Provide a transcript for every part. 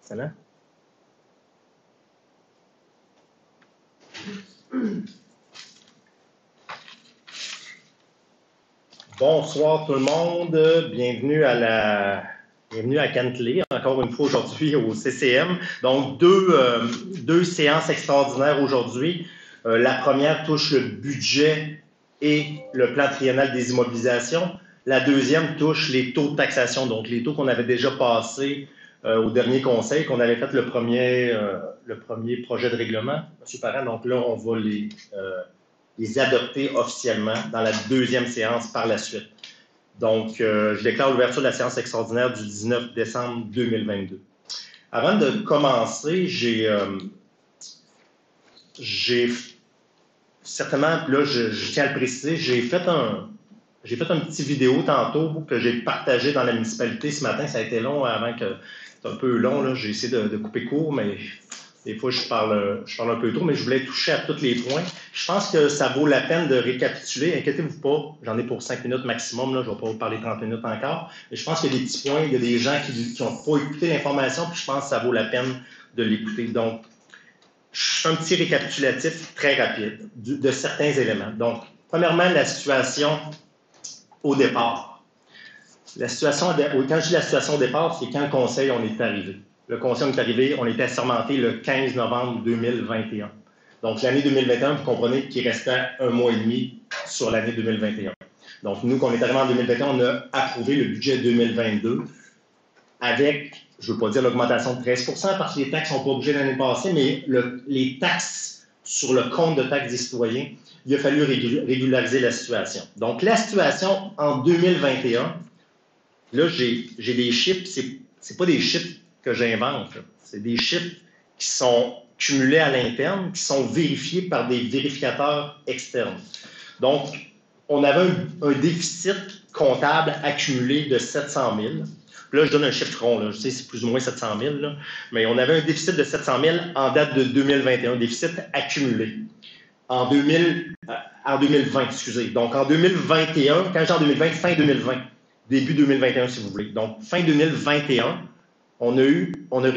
Excellent. Bonsoir tout le monde, bienvenue à Cantley, encore une fois aujourd'hui au CCM. Donc deux séances extraordinaires aujourd'hui. La première touche le budget et le plan triennal des immobilisations. La deuxième touche les taux de taxation, donc les taux qu'on avait déjà passés au dernier conseil, qu'on avait fait le premier projet de règlement, M. Parent. Donc là, on va les adopter officiellement dans la deuxième séance par la suite. Donc, je déclare l'ouverture de la séance extraordinaire du 19 décembre 2022. Avant de commencer, j'ai certainement, là, je tiens à le préciser, j'ai fait un petit vidéo tantôt que j'ai partagé dans la municipalité ce matin. Ça a été long avant que... C'est un peu long, là. J'ai essayé de couper court, mais des fois, je parle un peu trop, mais je voulais toucher à tous les points. Je pense que ça vaut la peine de récapituler. Inquiétez-vous pas, j'en ai pour 5 minutes maximum. Là, je ne vais pas vous parler 30 minutes encore. Mais je pense qu'il y a des petits points, il y a des gens qui n'ont pas écouté l'information, puis je pense que ça vaut la peine de l'écouter. Donc, je fais un petit récapitulatif très rapide de certains éléments. Donc, premièrement, la situation au départ. Quand je dis la situation au départ, c'est quand le conseil, on est arrivé. Le conseil, on est arrivé, on était assermenté le 15 novembre 2021. Donc, l'année 2021, vous comprenez qu'il restait un mois et demi sur l'année 2021. Donc, nous, quand on est arrivé en 2021, on a approuvé le budget 2022 avec, je ne veux pas dire l'augmentation de 13%, parce que les taxes ne sont pas obligées l'année passée, mais les taxes sur le compte de taxes des citoyens, il a fallu régulariser la situation. Donc, la situation en 2021, là, j'ai des chiffres, c'est pas des chiffres que j'invente, c'est des chiffres qui sont cumulés à l'interne, qui sont vérifiés par des vérificateurs externes. Donc, on avait un déficit comptable accumulé de 700 000. Là, je donne un chiffre rond, là. Je sais c'est plus ou moins 700 000, là. Mais on avait un déficit de 700 000 en date de 2021, déficit accumulé. En 2020, excusez. Donc, en 2021, quand je dis en 2020, fin 2020. Début 2021, si vous voulez. Donc, fin 2021, on a eu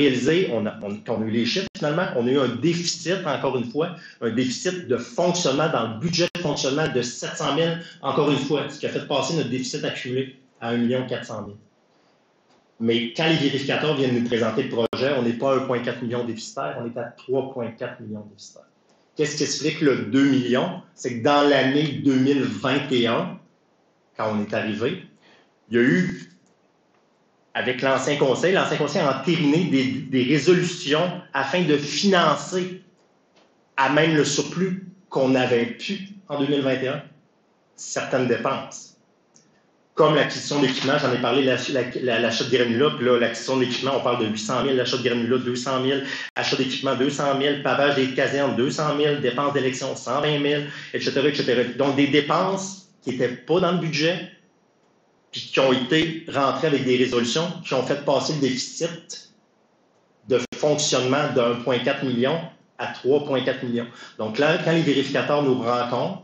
les chiffres, finalement, on a eu un déficit, encore une fois, un déficit de fonctionnement dans le budget de fonctionnement de 700 000, encore une fois, ce qui a fait passer notre déficit accumulé à 1 400 000. Mais quand les vérificateurs viennent nous présenter le projet, on n'est pas à 1,4 million déficitaire, on est à 3,4 millions déficitaires. Qu'est-ce qui explique le 2 millions? C'est que dans l'année 2021, quand on est arrivé, il y a eu, avec l'ancien conseil a entériné des résolutions afin de financer, à même le surplus qu'on avait pu en 2021, certaines dépenses. Comme l'acquisition d'équipement, j'en ai parlé, l'achat de granulats, puis là, l'acquisition d'équipement, on parle de 800 000, l'achat de granulats, 200 000, achat d'équipement, 200 000, pavage des casernes, 200 000, dépenses d'élection, 120 000, etc., etc. Donc, des dépenses qui n'étaient pas dans le budget, puis qui ont été rentrées avec des résolutions qui ont fait passer le déficit de fonctionnement de 1,4 million à 3,4 millions. Donc là, quand les vérificateurs nous rencontrent,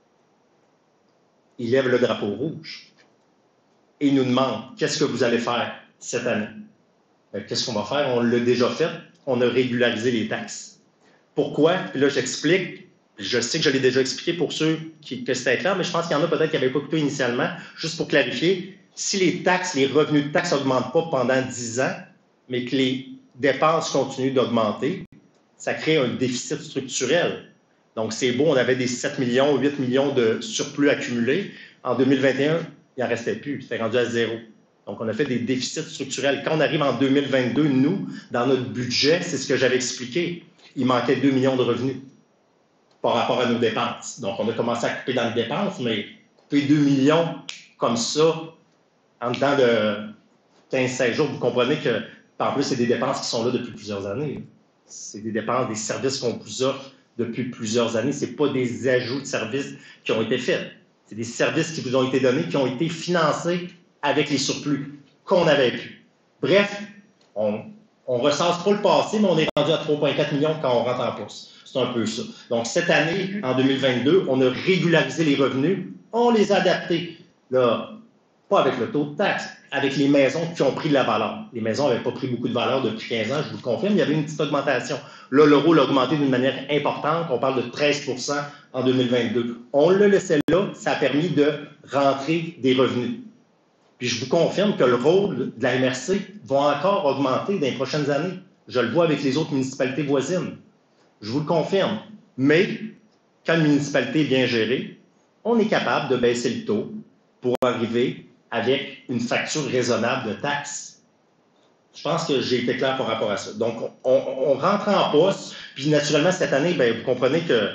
ils lèvent le drapeau rouge et ils nous demandent « Qu'est-ce que vous allez faire cette année? » Qu'est-ce qu'on va faire? On l'a déjà fait, on a régularisé les taxes. Pourquoi? Puis là, j'explique. Je sais que je l'ai déjà expliqué pour ceux que c'était clair, mais je pense qu'il y en a peut-être qui n'avaient pas écouté initialement. Juste pour clarifier, si les revenus de taxes n'augmentent pas pendant 10 ans, mais que les dépenses continuent d'augmenter, ça crée un déficit structurel. Donc, c'est beau, on avait des 7 millions, 8 millions de surplus accumulés. En 2021, il n'en restait plus, c'était rendu à zéro. Donc, on a fait des déficits structurels. Quand on arrive en 2022, nous, dans notre budget, c'est ce que j'avais expliqué, il manquait 2 millions de revenus par rapport à nos dépenses. Donc, on a commencé à couper dans les dépenses, mais couper 2 millions comme ça, en dedans de 15-16 jours, vous comprenez que, en plus, c'est des dépenses qui sont là depuis plusieurs années. C'est des dépenses, des services qu'on vous offre depuis plusieurs années. Ce n'est pas des ajouts de services qui ont été faits. C'est des services qui vous ont été donnés, qui ont été financés avec les surplus qu'on avait pu. Bref, on ne recense pas le passé, mais on est rendu à 3,4 millions quand on rentre en bourse. C'est un peu ça. Donc, cette année, en 2022, on a régularisé les revenus, on les a adaptés. Là, pas avec le taux de taxe, avec les maisons qui ont pris de la valeur. Les maisons n'avaient pas pris beaucoup de valeur depuis 15 ans, je vous le confirme, il y avait une petite augmentation. Là, l'euro l'a augmenté d'une manière importante, on parle de 13 % en 2022. On le laissait là, ça a permis de rentrer des revenus. Puis je vous confirme que le rôle de la MRC va encore augmenter dans les prochaines années. Je le vois avec les autres municipalités voisines. Je vous le confirme. Mais quand une municipalité est bien gérée, on est capable de baisser le taux pour arriver avec une facture raisonnable de taxes. Je pense que j'ai été clair par rapport à ça. Donc, on rentre en poste, puis naturellement, cette année, bien, vous comprenez que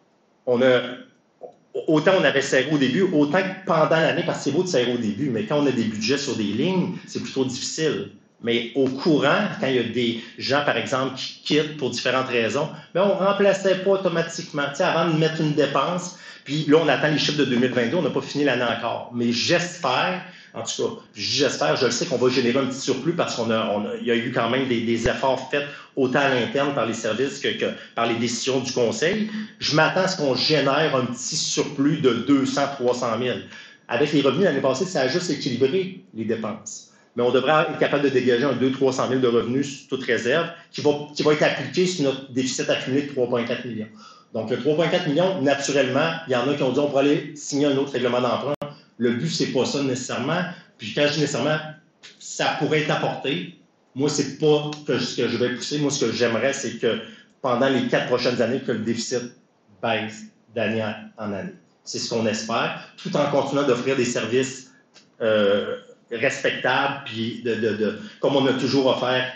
autant on avait serré au début, autant que pendant l'année, parce que c'est beau de serrer au début, mais quand on a des budgets sur des lignes, c'est plutôt difficile. Mais au courant, quand il y a des gens, par exemple, qui quittent pour différentes raisons, bien, on ne remplaçait pas automatiquement. Tu sais, avant de mettre une dépense, puis là, on attend les chiffres de 2022, on n'a pas fini l'année encore. Mais j'espère, en tout cas, j'espère, je le sais qu'on va générer un petit surplus parce qu'il y a eu quand même des efforts faits autant à l'interne par les services que par les décisions du Conseil. Je m'attends à ce qu'on génère un petit surplus de 200 300 000. Avec les revenus l'année passée, ça a juste équilibré les dépenses. Mais on devrait être capable de dégager un 200 000 300 000 de revenus sous toute réserve qui va être appliqué sur notre déficit accumulé de 3,4 millions. Donc, le 3,4 millions, naturellement, il y en a qui ont dit on pourrait aller signer un autre règlement d'emprunt. Le but, c'est pas ça nécessairement. Puis quand je dis nécessairement, ça pourrait être apporté. Moi, c'est pas ce que je vais pousser. Moi, ce que j'aimerais, c'est que pendant les 4 prochaines années, que le déficit baisse d'année en année. C'est ce qu'on espère, tout en continuant d'offrir des services respectables, puis comme on a toujours offert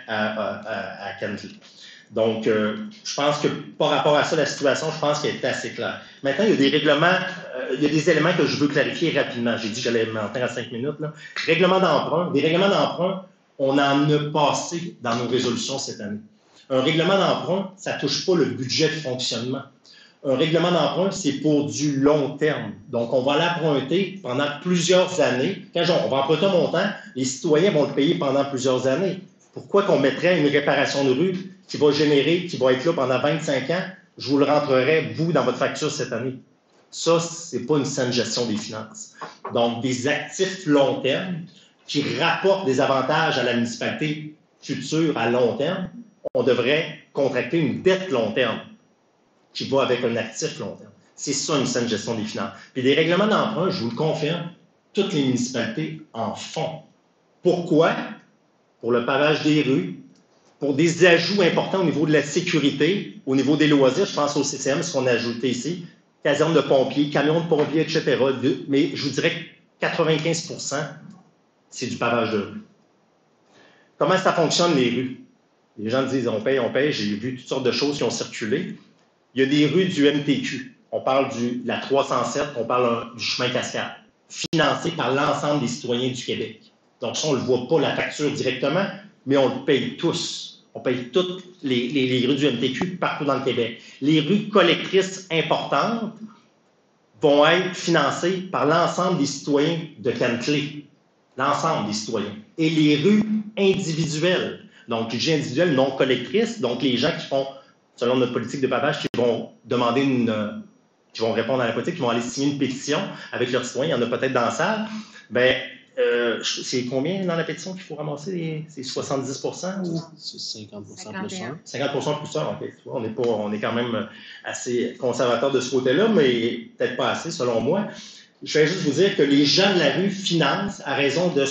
à Cantley. Donc, je pense que par rapport à ça, la situation, je pense qu'elle est assez claire. Maintenant, il y a des règlements, il y a des éléments que je veux clarifier rapidement. J'ai dit que j'allais m'en tenir à 5 minutes. Là. Règlement d'emprunt. Des règlements d'emprunt, on en a passé dans nos résolutions cette année. Un règlement d'emprunt, ça ne touche pas le budget de fonctionnement. Un règlement d'emprunt, c'est pour du long terme. Donc, on va l'emprunter pendant plusieurs années. Quand on va emprunter un montant, les citoyens vont le payer pendant plusieurs années. Pourquoi qu'on mettrait une réparation de rue qui va être là pendant 25 ans, je vous le rentrerai, vous, dans votre facture cette année? Ça, ce n'est pas une saine gestion des finances. Donc, des actifs long terme qui rapportent des avantages à la municipalité future à long terme, on devrait contracter une dette long terme qui va avec un actif long terme. C'est ça une saine gestion des finances. Puis des règlements d'emprunt, je vous le confirme, toutes les municipalités en font. Pourquoi? Pour le pavage des rues, pour des ajouts importants au niveau de la sécurité, au niveau des loisirs, je pense au CCM, ce qu'on a ajouté ici, caserne de pompiers, camions de pompiers, etc. Mais je vous dirais que 95 %, c'est du pavage de rue. Comment ça fonctionne, les rues? Les gens disent, on paye. J'ai vu toutes sortes de choses qui ont circulé. Il y a des rues du MTQ. On parle de la 307, on parle du chemin Cascade, financé par l'ensemble des citoyens du Québec. Donc ça, on ne le voit pas, la facture directement, mais on le paye tous. On paye toutes les rues du MTQ partout dans le Québec. Les rues collectrices importantes vont être financées par l'ensemble des citoyens de Cantley. L'ensemble des citoyens. Et les rues individuelles, donc les rues individuelles non collectrices, donc les gens qui font, selon notre politique de pavage, qui vont demander qui vont répondre à la politique, qui vont aller signer une pétition avec leurs citoyens, il y en a peut-être dans la salle, bien, c'est combien dans la pétition qu'il faut ramasser? C'est 70 % ou? C'est 50 % plus 1. 50 % plus 1, OK. On est quand même assez conservateur de ce côté-là, mais peut-être pas assez, selon moi. Je vais juste vous dire que les gens de la rue financent à raison de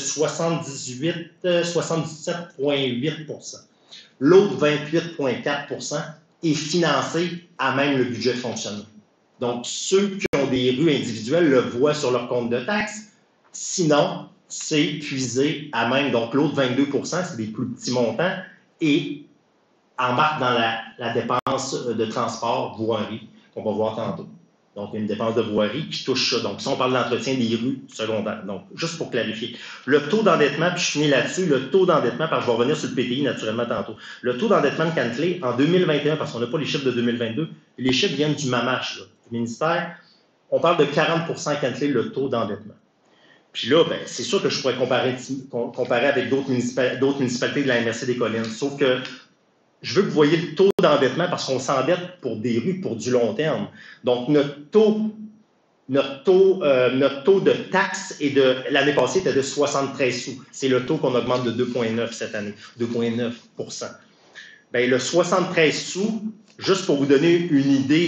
77,8 %. L'autre 28,4 % est financé à même le budget de fonctionnement. Donc, ceux qui ont des rues individuelles le voient sur leur compte de taxes. Sinon, c'est puisé à même. Donc, l'autre 22 %, c'est des plus petits montants et embarque dans la dépense de transport, voirie, qu'on va voir tantôt. Donc, il y a une dépense de voirie qui touche ça. Donc, si on parle d'entretien des rues secondaires. Donc, juste pour clarifier. Le taux d'endettement, puis je finis là-dessus, le taux d'endettement, parce que je vais revenir sur le PTI naturellement tantôt. Le taux d'endettement de Cantley en 2021, parce qu'on n'a pas les chiffres de 2022, les chiffres viennent du MAMACH, là, du ministère. On parle de 40 % Cantley, le taux d'endettement. Puis là, ben, c'est sûr que je pourrais comparer avec d'autres municipalités de la MRC des Collines. Sauf que je veux que vous voyez le taux d'endettement parce qu'on s'endette pour des rues pour du long terme. Donc, notre taux notre taux de taxe l'année passée était de 73 sous. C'est le taux qu'on augmente de 2,9 cette année, 2,9 Bien, le 73 sous, juste pour vous donner une idée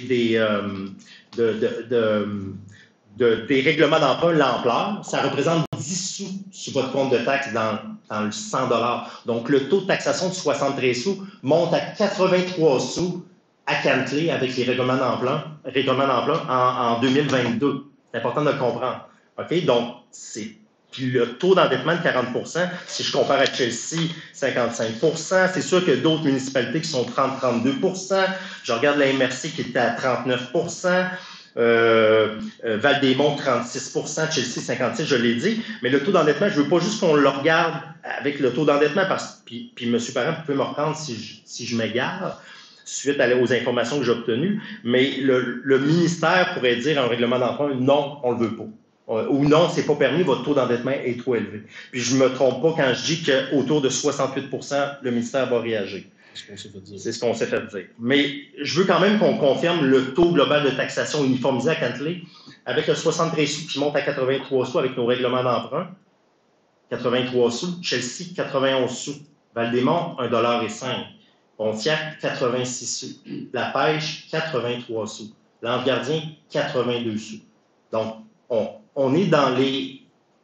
des règlements d'emprunt, l'ampleur, ça représente 10 sous sur votre compte de taxe dans le 100 $. Donc, le taux de taxation de 73 sous monte à 83 sous à Cantley avec les règlements d'emprunt en 2022. C'est important de le comprendre. OK? Donc, puis le taux d'endettement de 40 si je compare à Chelsea, 55 c'est sûr qu'il y a d'autres municipalités qui sont 30-32 Je regarde la MRC qui était à 39 Val-des-Monts, 36 Chelsea, 56 je l'ai dit. Mais le taux d'endettement, je ne veux pas juste qu'on le regarde avec le taux d'endettement, puis M. Parent, vous pouvez me reprendre si je m'égare, suite aux informations que j'ai obtenues, mais le ministère pourrait dire à un règlement d'emprunt, non, on ne le veut pas. Ou non, c'est pas permis, votre taux d'endettement est trop élevé. Puis je ne me trompe pas quand je dis qu'autour de 68 le ministère va réagir. C'est ce qu'on s'est fait dire. Mais je veux quand même qu'on confirme le taux global de taxation uniformisé à Cantley avec le 73 sous qui monte à 83 sous avec nos règlements d'emprunt. 83 sous. Chelsea, 91 sous. Val-des-Monts, 1,05 $. Pontiac, 86 sous. La Pêche, 83 sous. L'Anse-Gardien, 82 sous. Donc, on est dans les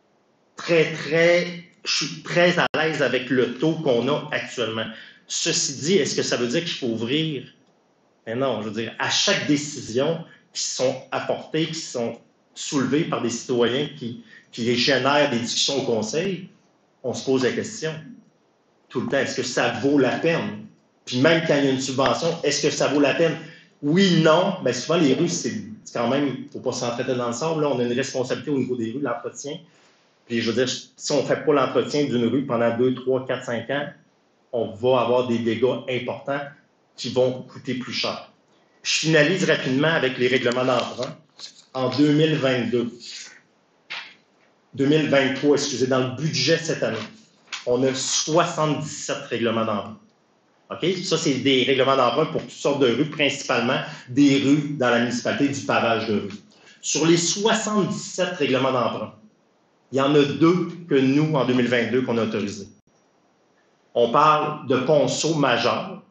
je suis très à l'aise avec le taux qu'on a actuellement. Ceci dit, est-ce que ça veut dire qu'il faut ouvrir? Mais non, je veux dire, à chaque décision qui sont apportées, qui sont soulevées par des citoyens qui génèrent des discussions au Conseil, on se pose la question tout le temps, est-ce que ça vaut la peine? Puis même quand il y a une subvention, est-ce que ça vaut la peine? Oui, non, mais souvent les rues, c'est quand même, il ne faut pas s'entraîner dans le sable, là, on a une responsabilité au niveau des rues, de l'entretien. Puis je veux dire, si on ne fait pas l'entretien d'une rue pendant 2, 3, 4, 5 ans, on va avoir des dégâts importants qui vont coûter plus cher. Je finalise rapidement avec les règlements d'emprunt. En 2023, excusez, dans le budget cette année, on a 77 règlements d'emprunt. OK? Ça, c'est des règlements d'emprunt pour toutes sortes de rues, principalement des rues dans la municipalité du pavage de rue. Sur les 77 règlements d'emprunt, il y en a 2 que nous, en 2022, qu'on a autorisés. On parle de ponceaux majeurs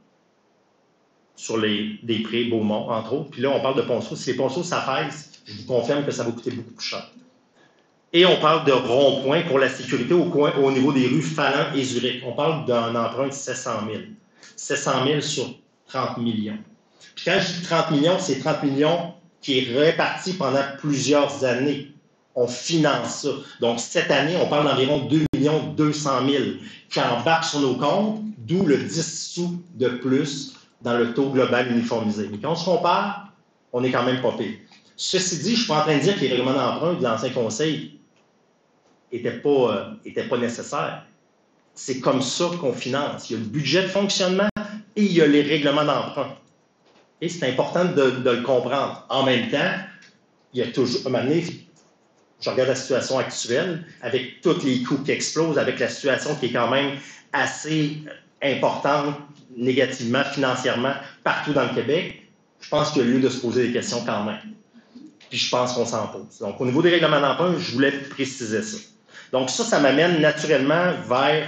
sur des prés Beaumont, entre autres. Puis là, on parle de ponceaux. Si les ponceaux s'affaissent, je vous confirme que ça va coûter beaucoup plus cher. Et on parle de ronds-points pour la sécurité au niveau des rues Fallon et Zurich. On parle d'un emprunt de 700 000. 700 000 sur 30 millions. Puis quand je dis 30 millions, c'est 30 millions qui est réparti pendant plusieurs années. On finance ça. Donc, cette année, on parle d'environ 2 200 000 qui embarquent sur nos comptes, d'où le 10 sous de plus dans le taux global uniformisé. Mais quand on se compare, on est quand même pas pire. Ceci dit, je ne suis pas en train de dire que les règlements d'emprunt de l'ancien conseil n'étaient pas nécessaires. C'est comme ça qu'on finance. Il y a le budget de fonctionnement et il y a les règlements d'emprunt. Et c'est important de le comprendre. En même temps, il y a toujours, à un moment donné, je regarde la situation actuelle, avec tous les coûts qui explosent, avec la situation qui est quand même assez importante négativement, financièrement, partout dans le Québec, je pense qu'il y a lieu de se poser des questions quand même. Puis je pense qu'on s'en pose. Donc, au niveau des règlements d'emprunt, je voulais préciser ça. Donc, ça m'amène naturellement vers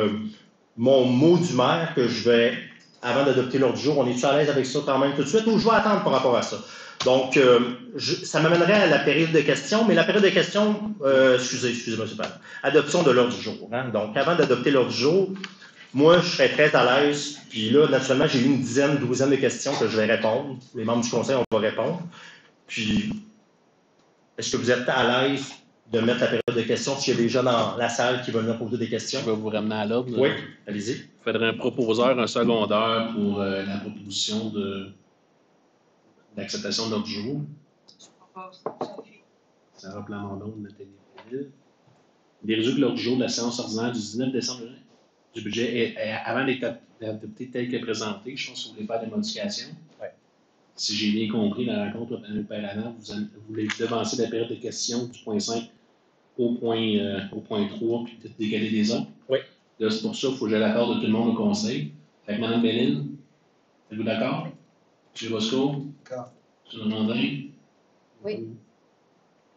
mon mot du maire que je vais, avant d'adopter l'ordre du jour, on est-tu à l'aise avec ça quand même tout de suite ou je vais attendre par rapport à ça? Donc, ça m'amènerait à la période de questions, mais la période de questions, excusez, M. Parent, adoption de l'ordre du jour. Hein? Donc, avant d'adopter l'ordre du jour, moi, je serais très à l'aise, puis là, naturellement, j'ai eu une dizaine, douzaine de questions que je vais répondre. Les membres du conseil, on va répondre. Puis, est-ce que vous êtes à l'aise de mettre la période de questions s'il y a des gens dans la salle qui veulent venir poser des questions? Je vais vous ramener à l'ordre. Oui, allez-y. Il faudrait un proposeur, un secondaire pour la proposition d'acceptation de l'ordre du jour. Je propose Sophie. Sarah Plamondon, Nathalie Préville. Les résultats de l'ordre du jour de la séance ordinaire du 19 décembre du budget est avant d'être adopté tel que présenté. Je pense que vous voulez faire des modifications. Ouais. Si j'ai bien compris, la rencontre auparavant, vous voulez devancer la période de questions du point 5 au point 3 puis peut-être décaler des autres. Oui. Là, c'est pour ça qu'il faut que j'ai l'accord de tout le monde au conseil. Fait que Mme Béline, êtes-vous d'accord? M. Bosco? D'accord. M. Normandin? Oui.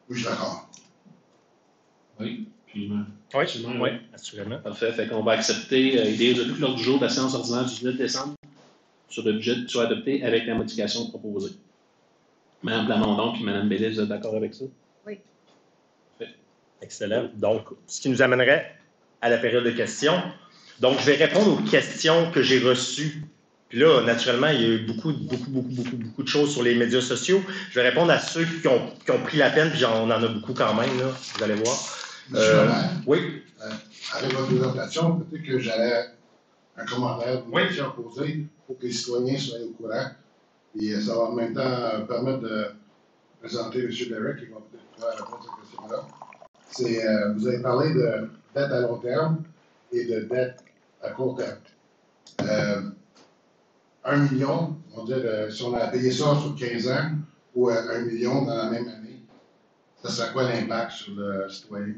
Oui, je suis d'accord. Oui, puis, Oui, absolument, oui, assurément. Parfait. Fait qu'on va accepter idée résolue que l'ordre du jour de la séance ordinaire du 19 décembre sur le budget soit adopté avec la modification proposée. Mme Plamondon puis Mme Bellil, vous êtes d'accord avec ça? Oui. Parfait. Excellent. Donc, ce qui nous amènerait à la période de questions. Donc, je vais répondre aux questions que j'ai reçues. Puis là, naturellement, il y a eu beaucoup de choses sur les médias sociaux. Je vais répondre à ceux qui ont pris la peine, puis on en a beaucoup quand même, là, vous allez voir. Monsieur le maire, Oui. avec votre présentation, peut-être que j'allais un commentaire Oui. à poser pour que les citoyens soient au courant. Et ça va en même temps permettre de présenter M. Derek, qui va peut-être pouvoir répondre à cette question-là. Vous avez parlé de dette à long terme et de dette à court terme. 1 million, on va dire, si on a payé ça sur 15 ans ou 1 million dans la même année, ça serait quoi l'impact sur le citoyen?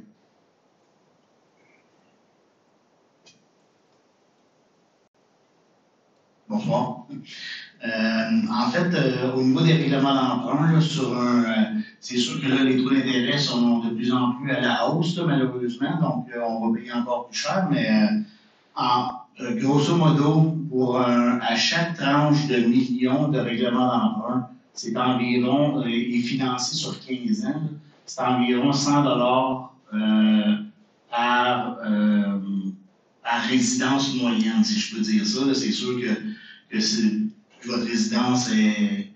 Bonsoir. En fait, au niveau des règlements d'emprunt, c'est sûr que là, les taux d'intérêt sont de plus en plus à la hausse, là, malheureusement, donc on va payer encore plus cher, mais grosso modo, à chaque tranche de millions de règlements d'emprunt, c'est environ, et financé sur 15 ans, c'est environ 100 par résidence moyenne, si je peux dire ça. C'est sûr que votre résidence est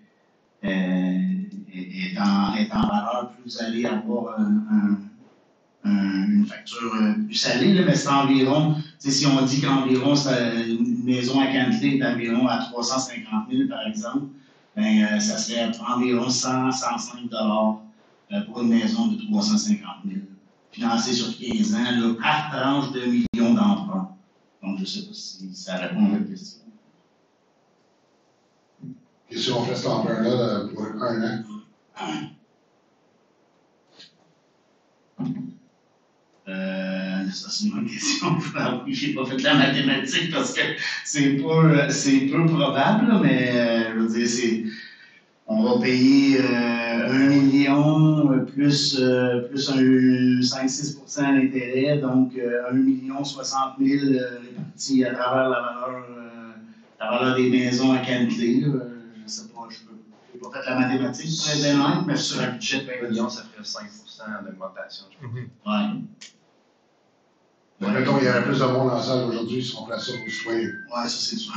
en valeur, plus vous allez avoir une facture plus salée, là, mais c'est environ, si on dit qu'environ une maison à quantité est environ à 350 000 par exemple, ben, ça serait environ 105 pour une maison de 350 000, financée sur 15 ans, là, par tranche de millions d'emprunts. Donc, je ne sais pas si ça répond à votre question. Et si on fait cet emprunt-là pour 1 an? Ça, c'est une bonne question. Je n'ai pas fait la mathématique parce que c'est peu probable, mais je veux dire, on va payer 1 million plus un 5-6 d'intérêt, donc 1 60 000 répartis à travers la valeur des maisons à qualité. Je ne sais pas, je n'ai pas fait la mathématique très bien, mais sur un budget de 20 millions, ça ferait 5 d'augmentation. Oui. Mettons, il y aurait plus de monde en salle aujourd'hui si on place ça aux citoyens. Oui, ça c'est sûr.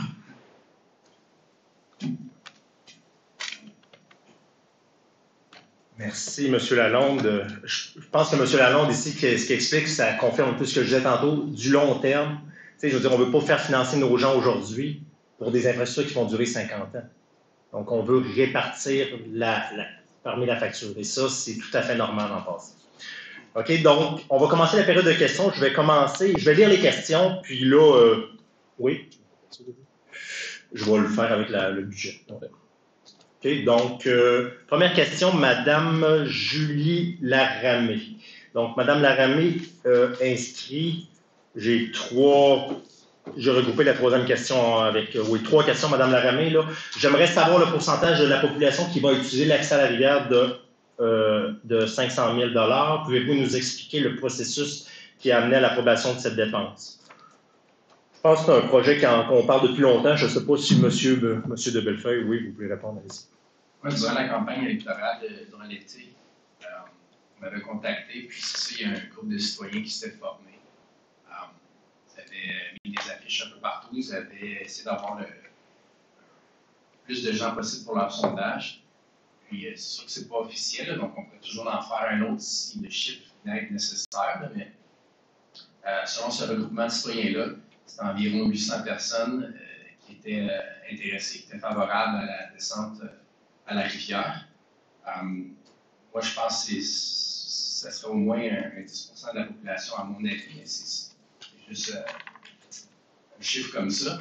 Merci, M. Lalonde. Je pense que M. Lalonde, ici, ce qui explique, ça confirme un peu ce que je disais tantôt, du long terme. Tu sais, je veux dire, on ne veut pas faire financer nos gens aujourd'hui pour des infrastructures qui vont durer 50 ans. Donc, on veut répartir parmi la facture. Et ça, c'est tout à fait normal en passant. OK, donc, on va commencer la période de questions. Je vais lire les questions, puis là, oui, je vais le faire avec le budget. OK, donc, première question, Mme Julie Laramé. Donc, Mme Laramé inscrit, j'ai regroupé la troisième question avec, trois questions, Mme Laramé. J'aimerais savoir le pourcentage de la population qui va utiliser l'accès à la rivière de 500 000 $. Pouvez-vous nous expliquer le processus qui a amené à l'approbation de cette dépense? Je pense que c'est un projet qu'on parle depuis longtemps. Je ne sais pas si M. de Bellefeuille, oui, vous pouvez répondre. Oui, durant la campagne électorale durant l'été, on m'avait contacté, puis il y a un groupe de citoyens qui s'était formé. Ils avaient mis des affiches un peu partout, ils avaient essayé d'avoir le plus de gens possible pour leur sondage. Puis c'est sûr que ce n'est pas officiel, là, donc on pourrait toujours en faire un autre si le chiffre venait être nécessaire. Là, mais selon ce regroupement de citoyens-là, c'était environ 800 personnes qui étaient intéressées, qui étaient favorables à la descente à la rivière. Moi, je pense que ça serait au moins un 10% de la population, à mon avis, mais c'est juste un chiffre comme ça.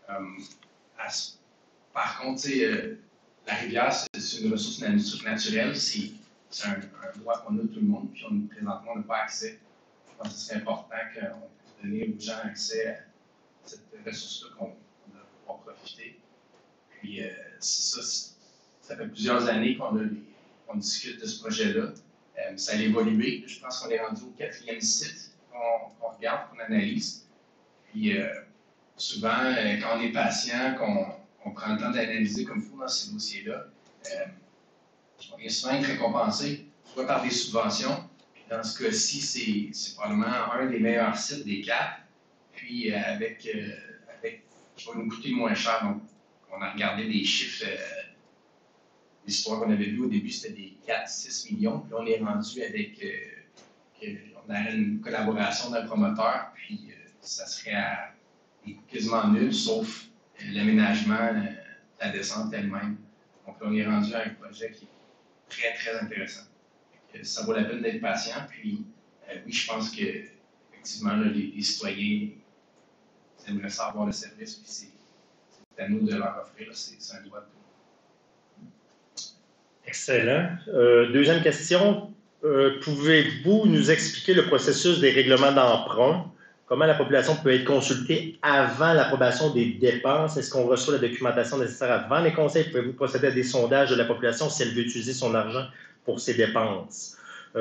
Par contre, la rivière, c'est une ressource naturelle, c'est un droit qu'on a tout le monde, puis présentement, on n'a pas accès. Je pense que c'est important qu'on puisse donner aux gens accès à cette ressource-là qu'on a pour profiter. Puis, c'est ça. Ça fait plusieurs années qu'on discute de ce projet-là. Ça a évolué. Je pense qu'on est rendu au 4e site qu'on regarde, qu'on analyse. Puis souvent, quand on est patient, qu'on prend le temps d'analyser comme il faut dans ces dossiers-là, on vient souvent être récompensé, soit par des subventions. Puis dans ce cas-ci, c'est probablement un des meilleurs sites des 4. Puis avec qui va nous coûter moins cher. Donc, on a regardé des chiffres, l'histoire qu'on avait vue au début, c'était des 4-6 millions. Puis là, on est rendu avec, on a une collaboration d'un promoteur, puis ça serait à des coûts quasiment nuls, sauf l'aménagement, la descente elle-même. Donc là, on est rendu à un projet qui est très, très intéressant. Ça vaut la peine d'être patient. Puis, oui, je pense que effectivement, là, les citoyens aimeraient savoir le service, puis c'est à nous de leur offrir. C'est un droit de tout. Excellent. Deuxième question. Pouvez-vous nous expliquer le processus des règlements d'emprunt? Comment la population peut être consultée avant l'approbation des dépenses? Est-ce qu'on reçoit la documentation nécessaire avant les conseils? Pouvez-vous procéder à des sondages de la population si elle veut utiliser son argent pour ses dépenses?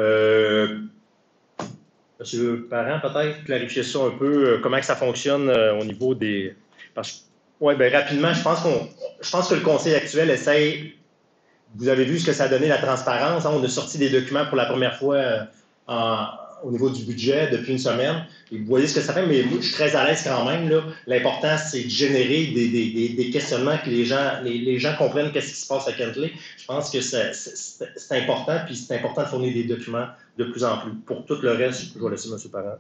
Monsieur Parent, peut-être clarifier ça un peu, comment que ça fonctionne au niveau des... Oui, bien rapidement, je pense que le conseil actuel essaye... Vous avez vu ce que ça a donné, la transparence. Hein? On a sorti des documents pour la première fois au niveau du budget depuis une semaine. Et vous voyez ce que ça fait, mais moi, je suis très à l'aise quand même. L'important, c'est de générer des questionnements, que les gens comprennent qu'est-ce qui se passe à Kentley. Je pense que c'est important, puis c'est important de fournir des documents de plus en plus. Pour tout le reste, je vais laisser M. Parent.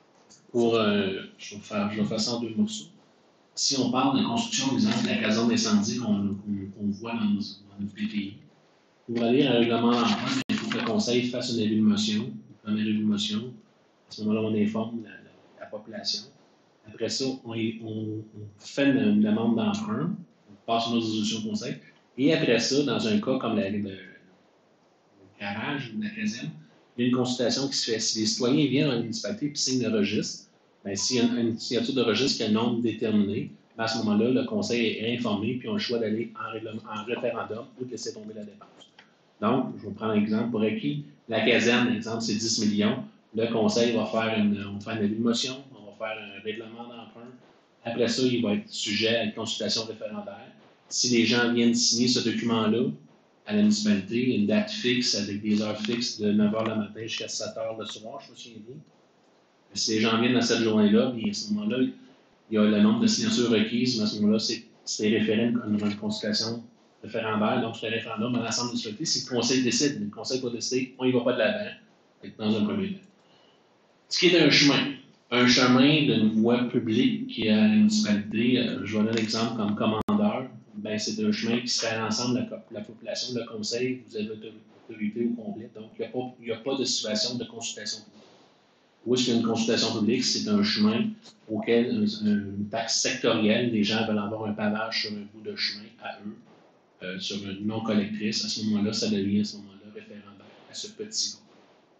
Je vais faire ça en 2 morceaux. Si on parle de construction, exemple, de la caserne d'incendie qu'on voit dans nos PTI, pour aller à un règlement d'emprunt, il faut que le conseil fasse une évaluation, une première évaluation. À ce moment-là, on informe la population. Après ça, on fait une demande d'emprunt, on passe une résolution au conseil. Et après ça, dans un cas comme le garage ou la caserne, il y a une consultation qui se fait. Si les citoyens viennent dans la municipalité et signent le registre, bien, s'il y a une signature de registre qui a un nombre déterminé, à ce moment-là, le conseil est informé puis on a le choix d'aller en référendum ou de laisser tomber la dépense. Donc, je vais prendre un exemple pour acquis. La caserne, par exemple, c'est 10 millions. Le conseil va faire une évaluation, on va faire un règlement d'emprunt. Après ça, il va être sujet à une consultation référendaire. Si les gens viennent signer ce document-là à la municipalité, une date fixe avec des heures fixes de 9h le matin jusqu'à 7h le soir, je me souviens bien. Si les gens viennent dans cette journée-là, bien à ce moment-là, il y a le nombre de signatures requises, mais à ce moment-là, c'est référé à une consultation référendaire. Donc, c'est un référendum à l'ensemble de la société. Si le conseil décide, mais le conseil va décider, on n'y va pas de l'avant, dans un premier temps. Ce qui est un chemin d'une voie publique qui est à la municipalité, je vais donner l'exemple comme commandeur, ben, c'est un chemin qui serait à l'ensemble de la population, le conseil, vous avez l'autorité au complet. Donc, il n'y a pas de situation de consultation publique. Où est-ce qu'il y a une consultation publique? C'est un chemin auquel une taxe sectorielle, les gens veulent avoir un pavage sur un bout de chemin à eux, sur une non-collectrice. À ce moment-là, ça devient référendaire à ce petit bout.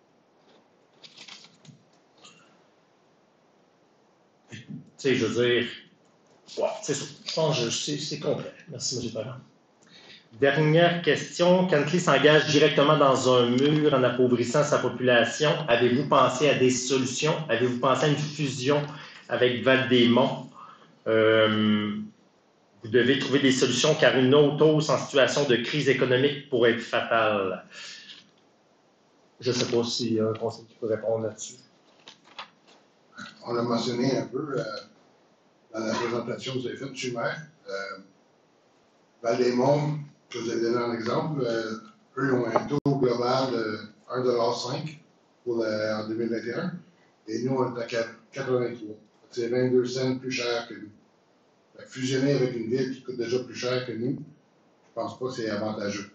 Tu sais, je veux dire, ouais, c'est ça. Je pense que c'est complet. Merci, M. Parent. Dernière question. Kentley s'engage directement dans un mur en appauvrissant sa population. Avez-vous pensé à des solutions? Avez-vous pensé à une fusion avec Val-des-Monts? Vous devez trouver des solutions car une autre hausse en situation de crise économique pourrait être fatale. Je ne sais pas s'il y a un conseil qui peut répondre là-dessus. On l'a mentionné un peu dans la présentation que vous avez faite, M. le maire. Val-des-Monts, je vous ai donné un exemple, eux ont un taux global de 1,5 $ en 2021 et nous, on est à 83. C'est 22 cents plus cher que nous. Fusionner avec une ville qui coûte déjà plus cher que nous, je ne pense pas que c'est avantageux.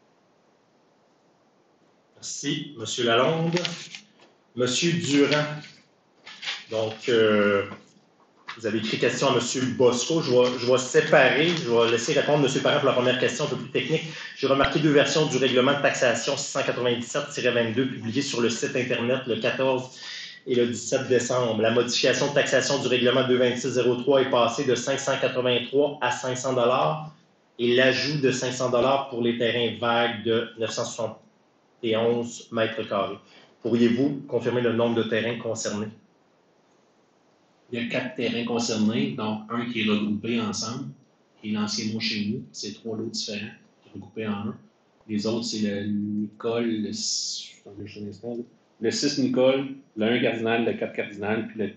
Merci, M. Lalonde. M. Durand. Donc, vous avez écrit question à M. Bosco. Je vais séparer, je vais laisser répondre M. Parent pour la première question un peu plus technique. J'ai remarqué 2 versions du règlement de taxation 697-22 publiées sur le site Internet le 14 et le 17 décembre. La modification de taxation du règlement 22603 est passée de 583 à 500 $ et l'ajout de 500 $ pour les terrains vagues de 960 71 mètres carrés. Pourriez-vous confirmer le nombre de terrains concernés? Il y a 4 terrains concernés, donc un qui est regroupé ensemble, qui est l'ancien mot chez nous. C'est 3 lots différents, regroupés en un. Les autres, c'est le Nicole, le 6 Nicole, le 1 cardinal, le 4 cardinal, puis le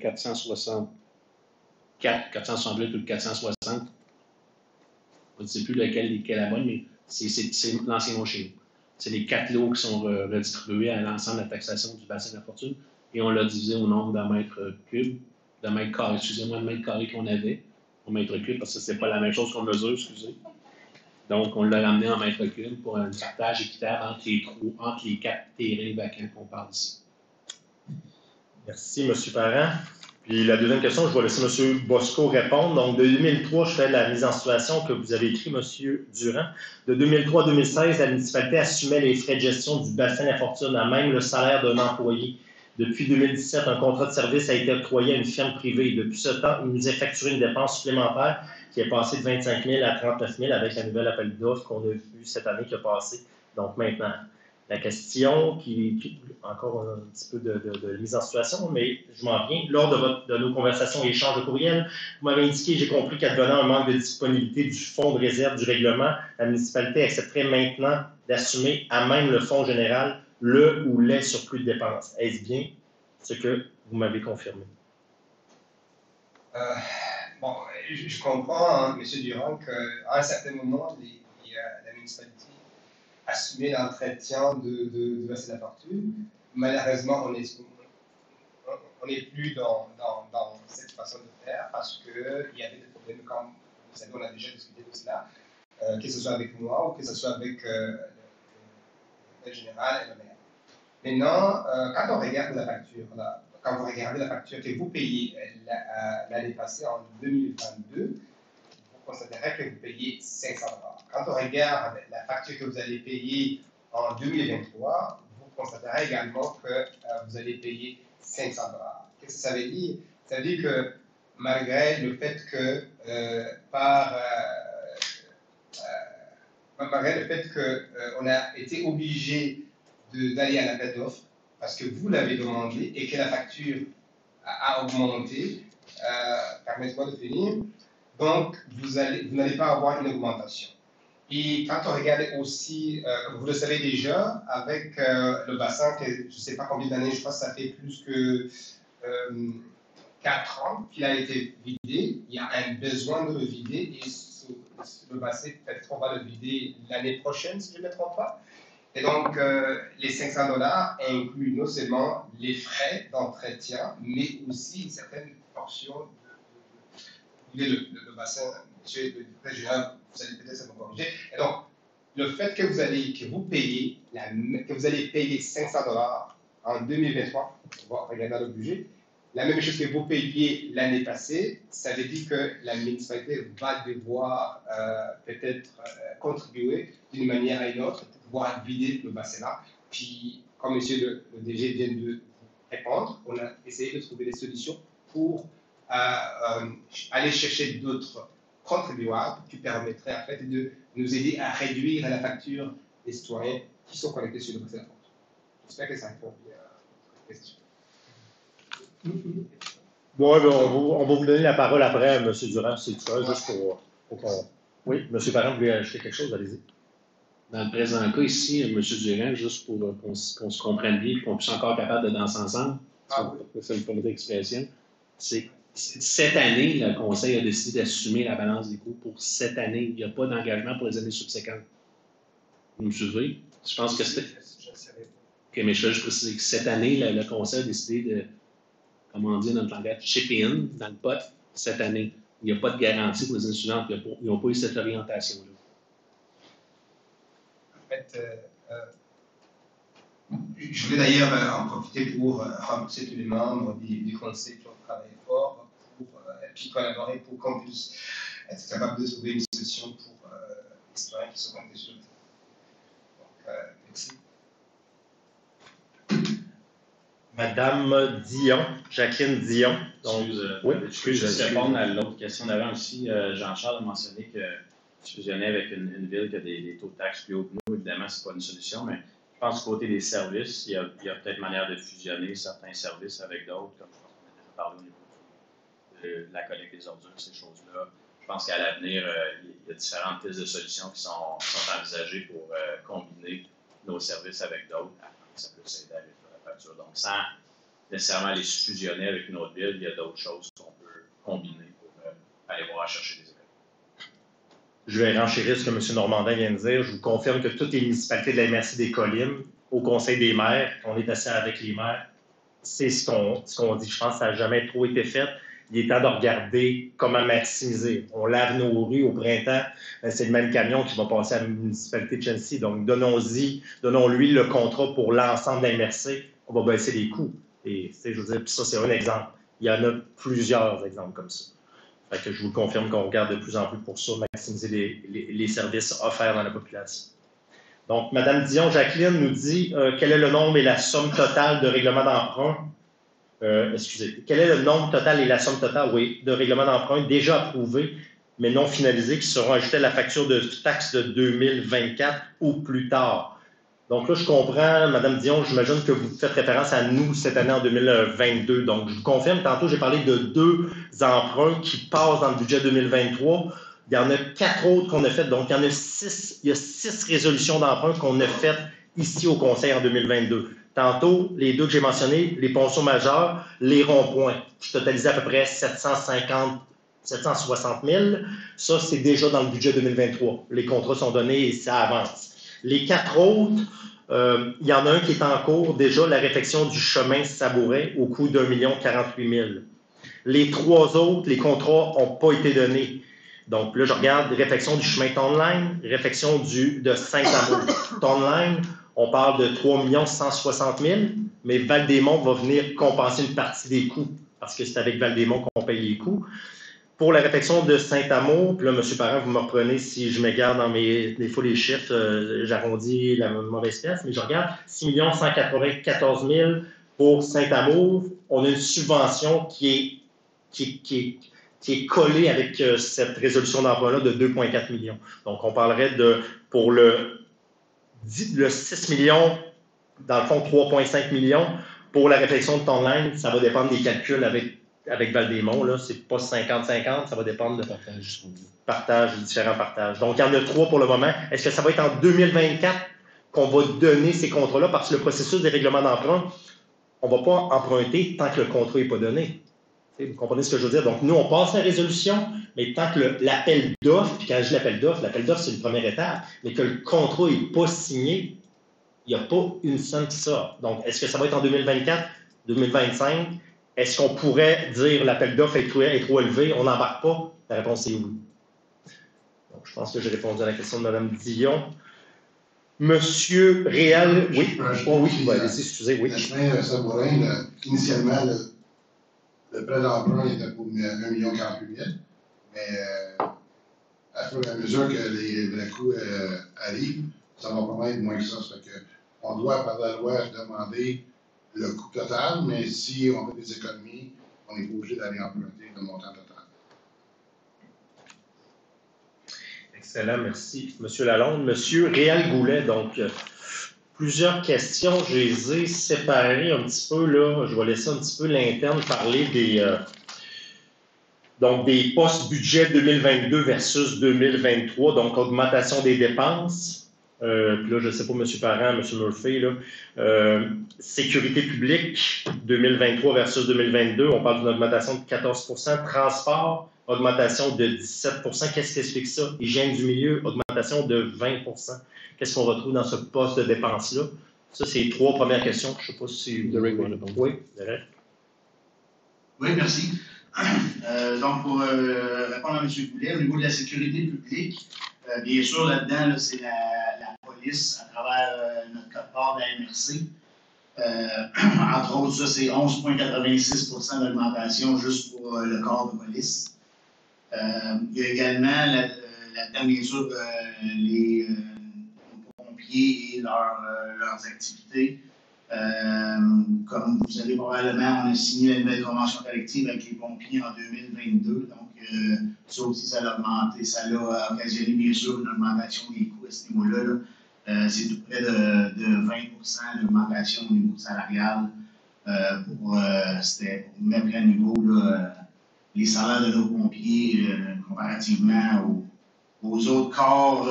464, 468 ou le 460. Je ne sais plus lequel est la bonne, mais c'est l'ancien mot chez nous. C'est les 4 lots qui sont redistribués à l'ensemble de la taxation du bassin de la fortune et on l'a divisé au nombre de mètres cubes, de mètres carrés, excusez-moi, de mètres carrés qu'on avait au mètre cube parce que c'est pas la même chose qu'on mesure, excusez. Donc, on l'a ramené en mètres cubes pour un partage équitable entre les 4 terrains vacants qu'on parle ici. Merci, M. Parent. Puis la deuxième question, je vais laisser M. Bosco répondre. Donc, de 2003, je fais la mise en situation que vous avez écrit, M. Durand. De 2003 à 2016, la municipalité assumait les frais de gestion du bassin de la fortune à même le salaire d'un employé. Depuis 2017, un contrat de service a été octroyé à une firme privée. Depuis ce temps, il nous a facturé une dépense supplémentaire qui est passée de 25 000 à 39 000 avec la nouvelle appel d'offres qu'on a eu cette année qui a passé. Donc maintenant, la question qui encore un petit peu de mise en situation, mais je m'en viens. Lors de nos conversations et échanges de courriel, vous m'avez indiqué, j'ai compris qu'advenant un manque de disponibilité du fonds de réserve du règlement, la municipalité accepterait maintenant d'assumer à même le fonds général le ou les surplus de dépenses. Est-ce bien ce que vous m'avez confirmé? Bon, je comprends, M. Durand, qu'à un certain moment, la municipalité assumait l'entretien de bassin de la fortune. Malheureusement, on n'est plus dans cette façon de faire parce qu'il y avait des problèmes, comme vous savez, on a déjà discuté de cela, que ce soit avec moi ou que ce soit avec le général et le maire. Maintenant, quand on regarde la facture, quand vous regardez la facture que vous payez l'année passée, en 2022, vous considérez que vous payez 500 $. Quand on regarde la facture que vous allez payer en 2023, vous considérez également que vous allez payer 500 $. Qu'est-ce que ça veut dire? Ça veut dire que malgré le fait que malgré le fait qu'on a été obligé d'aller à l'appel d'offres parce que vous l'avez demandé et que la facture a augmenté, permettez-moi de finir, donc vous n'allez pas avoir une augmentation. Et quand on regarde aussi, vous le savez déjà, avec le bassin, que je ne sais pas combien d'années, je crois que ça fait plus que 4 ans qu'il a été vidé, il y a un besoin de le vider et le bassin, peut-être qu'on va le vider l'année prochaine, si je ne me trompe pas. Et donc, les 500 $ incluent non seulement les frais d'entretien, mais aussi une certaine portion de le bassin. Monsieur le directeur général, vous allez peut-être me corriger. Et donc, le fait que vous allez payer 500 $ en 2023, on va regarder dans le budget, la même chose que vous payiez l'année passée, ça veut dire que la municipalité va devoir peut-être contribuer d'une manière à une autre pour pouvoir vider le bassin-là. Puis, comme monsieur le DG vient de répondre, on a essayé de trouver des solutions pour aller chercher d'autres contribuables qui permettraient en fait de nous aider à réduire la facture des citoyens qui sont connectés sur le bassin. J'espère que ça répond bien à votre question. Bon, on va vous donner la parole après, M. Durand, c'est ça, juste pour qu'on... Oui, M. Parent, vous voulez ajouter quelque chose? Allez-y. Dans le présent cas ici, M. Durand, juste pour qu'on se comprenne bien et qu'on puisse encore capable de danser ensemble, ça me permet d'expression, c'est cette année, le Conseil a décidé d'assumer la balance des coûts pour cette année. Il n'y a pas d'engagement pour les années subséquentes. Vous me suivez? Je pense que c'était... OK, mais je vais juste préciser que cette année, le Conseil a décidé de, comment on dit dans notre langage, chip in dans le pot cette année. Il n'y a pas de garantie pour les années suivantes. Ils n'ont pas eu cette orientation-là. En fait, je voulais d'ailleurs en profiter pour remercier tous les membres du Conseil qui ont travaillé fort et puis collaborer pour qu'on puisse être capable de trouver une solution pour les citoyens qui sont connectés sur le terrain. Donc, merci. Madame Dion, Jacqueline Dion. Donc, oui, je peux juste répondre à l'autre question d'avant aussi. Jean-Charles a mentionné que fusionner avec une ville qui a des taux de taxes plus hauts que nous, évidemment, ce n'est pas une solution, mais Je pense qu'au côté des services, il y a peut-être manière de fusionner certains services avec d'autres, comme je pense qu'on a déjà parlé au niveau de la collecte des ordures, ces choses-là. Je pense qu'à l'avenir, il y a différentes pistes de solutions qui sont envisagées pour combiner nos services avec d'autres afin que ça puisse aider à réduire la facture. Donc, sans nécessairement les fusionner avec une autre ville, il y a d'autres choses qu'on peut combiner pour aller voir chercher des économies. Je vais renchérir ce que M. Normandin vient de dire. Je vous confirme que toutes les municipalités de la MRC des Collines, au Conseil des maires, on est assis avec les maires, c'est ce qu'on dit. Je pense que ça n'a jamais trop été fait. Il est temps de regarder comment maximiser. On lave nos rues au printemps, c'est le même camion qui va passer à la municipalité de Chelsea. Donc, donnons-lui le contrat pour l'ensemble de la MRC. On va baisser les coûts. Et je veux dire, puis ça, c'est un exemple. Il y en a plusieurs exemples comme ça. Fait que je vous confirme qu'on regarde de plus en plus pour ça, maximiser les services offerts dans la population. Donc, Mme Dion-Jacqueline nous dit quel est le nombre et la somme totale de règlements d'emprunt. Quel est le nombre total et la somme totale, oui, de règlements d'emprunt déjà approuvés, mais non finalisés, qui seront ajoutés à la facture de taxe de 2024 ou plus tard. Donc là, je comprends, Mme Dion, j'imagine que vous faites référence à nous cette année en 2022. Donc, je vous confirme, tantôt, j'ai parlé de 2 emprunts qui passent dans le budget 2023. Il y en a 4 autres qu'on a faites. Donc, il y a 6 résolutions d'emprunt qu'on a faites ici au Conseil en 2022. Tantôt, les 2 que j'ai mentionnés, les ponceaux majeurs, les ronds-points, qui totalisaient à peu près 760 000. Ça, c'est déjà dans le budget 2023. Les contrats sont donnés et ça avance. Les 4 autres, il y en a un qui est en cours, déjà, la réfection du chemin Sabouret au coût d'1 048 000. Les 3 autres, les contrats n'ont pas été donnés. Donc là, je regarde réfection du chemin Tonline, réfection de Saint-Amour. Tonline, on parle de 3 160 000, mais Val-des-Monts va venir compenser une partie des coûts, parce que c'est avec Val-des-Monts qu'on paye les coûts. Pour la réfection de Saint-Amour, puis là, M. Parent, vous me reprenez si je m'égare dans des fois les chiffres, j'arrondis la mauvaise pièce, mais je regarde 6 194 000 pour Saint-Amour. On a une subvention qui est collée avec cette résolution d'emprunt-là de 2,4 millions. Donc, on parlerait pour le 6 millions, dans le fond, 3,5 millions. Pour la réfection de Tonline, ça va dépendre des calculs avec Val-des-Monts, là, c'est pas 50-50, ça va dépendre de différents partages. Donc, il y en a 3 pour le moment. Est-ce que ça va être en 2024 qu'on va donner ces contrats-là? Parce que le processus des règlements d'emprunt, on ne va pas emprunter tant que le contrat n'est pas donné. Vous comprenez ce que je veux dire? Donc, nous, on passe la résolution, mais tant que l'appel d'offres, puis quand je dis l'appel d'offres, c'est une première étape, mais que le contrat n'est pas signé, il n'y a pas une scène qui sort. Donc, est-ce que ça va être en 2024, 2025? Est-ce qu'on pourrait dire l'appel d'offres est trop élevé, on n'embarque pas? La réponse est oui. Donc, je pense que j'ai répondu à la question de Mme Dion. Monsieur Réal, oui. Allez-y, excusez, oui. Le chemin Sabourin, initialement, le prêt d'emprunt était pour 1 048 000, mais à fur et à mesure que les vrais coûts arrivent, ça va pas être moins que ça. Ça fait que on doit, par la loi, demander le coût total, mais si on fait des économies, on n'est pas obligé d'aller emprunter le montant total. Excellent, merci. Monsieur Lalonde. Monsieur Réal Goulet, donc, plusieurs questions, je les ai séparées un petit peu, là. Je vais laisser un petit peu l'interne parler des postes budget 2022 versus 2023, donc augmentation des dépenses. Puis là, je ne sais pas, M. Parent, M. Murphy, là, sécurité publique 2023 versus 2022, on parle d'une augmentation de 14 %, transport, augmentation de 17 %. Qu'est-ce qui explique ça? Hygiène du milieu, augmentation de 20 %. Qu'est-ce qu'on retrouve dans ce poste de dépense-là? Ça, c'est les 3 premières questions. Je ne sais pas si... Oui, Derek. Oui, merci. Donc, pour répondre à M. Goulet, au niveau de la sécurité publique, bien sûr, là-dedans, c'est la police à travers notre code-part de la MRC. Entre autres, ça, c'est 11,86 % d'augmentation juste pour le corps de police. Il y a également là-dedans, bien sûr, les pompiers et leurs activités. Comme vous savez probablement, on a signé la nouvelle convention collective avec les pompiers en 2022. Donc, ça aussi, ça a augmenté. Ça a occasionné, bien sûr, une augmentation des coûts à ce niveau-là. c'est tout près de 20% d'augmentation au niveau salarial pour mettre à niveau là, les salaires de nos pompiers comparativement aux autres corps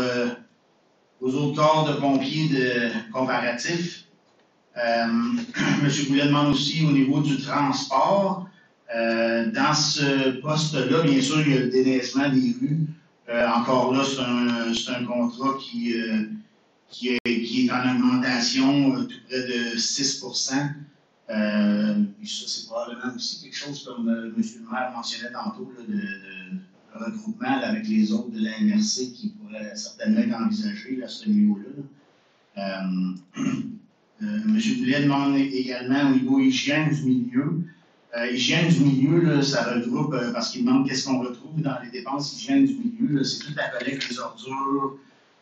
de pompiers comparatifs. M. Goulet demande aussi au niveau du transport. Dans ce poste-là, bien sûr, il y a le déneigement des rues. Encore là, c'est un contrat qui est en augmentation tout près de 6%. Puis ça, c'est probablement aussi quelque chose, comme M. le maire mentionnait tantôt, là, de regroupement là, avec les autres de la MRC qui pourrait certainement être envisagé à ce niveau-là. M. Goulet demande également au niveau hygiène du milieu. Hygiène du milieu, là, ça regroupe, parce qu'il demande qu'est-ce qu'on retrouve dans les dépenses hygiène du milieu, c'est toute la collecte des ordures,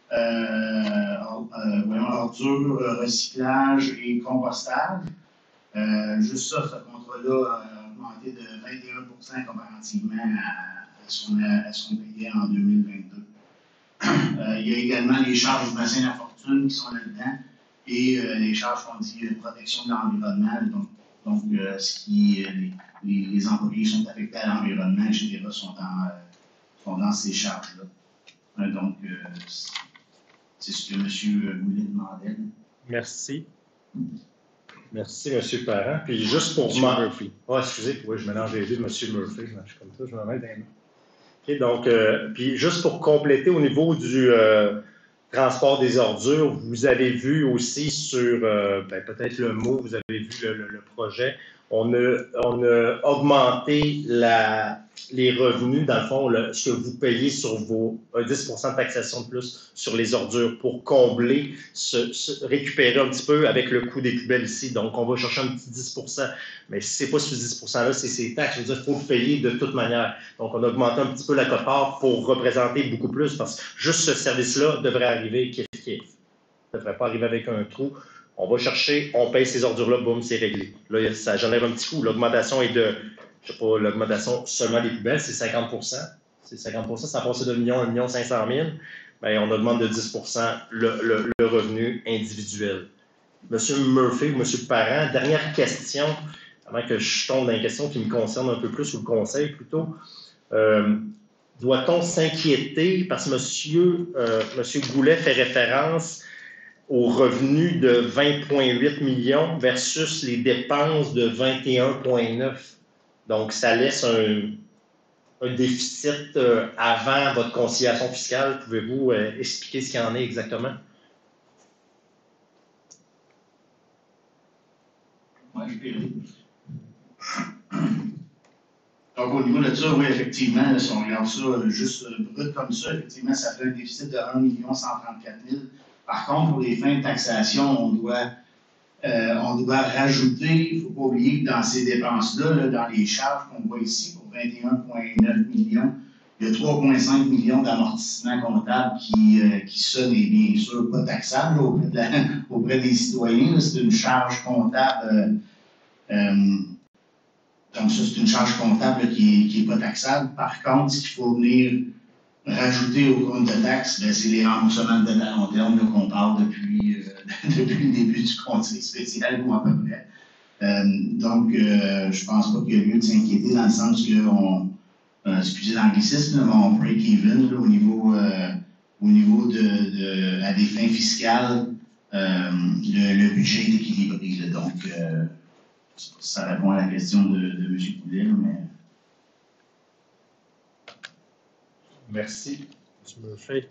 ordures, recyclage et compostage. Juste ça, ce contrat-là a augmenté de 21% comparativement à ce qu'on payait en 2022. Il y a également les charges du bassin de la fortune qui sont là-dedans et les charges qu'on dit protection de l'environnement. Donc, les employés qui sont affectés à l'environnement, etc., sont dans ces charges-là. Donc, c'est ce que M. Goulet demandait. Merci. Merci, M. Parent. Puis juste pour Murphy. Ah, excusez, oui, je mélange les deux, M. Murphy. Je suis comme ça, je me mets dans les mains. OK, donc, puis juste pour compléter au niveau du transport des ordures, vous avez vu aussi sur, peut-être le mot, vous avez vu le projet, on a augmenté les revenus, dans le fond, ce que vous payez sur vos 10% de taxation de plus sur les ordures pour combler, récupérer un petit peu avec le coût des poubelles ici. Donc, on va chercher un petit 10%. Mais si ce n'est pas ce 10%-là, c'est ces taxes. Je veux dire, il faut le payer de toute manière. Donc, on a augmenté un petit peu la quote-part pour représenter beaucoup plus parce que juste ce service-là devrait arriver kiff-kiff. Ça ne devrait pas arriver avec un trou. On va chercher, on paye ces ordures-là, boum, c'est réglé. Là, ça génère un petit coût. L'augmentation est de, je ne sais pas, l'augmentation seulement des poubelles, c'est 50%. C'est 50%, ça passe de 1 million à 1 500 000. Bien, on augmente de 10% le revenu individuel. M. Murphy ou M. Parent, dernière question, avant que je tombe dans une question qui me concerne un peu plus, ou le conseil plutôt. Doit-on s'inquiéter, parce que M. Goulet fait référence aux revenus de 20,8 millions versus les dépenses de 21,9. Donc, ça laisse un déficit avant votre conciliation fiscale. Pouvez-vous expliquer ce qu'il y en est exactement? Oui, je peux. Donc, au niveau de ça, oui, effectivement, si on regarde ça juste brut comme ça, effectivement, ça fait un déficit de 1 134 000. Par contre, pour les fins de taxation, on doit rajouter, il ne faut pas oublier que dans ces dépenses-là, là, dans les charges qu'on voit ici, pour 21,9 millions, il y a 3,5 millions d'amortissements comptables qui sont bien sûr pas taxables là, auprès des citoyens. C'est une charge comptable. Donc, ça, c'est une charge comptable qui n'est pas taxable. Par contre, ce qu'il faut venir rajouter au compte de taxes, c'est les remboursements de dette à long terme qu'on parle depuis le début du conseil spécial ou à peu près. Donc, je ne pense pas qu'il y a lieu de s'inquiéter dans le sens qu'on, excusez l'anglicisme, on break even là, au niveau à des fins fiscales, le budget est équilibré. Là, donc, ça répond à la question de M. Goulet, mais... Merci, M. Murphy.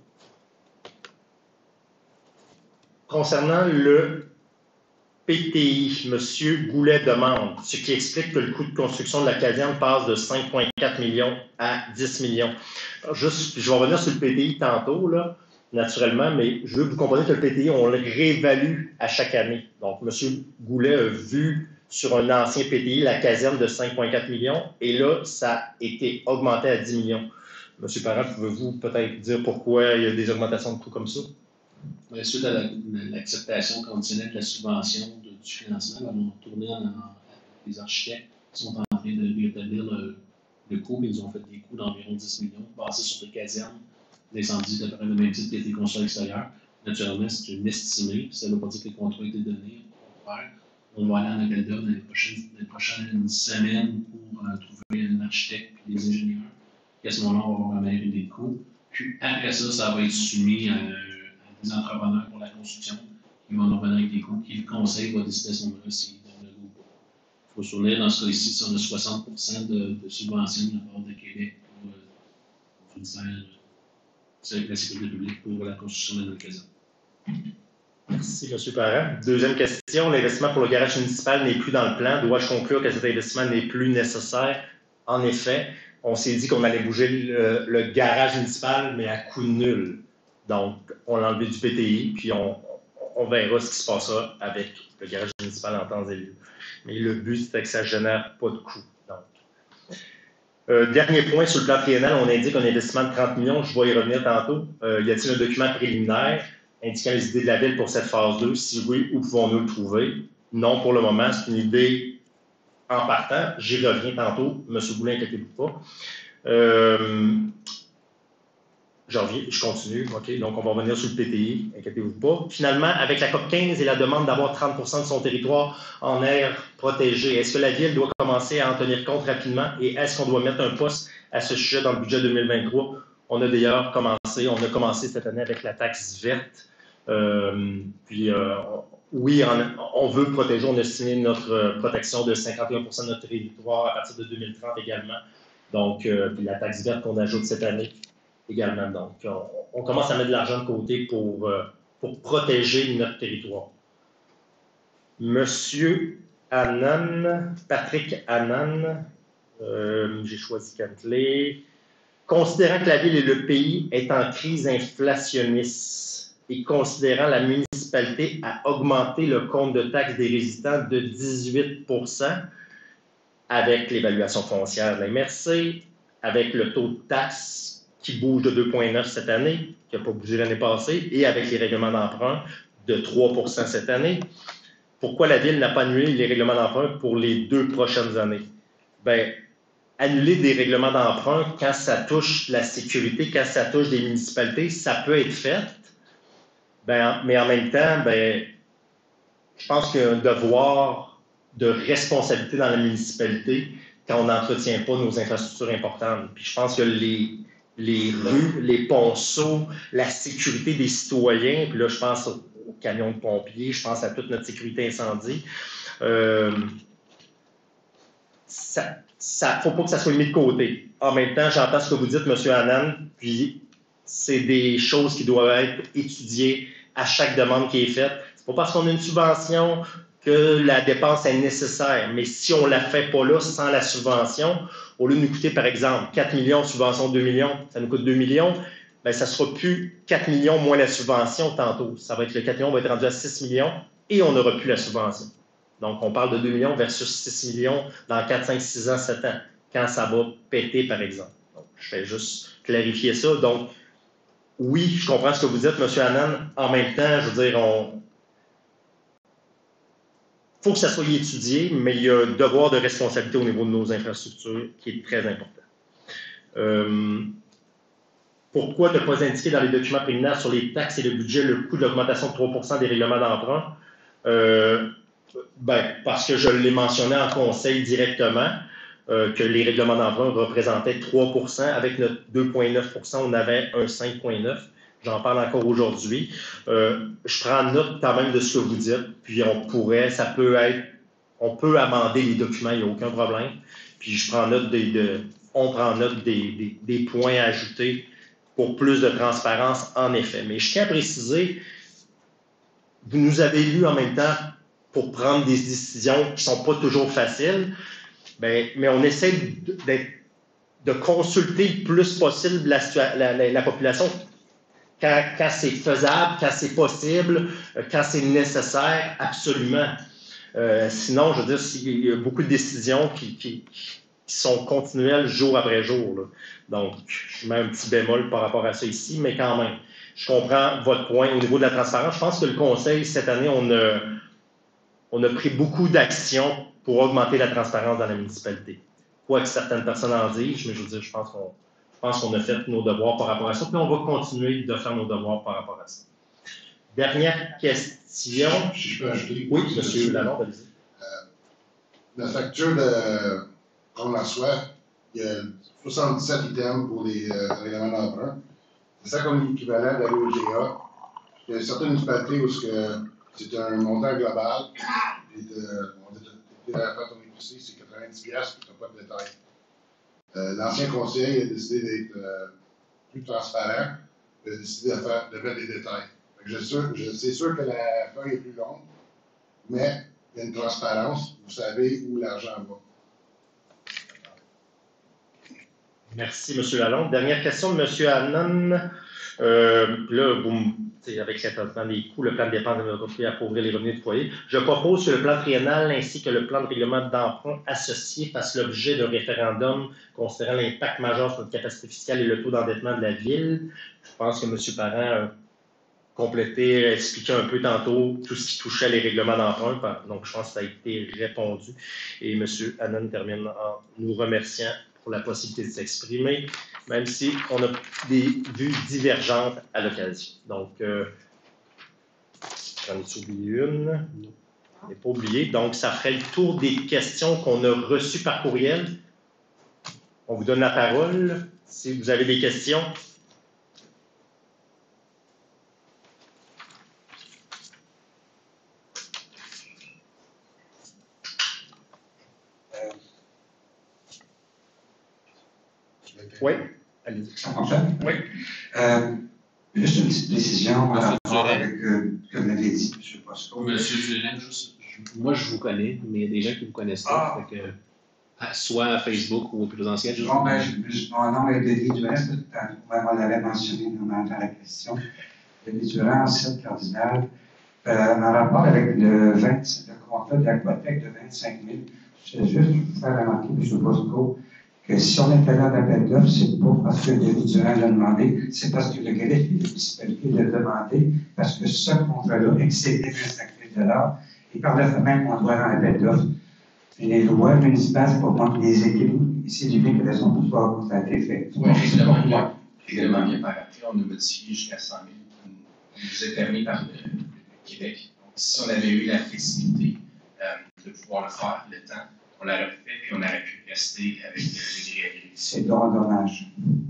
Concernant le PTI, M. Goulet demande, ce qui explique que le coût de construction de la caserne passe de 5,4 millions à 10 millions. Alors, juste, je vais revenir sur le PTI tantôt, là, naturellement, mais je veux que vous compreniez que le PTI, on le réévalue à chaque année. Donc, M. Goulet a vu sur un ancien PTI la caserne de 5,4 millions et là, ça a été augmenté à 10 millions. M. Parent, pouvez-vous peut-être dire pourquoi il y a des augmentations de coûts comme ça? Suite à l'acceptation conditionnelle de la subvention du financement, on a tourné les architectes qui sont en train de rétablir le coût, mais ils ont fait des coûts d'environ 10 millions, basés sur des casernes d'incendie de près le même type qui a été construit à l'extérieur. Naturellement, c'est une estimée. Ça ne veut pas dire que le contrat a été donné. Au contraire, on va aller en appel d'offres dans les prochaines semaines pour trouver un architecte et des ingénieurs. Et à ce moment-là, on va avoir un meilleur idée de coût. Puis après ça, ça va être soumis à des entrepreneurs pour la construction qui vont nous revenir avec des coûts. Puis le conseil va décider à ce moment-là s'il donne le goût ou pas. Il faut se souvenir, dans ce cas-ci, si on a 60% de subventions de la part de Québec pour le ministère de la Sécurité publique pour la construction de la nouvelle caserne. Merci, M. Parent. Deuxième question. L'investissement pour le garage municipal n'est plus dans le plan. Dois-je conclure que cet investissement n'est plus nécessaire? En effet, on s'est dit qu'on allait bouger le garage municipal, mais à coût nul. Donc, on l'a enlevé du PTI, puis on verra ce qui se passera avec le garage municipal en temps et lieu. Mais le but, c'était que ça ne génère pas de coût. Dernier point, sur le plan triennal, on indique un investissement de 30 millions. Je vais y revenir tantôt. Y a-t-il un document préliminaire indiquant les idées de la Ville pour cette phase 2? Si oui, où pouvons-nous le trouver? Non, pour le moment, c'est une idée en partant. J'y reviens tantôt. M. Boulin, inquiétez-vous pas. Je continue. OK, donc on va revenir sur le PTI. Inquiétez-vous pas. Finalement, avec la COP 15 et la demande d'avoir 30% de son territoire en aire protégée, est-ce que la Ville doit commencer à en tenir compte rapidement et est-ce qu'on doit mettre un poste à ce sujet dans le budget 2023? On a d'ailleurs commencé cette année avec la taxe verte. Oui, on veut protéger, on a signé notre protection de 51% de notre territoire à partir de 2030 également. Donc, puis la taxe verte qu'on ajoute cette année également. Donc, on commence à mettre de l'argent de côté pour protéger notre territoire. Monsieur Annan, Patrick Annan, j'ai choisi Cantley. Considérant que la Ville et le pays est en crise inflationniste et considérant la municipalité à augmenter le compte de taxes des résidents de 18% avec l'évaluation foncière de la MRC, avec le taux de taxe qui bouge de 2,9 cette année, qui n'a pas bougé l'année passée, et avec les règlements d'emprunt de 3% cette année. Pourquoi la Ville n'a pas annulé les règlements d'emprunt pour les 2 prochaines années? Bien, annuler des règlements d'emprunt quand ça touche la sécurité, quand ça touche des municipalités, ça peut être fait. Ben, mais en même temps, ben, je pense qu'il y a un devoir de responsabilité dans la municipalité quand on n'entretient pas nos infrastructures importantes. Puis je pense que les rues, les ponceaux, la sécurité des citoyens, puis là, je pense aux camions de pompiers, je pense à toute notre sécurité incendie. Ça faut pas que ça soit mis de côté. En même temps, j'entends ce que vous dites, M. Annan, puis c'est des choses qui doivent être étudiées à chaque demande qui est faite. C'est pas parce qu'on a une subvention que la dépense est nécessaire, mais si on ne la fait pas là, sans la subvention, au lieu de nous coûter, par exemple, 4 millions, subvention de 2 millions, ça nous coûte 2 millions, bien, ça ne sera plus 4 millions moins la subvention tantôt. Ça va être le 4 millions va être rendu à 6 millions et on n'aura plus la subvention. Donc, on parle de 2 millions versus 6 millions dans 4, 5, 6 ans, 7 ans, quand ça va péter, par exemple. Donc, je fais juste clarifier ça. Donc, oui, je comprends ce que vous dites, M. Annan. En même temps, je veux dire, il faut que ça soit étudié, mais il y a un devoir de responsabilité au niveau de nos infrastructures qui est très important. Pourquoi ne pas indiquer dans les documents préliminaires sur les taxes et le budget le coût de l'augmentation de 3% des règlements d'emprunt? Ben, parce que je l'ai mentionné en conseil directement, que les règlements d'emprunt représentaient 3%. Avec notre 2,9%, on avait un 5,9%. J'en parle encore aujourd'hui. Je prends note quand même de ce que vous dites, puis on peut amender les documents, il n'y a aucun problème. Puis je prends note on prend note des points à ajouter pour plus de transparence, en effet. Mais je tiens à préciser, vous nous avez élus en même temps pour prendre des décisions qui ne sont pas toujours faciles, mais on essaie de consulter le plus possible la population quand c'est faisable, quand c'est possible, quand c'est nécessaire, absolument. Sinon, je veux dire, il y a beaucoup de décisions qui sont continuelles jour après jour. Là. Donc, je mets un petit bémol par rapport à ça ici, mais quand même, je comprends votre point au niveau de la transparence. Je pense que le Conseil, cette année, on a pris beaucoup d'actions pour augmenter la transparence dans la municipalité. Quoi que certaines personnes en disent, mais je veux dire, je pense qu'on a fait nos devoirs par rapport à ça, puis on va continuer de faire nos devoirs par rapport à ça. Dernière question. Si je peux ajouter. Oui, M. Lalonde, allez-y. La facture de prendre la soie, il y a 77 items pour les règlements d'emprunt. C'est ça comme l'équivalent d'aller au GA. Il y a certaines municipalités où c'est un montant global. Et on dit de faire ton épicerie, c'est 90$ et tu n'as pas de détails. L'ancien conseil a décidé d'être plus transparent, il a décidé de mettre des détails. C'est sûr que la feuille est plus longue, mais il y a une transparence, vous savez où l'argent va. Merci, M. Lalonde. Dernière question de M. Hannon. Là, avec l'étalement des coûts, le plan de dépenses de pour ouvrir les revenus du foyer, je propose que le plan triennal ainsi que le plan de règlement d'emprunt associé fassent l'objet d'un référendum considérant l'impact majeur sur notre capacité fiscale et le taux d'endettement de la Ville. Je pense que M. Parent a complété, expliqué un peu tantôt tout ce qui touchait les règlements d'emprunt. Donc, je pense que ça a été répondu. Et M. Hannon termine en nous remerciant pour la possibilité de s'exprimer, même si on a des vues divergentes à l'occasion. Donc, j'en ai oublié une. Je n'ai pas oublié. Donc, ça ferait le tour des questions qu'on a reçues par courriel. On vous donne la parole si vous avez des questions. Oui, allez-y. Ça fonctionne? Oui. Juste une petite précision par rapport avec ce que vous avez dit, M. Bosco. Monsieur Durin, moi je vous connais, mais il y a des gens qui ne vous connaissent pas. Fait que, soit à Facebook ou au présentiel. Bon, mon nom est Denis Durin, on l'avait mentionné dans la question. Denis Durin, ancien cardinal. En rapport avec le contrat de l'Aquatec de 25 000, je vais juste vous faire remarquer, M. Bosco, que si on est allé à l'appel d'offres, c'est pas parce que Denis Durand l'a demandé, c'est parce que le greffe de la municipalité l'a demandé, parce que ce contrat-là excédait 25 000 $ et par le fait même qu'on doit dans l'appel d'offres. Les lois municipales, c'est pour prendre les équipes, et c'est l'unique raison pourquoi ça a été fait. Oui, évidemment, bien par après, on a modifié jusqu'à 100 000, qui nous est permis par le Québec. Donc, si on avait eu la flexibilité de pouvoir le faire, le temps, on l'aurait fait et on aurait pu rester avec les réalités. C'est dommage.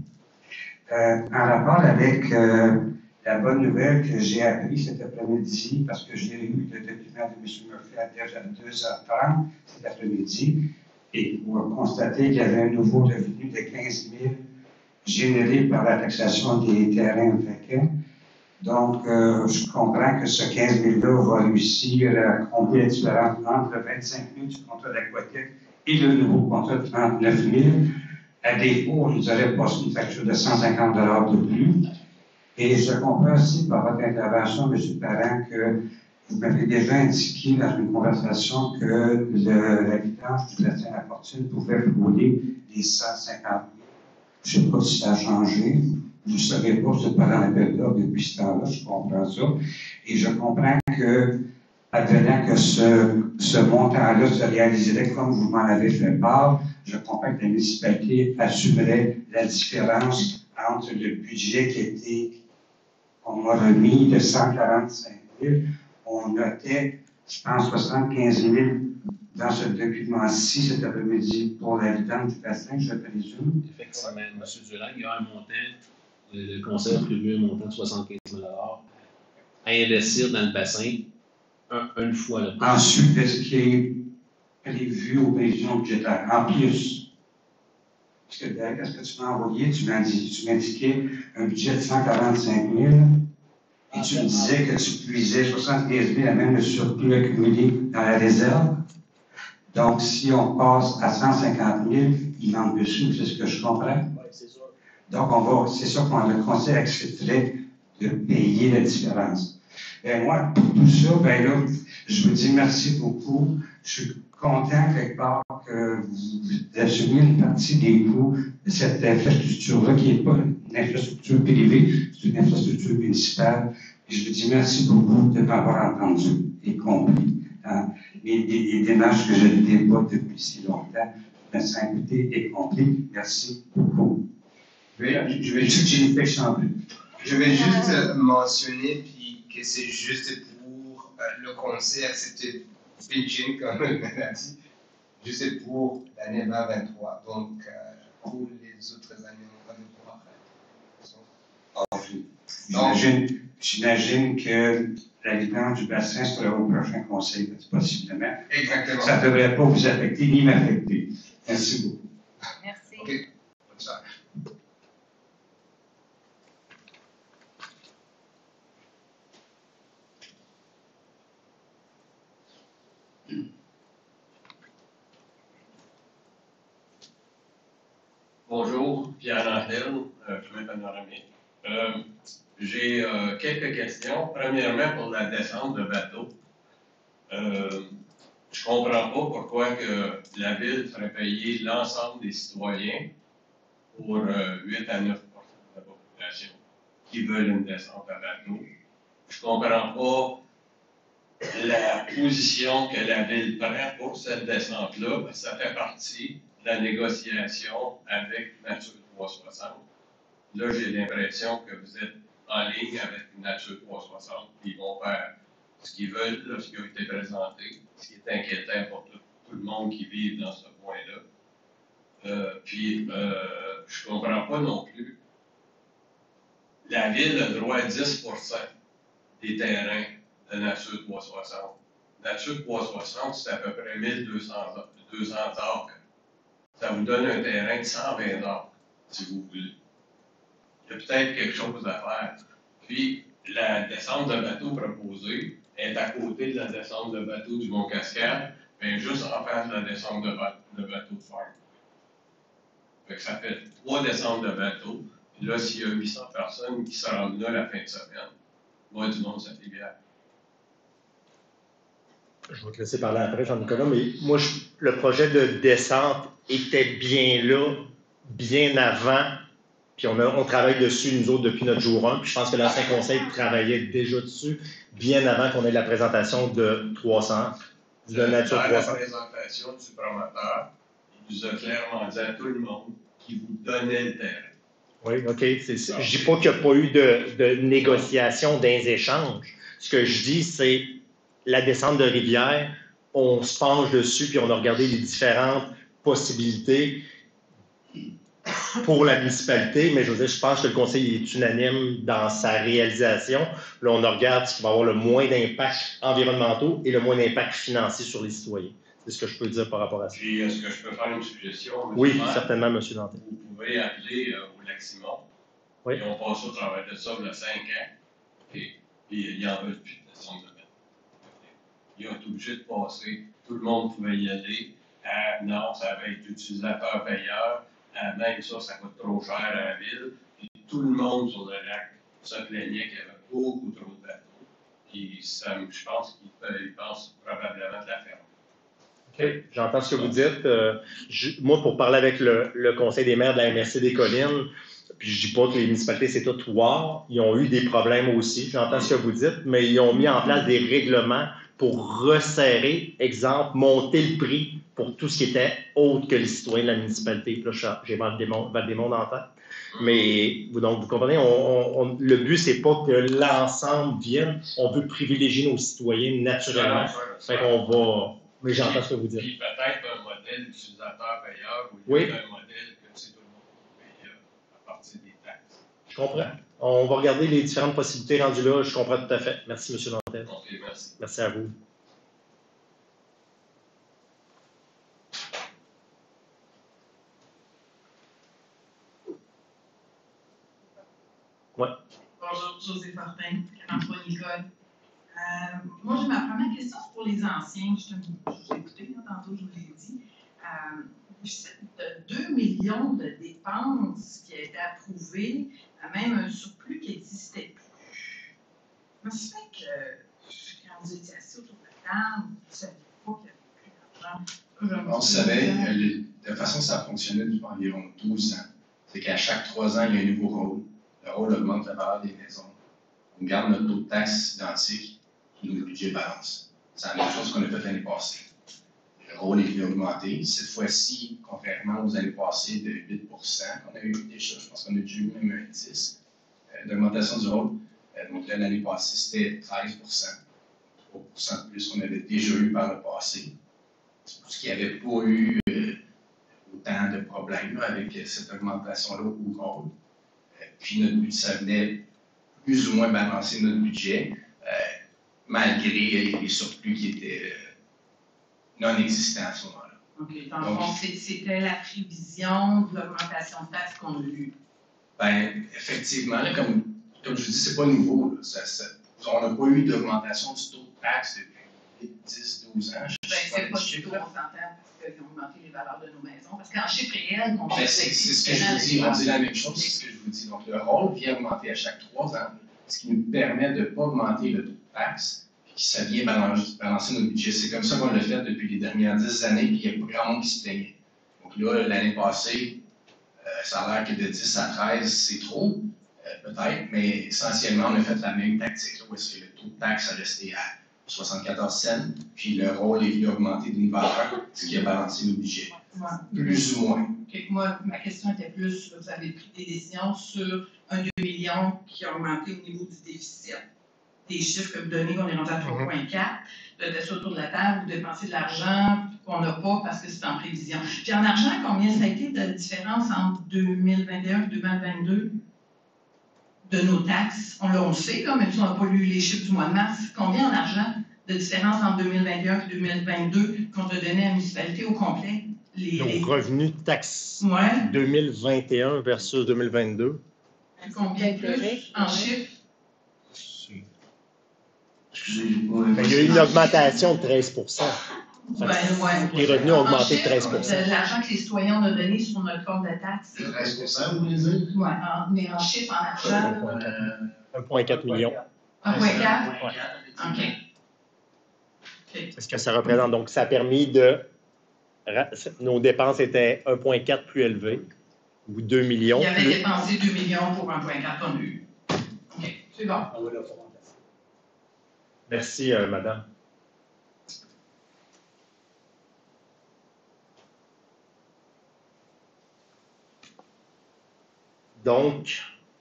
En rapport avec la bonne nouvelle que j'ai appris cet après-midi, parce que j'ai eu le document de M. Murphy à 2h30 cet après-midi, et pour constater qu'il y avait un nouveau revenu de 15 000 généré par la taxation des terrains vacants. Donc, je comprends que ce 15 000-là va réussir à combler la différence entre le 25 000 du contrat d'Aquatec et le nouveau contrat de 39 000. À défaut, on nous aurait passé une facture de 150 $ de plus. Et je comprends aussi par votre intervention, M. Parent, que vous m'avez déjà indiqué dans une conversation que l'habitant du bassin La Fortune pouvait frôler les 150 000. Je ne sais pas si ça a changé. Je ne savais pas, je n'ai pas dans l'appel d'ordre depuis ce temps-là, je comprends ça. Et je comprends que, advenant que ce montant-là se réaliserait comme vous m'en avez fait part, je comprends que la municipalité assumerait la différence entre le budget qui était, on m'a remis de 145 000, on notait, je pense, 75 000 dans ce document-ci cet après-midi pour l'habitant du bassin, je présume. Effectivement, M. Durand, il y a un montant. Le conseil a prévu un montant de 75 000 $ à investir dans le bassin une fois. Là. Ensuite, de ce qui est prévu aux prévisions budgétaires. En plus, parce que Derek, ce que tu m'as envoyé, tu m'indiquais un budget de 145 000 et tu me disais que tu puisais 75 000 à même le surplus accumulé dans la réserve. Donc, si on passe à 150 000, il manque dessus, c'est ce que je comprends. Oui, c'est ça. Donc, c'est sûr qu'on le conseil accepterait de payer la différence. Ben moi, pour tout ça, ben là, je vous dis merci beaucoup. Je suis content, quelque part, que vous assumiez une partie des coûts de cette infrastructure-là, qui n'est pas une infrastructure privée, c'est une infrastructure municipale. Et je vous dis merci beaucoup de m'avoir entendu et compris les démarches que je ne n'étais pas depuis si longtemps. Merci écouté et compris. Merci beaucoup. Je vais juste mentionner puis c'est juste pour le conseil accepter pitching, comme on a dit, juste pour l'année 2023. Donc, pour les autres années, on va devoir J'imagine que la vidange du bassin sera au prochain conseil, possiblement. Exactement. Ça ne devrait pas vous affecter ni m'affecter. Merci beaucoup. Merci. OK. Bonne soirée. Bonjour, Pierre Nantel, chemin panoramique. J'ai quelques questions. Premièrement, pour la descente de bateau. Je ne comprends pas pourquoi que la Ville ferait payer l'ensemble des citoyens pour 8 à 9% de la population qui veulent une descente à bateau. Je ne comprends pas la position que la Ville prend pour cette descente-là, parce que ça fait partie de la négociation avec Nature 360. Là, j'ai l'impression que vous êtes en ligne avec Nature 360, puis ils vont faire ce qu'ils veulent, là, ce qui a été présenté, ce qui est inquiétant pour tout le monde qui vit dans ce coin-là. Je ne comprends pas non plus. La Ville a droit à 10% des terrains de Nature 360. Nature 360, c'est à peu près 1200 acres. Ça vous donne un terrain de 120 acres, si vous voulez. Il y a peut-être quelque chose à faire. Puis, la descente de bateau proposée est à côté de la descente de bateau du Mont-Cascade, mais juste en face de la descente de bateau de Farm. Fait que ça fait 3 descentes de bateau. Puis là, s'il y a 800 personnes qui se rendent là la fin de semaine, moi, du monde, ça fait bien. Je vais te laisser parler après, Jean-Nicolas, mais moi, le projet de descente était bien là, bien avant, puis on travaille dessus, nous autres, depuis notre jour 1, puis je pense que l'ancien conseil travaillait déjà dessus, bien avant qu'on ait la présentation de 300, de Nature 300. Dans la présentation du promoteur, il nous a clairement dit à tout le monde qu'il vous donnait le terrain. Oui, OK. Je ne dis pas qu'il n'y a pas eu de négociation, d'échanges. Ce que je dis, c'est la descente de rivière, on se penche dessus, puis on a regardé les différentes possibilités pour la municipalité, mais je veux dire, je pense que le conseil est unanime dans sa réalisation. Là, on regarde ce qui va avoir le moins d'impact environnementaux et le moins d'impact financier sur les citoyens. C'est ce que je peux dire par rapport à ça. Puis, est-ce que je peux faire une suggestion? Oui, certainement, M. Dantel. Vous pouvez appeler au Lac-Simon. Oui. Et on passe au travers de ça, il y a 5 ans. Et puis, il n'y en veut plus de descente de bateau. Ils ont été obligés de passer. Tout le monde pouvait y aller. Non, ça va être utilisateur-payeur. Même ça coûte trop cher à la ville. Puis tout le monde sur le lac se plaignait qu'il y avait beaucoup trop de bateaux. Puis je pense qu'ils pensent probablement de la ferme. OK, j'entends ce que vous dites. Moi, pour parler avec le conseil des maires de la MRC des Collines, puis je ne dis pas que les municipalités, c'est tout voir. Ils ont eu des problèmes aussi. J'entends ce que vous dites, mais ils ont mis en place des règlements pour resserrer, exemple, monter le prix pour tout ce qui était autre que les citoyens de la municipalité. Puis là, j'ai Val-des-Monts en tête. Mais donc, vous comprenez, le but, c'est pas que l'ensemble vienne. On veut privilégier nos citoyens naturellement. Fait qu'on va. Mais j'entends ce que vous dites. Puis peut-être un modèle utilisateur-payeur ou oui. Un modèle que tout le monde paye à partir des taxes. Je comprends. On va regarder les différentes possibilités rendues là. Je comprends tout à fait. Merci, M. Dantel. OK, merci. Merci à vous. Ouais. Bonjour, José Fortin, 43 Nicole. Moi, j'ai ma première question pour les anciens. Je vous ai écouté, tantôt, je vous l'ai dit. Vous citez 2 millions de dépenses qui a été approuvées, même un surplus qui n'existait plus. Comment ça fait que quand vous étiez assis autour de la table, vous ne saviez pas qu'il n'y avait plus d'argent? On savait, de toute façon, ça fonctionnait depuis environ 12 ans. C'est qu'à chaque 3 ans, il y a un nouveau rôle. Le rôle augmente la valeur des maisons. On garde notre taux de taxe identique et nos budgets balancent. C'est la même chose qu'on a fait l'année passée. Le rôle est venu augmenter. Cette fois-ci, contrairement aux années passées de 8 qu'on a eu déjà, je pense qu'on a déjà eu même un 10 d'augmentation du rôle. Donc là, l'année passée, c'était 13 3 de plus qu'on avait déjà eu par le passé. Ce qui n'avait pas eu autant de problèmes là, avec cette augmentation-là au rôle. Puis notre but, ça venait plus ou moins balancer notre budget, malgré les surplus qui étaient non existants à ce moment-là. OK. Dans le fond, c'était la prévision de l'augmentation de taxes qu'on a eue. Bien, effectivement, là, comme je dis, c'est pas nouveau. Là. On n'a pas eu d'augmentation du taux de taxes depuis 10-12 ans. C'est pas du tout, on s'entend, parce qu'ils ont augmenté les valeurs de nos maisons. Parce qu'en chiffre réel, on c'est ce que je vous dis. On dit la même chose, c'est ce que je vous dis. Donc, le rôle vient augmenter à chaque 3 ans, ce qui nous permet de ne pas augmenter le taux de taxes, puis ça vient balancer notre budget. C'est comme ça qu'on l'a fait depuis les dernières 10 années, puis il n'y a pas grand monde qui se plaignait. Donc là, l'année passée, ça a l'air que de 10 à 13, c'est trop, peut-être, mais essentiellement, on a fait la même tactique, là, où est-ce que le taux de taxe a resté à 74 cents, puis le rôle est venu augmenter d'une valeur, ce qui a balancé nos budgets. Ouais. Plus ou moins. Okay. Moi, ma question était plus, vous avez pris des décisions sur un 2 millions qui a augmenté au niveau du déficit. Des chiffres que vous donnez, qu'on est rendu à 3,4. Vous êtes autour de la table, vous dépensez de l'argent qu'on n'a pas parce que c'est en prévision. Puis en argent, combien ça a été de différence entre 2021 et 2022 de nos taxes? On le sait, là, même si on n'a pas lu les chiffres du mois de mars. Combien en argent de différence entre 2021 et 2022 qu'on a donné à la municipalité au complet? Nos revenus de taxes ouais. 2021 versus 2022. Combien plus en chiffres? Excusez-moi. Il y a eu une augmentation de 13 ouais. Les revenus ont augmenté de 13 L'argent que les citoyens ont donné sur notre compte de taxes. 13 vous voulez dire? Oui, mais en chiffres, en argent. 1,4 million. 1,4? OK. C'est ce que ça représente. Donc, ça a permis de... Nos dépenses étaient 1,4 plus élevées, ou 2 millions. Il avait dépensé 2 millions pour 1,4 qu'on a eu. OK, c'est bon. Merci, madame. Donc,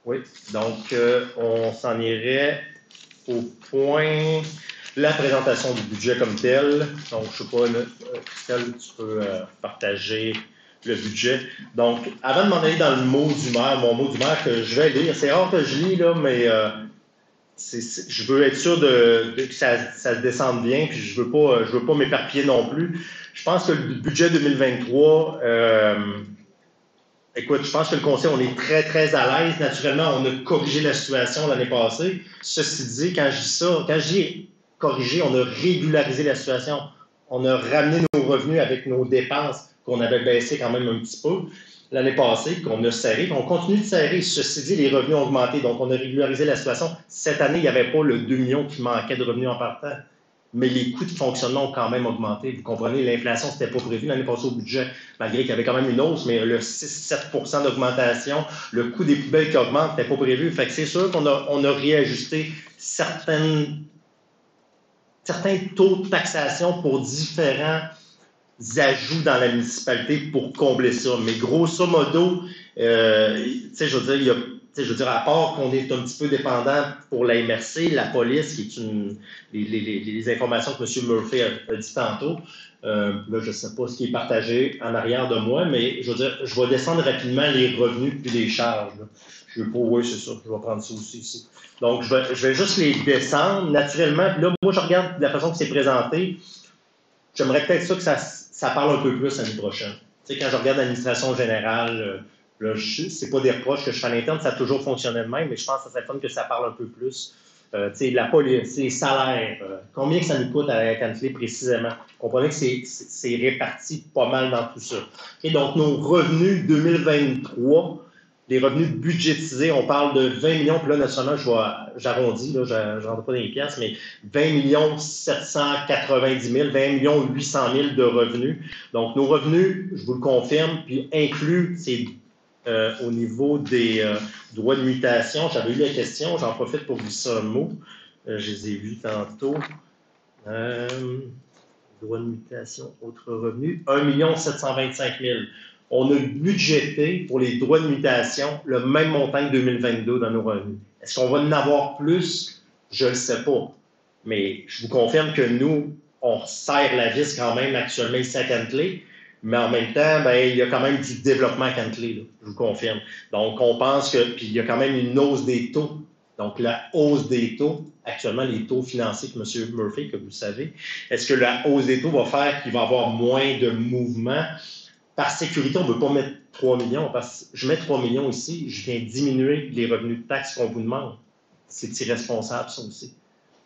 on s'en irait au point la présentation du budget comme tel. Donc, je ne sais pas, Christelle, tu peux partager le budget. Donc, avant de m'en aller dans le mot du maire, mon mot du maire que je vais lire, c'est rare que je lis, là, mais je veux être sûr que ça se descende bien, puis je veux pas m'éparpiller non plus. Je pense que le budget 2023, écoute, je pense que le conseil, on est très, très à l'aise. Naturellement, on a corrigé la situation l'année passée. Ceci dit, quand je dis corrigé, on a régularisé la situation. On a ramené nos revenus avec nos dépenses qu'on avait baissées quand même un petit peu l'année passée, qu'on a serré, puis on continue de serrer. Ceci dit, les revenus ont augmenté, donc on a régularisé la situation. Cette année, il n'y avait pas le 2 millions qui manquait de revenus en partant, mais les coûts de fonctionnement ont quand même augmenté. Vous comprenez, l'inflation, ce n'était pas prévu l'année passée au budget, malgré qu'il y avait quand même une hausse, mais le 6-7 d'augmentation, le coût des poubelles qui augmente, ce n'était pas prévu. Fait que c'est sûr qu'on a réajusté certains taux de taxation pour différents ajouts dans la municipalité pour combler ça. Mais grosso modo, je veux dire, à part qu'on est un petit peu dépendant pour la MRC, la police, qui est les informations que M. Murphy a dit tantôt, là, je ne sais pas ce qui est partagé en arrière de moi, mais je veux dire, je vais descendre rapidement les revenus puis les charges. Là. Je ne veux pas, oui, c'est ça, je vais prendre ça aussi ici. Donc, je vais juste les descendre naturellement. Puis là, moi, je regarde la façon que c'est présenté. J'aimerais peut-être ça que ça parle un peu plus l'année prochaine. Tu sais, quand je regarde l'administration générale, là, c'est pas des reproches que je fais à l'interne, ça a toujours fonctionné de même, mais je pense que ça serait fun que ça parle un peu plus. Tu sais, la police, les salaires, combien que ça nous coûte à calculer précisément. Vous comprenez que c'est réparti pas mal dans tout ça. Et donc, nos revenus 2023, les revenus budgétisés, on parle de 20 millions, puis là, naturellement, j'arrondis, là, je ne rentre pas dans les pièces, mais 20 790 000, 20 800 000 de revenus. Donc, nos revenus, je vous le confirme, puis inclus, c'est au niveau des droits de mutation. J'avais eu la question, j'en profite pour vous dire un mot. Je les ai vus tantôt. Droits de mutation, autres revenus, 1 725 000. On a budgété pour les droits de mutation le même montant que 2022 dans nos revenus. Est-ce qu'on va en avoir plus? Je ne le sais pas. Mais je vous confirme que nous, on serre la vis quand même actuellement ici à Cantley, mais en même temps, ben, il y a quand même du développement à Cantley, là, je vous confirme. Donc, on pense que, puis il y a quand même une hausse des taux. Donc, la hausse des taux, actuellement, les taux financiers que M. Murphy, que vous savez, est-ce que la hausse des taux va faire qu'il va y avoir moins de mouvements? Par sécurité, on ne veut pas mettre 3 millions, parce que je mets 3 millions ici, je viens diminuer les revenus de taxes qu'on vous demande. C'est irresponsable, ça aussi.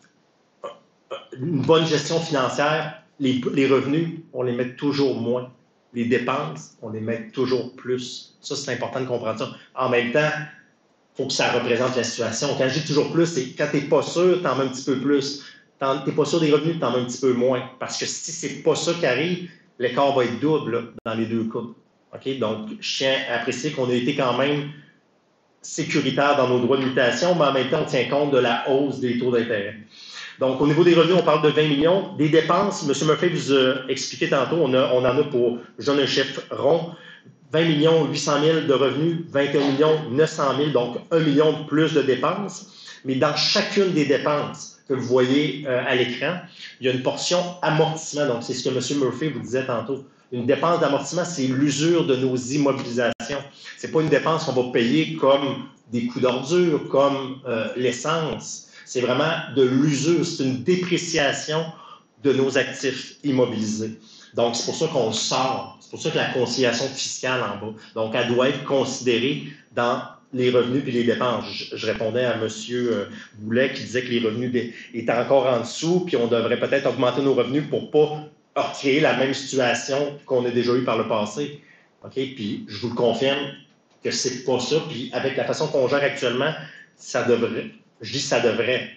Une bonne gestion financière, les revenus, on les met toujours moins. Les dépenses, on les met toujours plus. Ça, c'est important de comprendre ça. En même temps, il faut que ça représente la situation. Quand je dis toujours plus, c'est quand tu n'es pas sûr, tu en mets un petit peu plus. Tu n'es pas sûr des revenus, tu en mets un petit peu moins. Parce que si ce n'est pas ça qui arrive, l'écart va être double là, dans les deux cas. Okay? Donc, je tiens à apprécier qu'on a été quand même sécuritaire dans nos droits de mutation, mais en même temps, on tient compte de la hausse des taux d'intérêt. Donc, au niveau des revenus, on parle de 20 millions. Des dépenses, M. Murphy vous a expliqué tantôt, on en a pour, je donne un chiffre rond, 20 millions 800 000 de revenus, 21 millions 900 000, donc 1 million de plus de dépenses. Mais dans chacune des dépenses que vous voyez à l'écran, il y a une portion amortissement. Donc, c'est ce que M. Murphy vous disait tantôt. Une dépense d'amortissement, c'est l'usure de nos immobilisations. Ce n'est pas une dépense qu'on va payer comme des coûts d'ordure, comme l'essence. C'est vraiment de l'usure, c'est une dépréciation de nos actifs immobilisés. Donc, c'est pour ça qu'on sort. C'est pour ça que la conciliation fiscale en bas. Donc, elle doit être considérée dans les revenus et les dépenses. Je répondais à M. Boulet qui disait que les revenus étaient encore en dessous, puis on devrait peut-être augmenter nos revenus pour ne pas recréer la même situation qu'on a déjà eue par le passé. OK? Puis, je vous le confirme que c'est pas ça. Puis, avec la façon qu'on gère actuellement, ça devrait. Je dis ça devrait.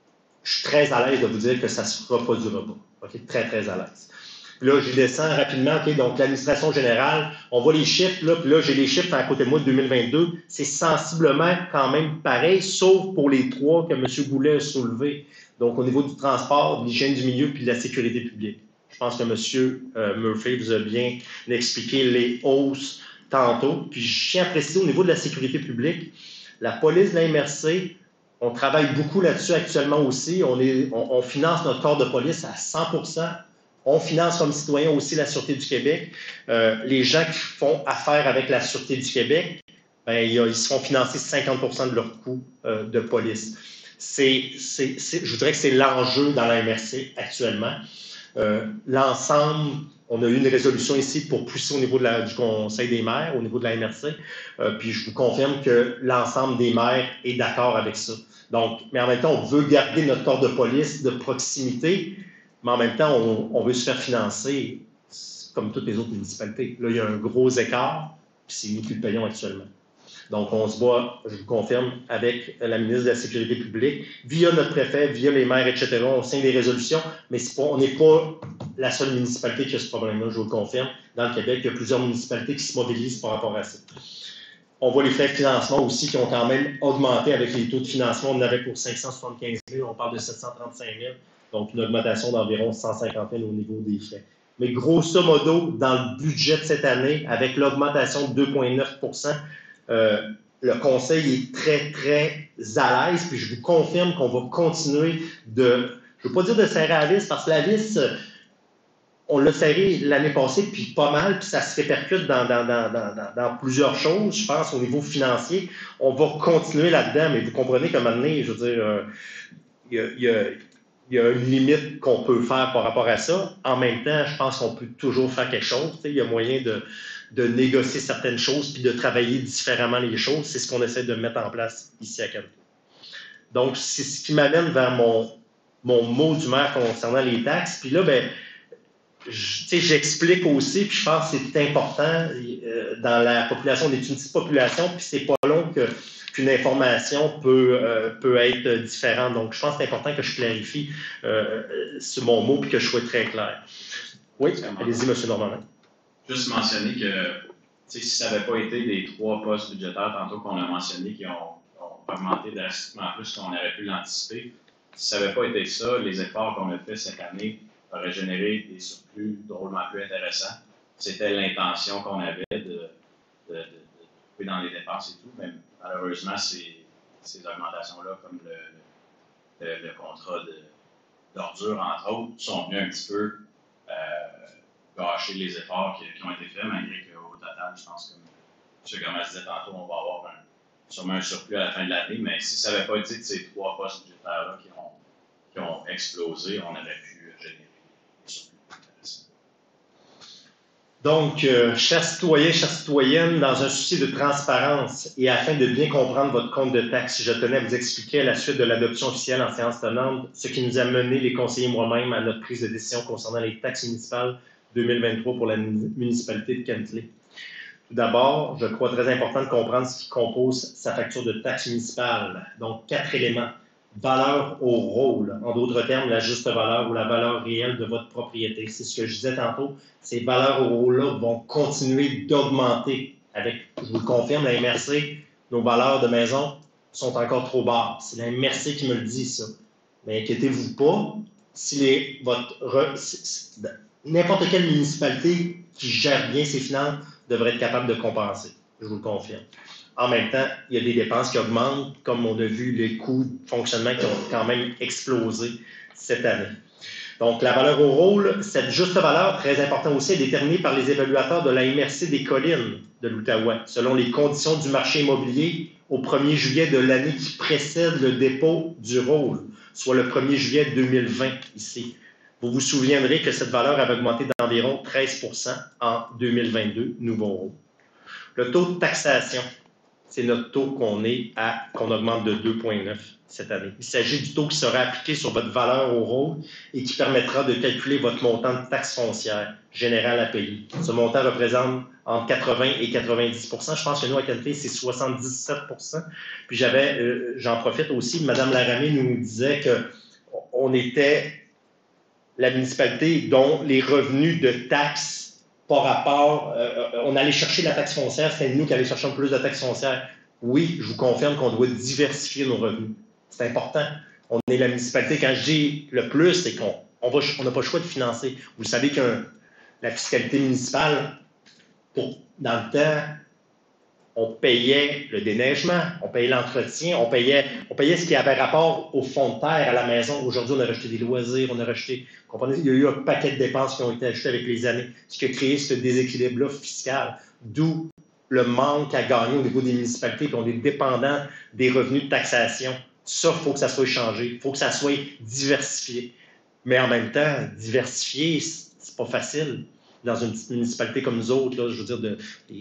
Je suis très à l'aise de vous dire que ça ne se reproduira pas. OK? Très, très à l'aise. Puis là, je descends rapidement. OK? Donc, l'administration générale, on voit les chiffres. Là, puis là, j'ai les chiffres à côté de moi de 2022. C'est sensiblement quand même pareil, sauf pour les trois que M. Goulet a soulevés. Donc, au niveau du transport, de l'hygiène du milieu puis de la sécurité publique. Je pense que M. Murphy vous a bien expliqué les hausses tantôt. Puis, je tiens à préciser au niveau de la sécurité publique, la police de la MRC, on travaille beaucoup là-dessus actuellement aussi. On finance notre corps de police à 100%. On finance comme citoyen aussi la Sûreté du Québec. Les gens qui font affaire avec la Sûreté du Québec, ben, ils se font financer 50% de leur coût de police. Je voudrais que c'est l'enjeu dans la MRC actuellement. L'ensemble, on a eu une résolution ici pour pousser au niveau du Conseil des maires, au niveau de la MRC, puis je vous confirme que l'ensemble des maires est d'accord avec ça. Donc, mais en même temps, on veut garder notre corps de police de proximité, mais en même temps, on veut se faire financer comme toutes les autres municipalités. Là, il y a un gros écart, puis c'est nous qui le payons actuellement. Donc, on se voit, je vous confirme, avec la ministre de la Sécurité publique, via notre préfet, via les maires, etc. On signe des résolutions, mais on n'est pas la seule municipalité qui a ce problème-là, je vous le confirme. Dans le Québec, il y a plusieurs municipalités qui se mobilisent par rapport à ça. On voit les frais de financement aussi qui ont quand même augmenté avec les taux de financement. On en avait pour 575 000, on parle de 735 000, donc une augmentation d'environ 150 000 au niveau des frais. Mais grosso modo, dans le budget de cette année, avec l'augmentation de 2,9 le Conseil est très, très à l'aise, puis je vous confirme qu'on va continuer je ne veux pas dire de serrer la vis, parce que la vis, on l'a serré l'année passée, puis pas mal, puis ça se répercute dans plusieurs choses, je pense, au niveau financier. On va continuer là-dedans, mais vous comprenez qu'à un moment donné, je veux dire, il y a une limite qu'on peut faire par rapport à ça. En même temps, je pense qu'on peut toujours faire quelque chose. Il y a moyen de négocier certaines choses puis de travailler différemment les choses. C'est ce qu'on essaie de mettre en place ici à Canada. Donc, c'est ce qui m'amène vers mon mot d'humeur concernant les taxes. Puis là, ben, j'explique aussi, puis je pense que c'est important dans la population, on est une petite population, puis c'est pas long qu'une information peut être différente. Donc, je pense que c'est important que je clarifie sur mon mot puis que je sois très clair. Oui, allez-y, M. Normandin. Juste mentionner que si ça n'avait pas été les 3 postes budgétaires tantôt qu'on a mentionnés qui ont augmenté drastiquement plus qu'on aurait pu l'anticiper, si ça n'avait pas été ça, les efforts qu'on a fait cette année auraient généré des surplus drôlement plus intéressants. C'était l'intention qu'on avait de de couper dans les dépenses et tout, mais malheureusement, ces augmentations-là, comme le contrat d'ordure, entre autres, sont venus un petit peu gâcher les efforts qui ont été faits, malgré qu'au total, je pense, comme M. Gamas disait tantôt, on va avoir sûrement un surplus à la fin de l'année, mais si ça n'avait pas été de ces 3 postes budgétaires-là qui ont explosé, on aurait pu générer des surplus intéressants. Donc, chers citoyens, chères citoyennes, dans un souci de transparence et afin de bien comprendre votre compte de taxes, je tenais à vous expliquer à la suite de l'adoption officielle en séance tenante ce qui nous a mené, les conseillers moi-même, à notre prise de décision concernant les taxes municipales 2023 pour la municipalité de Kentley. Tout d'abord, je crois très important de comprendre ce qui compose sa facture de taxe municipale. Donc, 4 éléments. Valeur au rôle. En d'autres termes, la juste valeur ou la valeur réelle de votre propriété. C'est ce que je disais tantôt. Ces valeurs au rôle-là vont continuer d'augmenter. Je vous le confirme, la MRC, nos valeurs de maison sont encore trop basses. C'est la MRC qui me le dit, ça. Mais inquiétez-vous pas, n'importe quelle municipalité qui gère bien ses finances devrait être capable de compenser. Je vous le confirme. En même temps, il y a des dépenses qui augmentent, comme on a vu les coûts de fonctionnement qui ont quand même explosé cette année. Donc, la valeur au rôle, cette juste valeur, très importante aussi, est déterminée par les évaluateurs de la MRC des collines de l'Outaouais, selon les conditions du marché immobilier au 1er juillet de l'année qui précède le dépôt du rôle, soit le 1er juillet 2020 ici. Vous vous souviendrez que cette valeur avait augmenté d'environ 13 % en 2022, nouveau rôle. Le taux de taxation, c'est notre taux qu'on augmente de 2,9 cette année. Il s'agit du taux qui sera appliqué sur votre valeur au rôle et qui permettra de calculer votre montant de taxe foncière générale à payer. Ce montant représente entre 80 et 90 %. Je pense que nous, à Kentley, c'est 77 %. Puis j'en profite aussi, Mme Laramé nous disait qu'on était la municipalité dont les revenus de taxes par rapport, on allait chercher la taxe foncière, c'était nous qui allions chercher plus de taxes foncières. Oui, je vous confirme qu'on doit diversifier nos revenus. C'est important. On est la municipalité, quand je dis le plus, c'est qu'on n'a pas le choix de financer. Vous savez que la fiscalité municipale, dans le temps, on payait le déneigement, on payait l'entretien, on payait ce qui avait rapport au fond de terre, à la maison. Aujourd'hui, on a rajouté des loisirs, on a rajouté... Comprenez, il y a eu un paquet de dépenses qui ont été ajoutées avec les années, ce qui a créé ce déséquilibre-là fiscal, d'où le manque à gagner au niveau des municipalités, puis on est dépendant des revenus de taxation. Ça, il faut que ça soit changé, il faut que ça soit diversifié. Mais en même temps, diversifier, c'est pas facile. Dans une petite municipalité comme nous autres, là, je veux dire,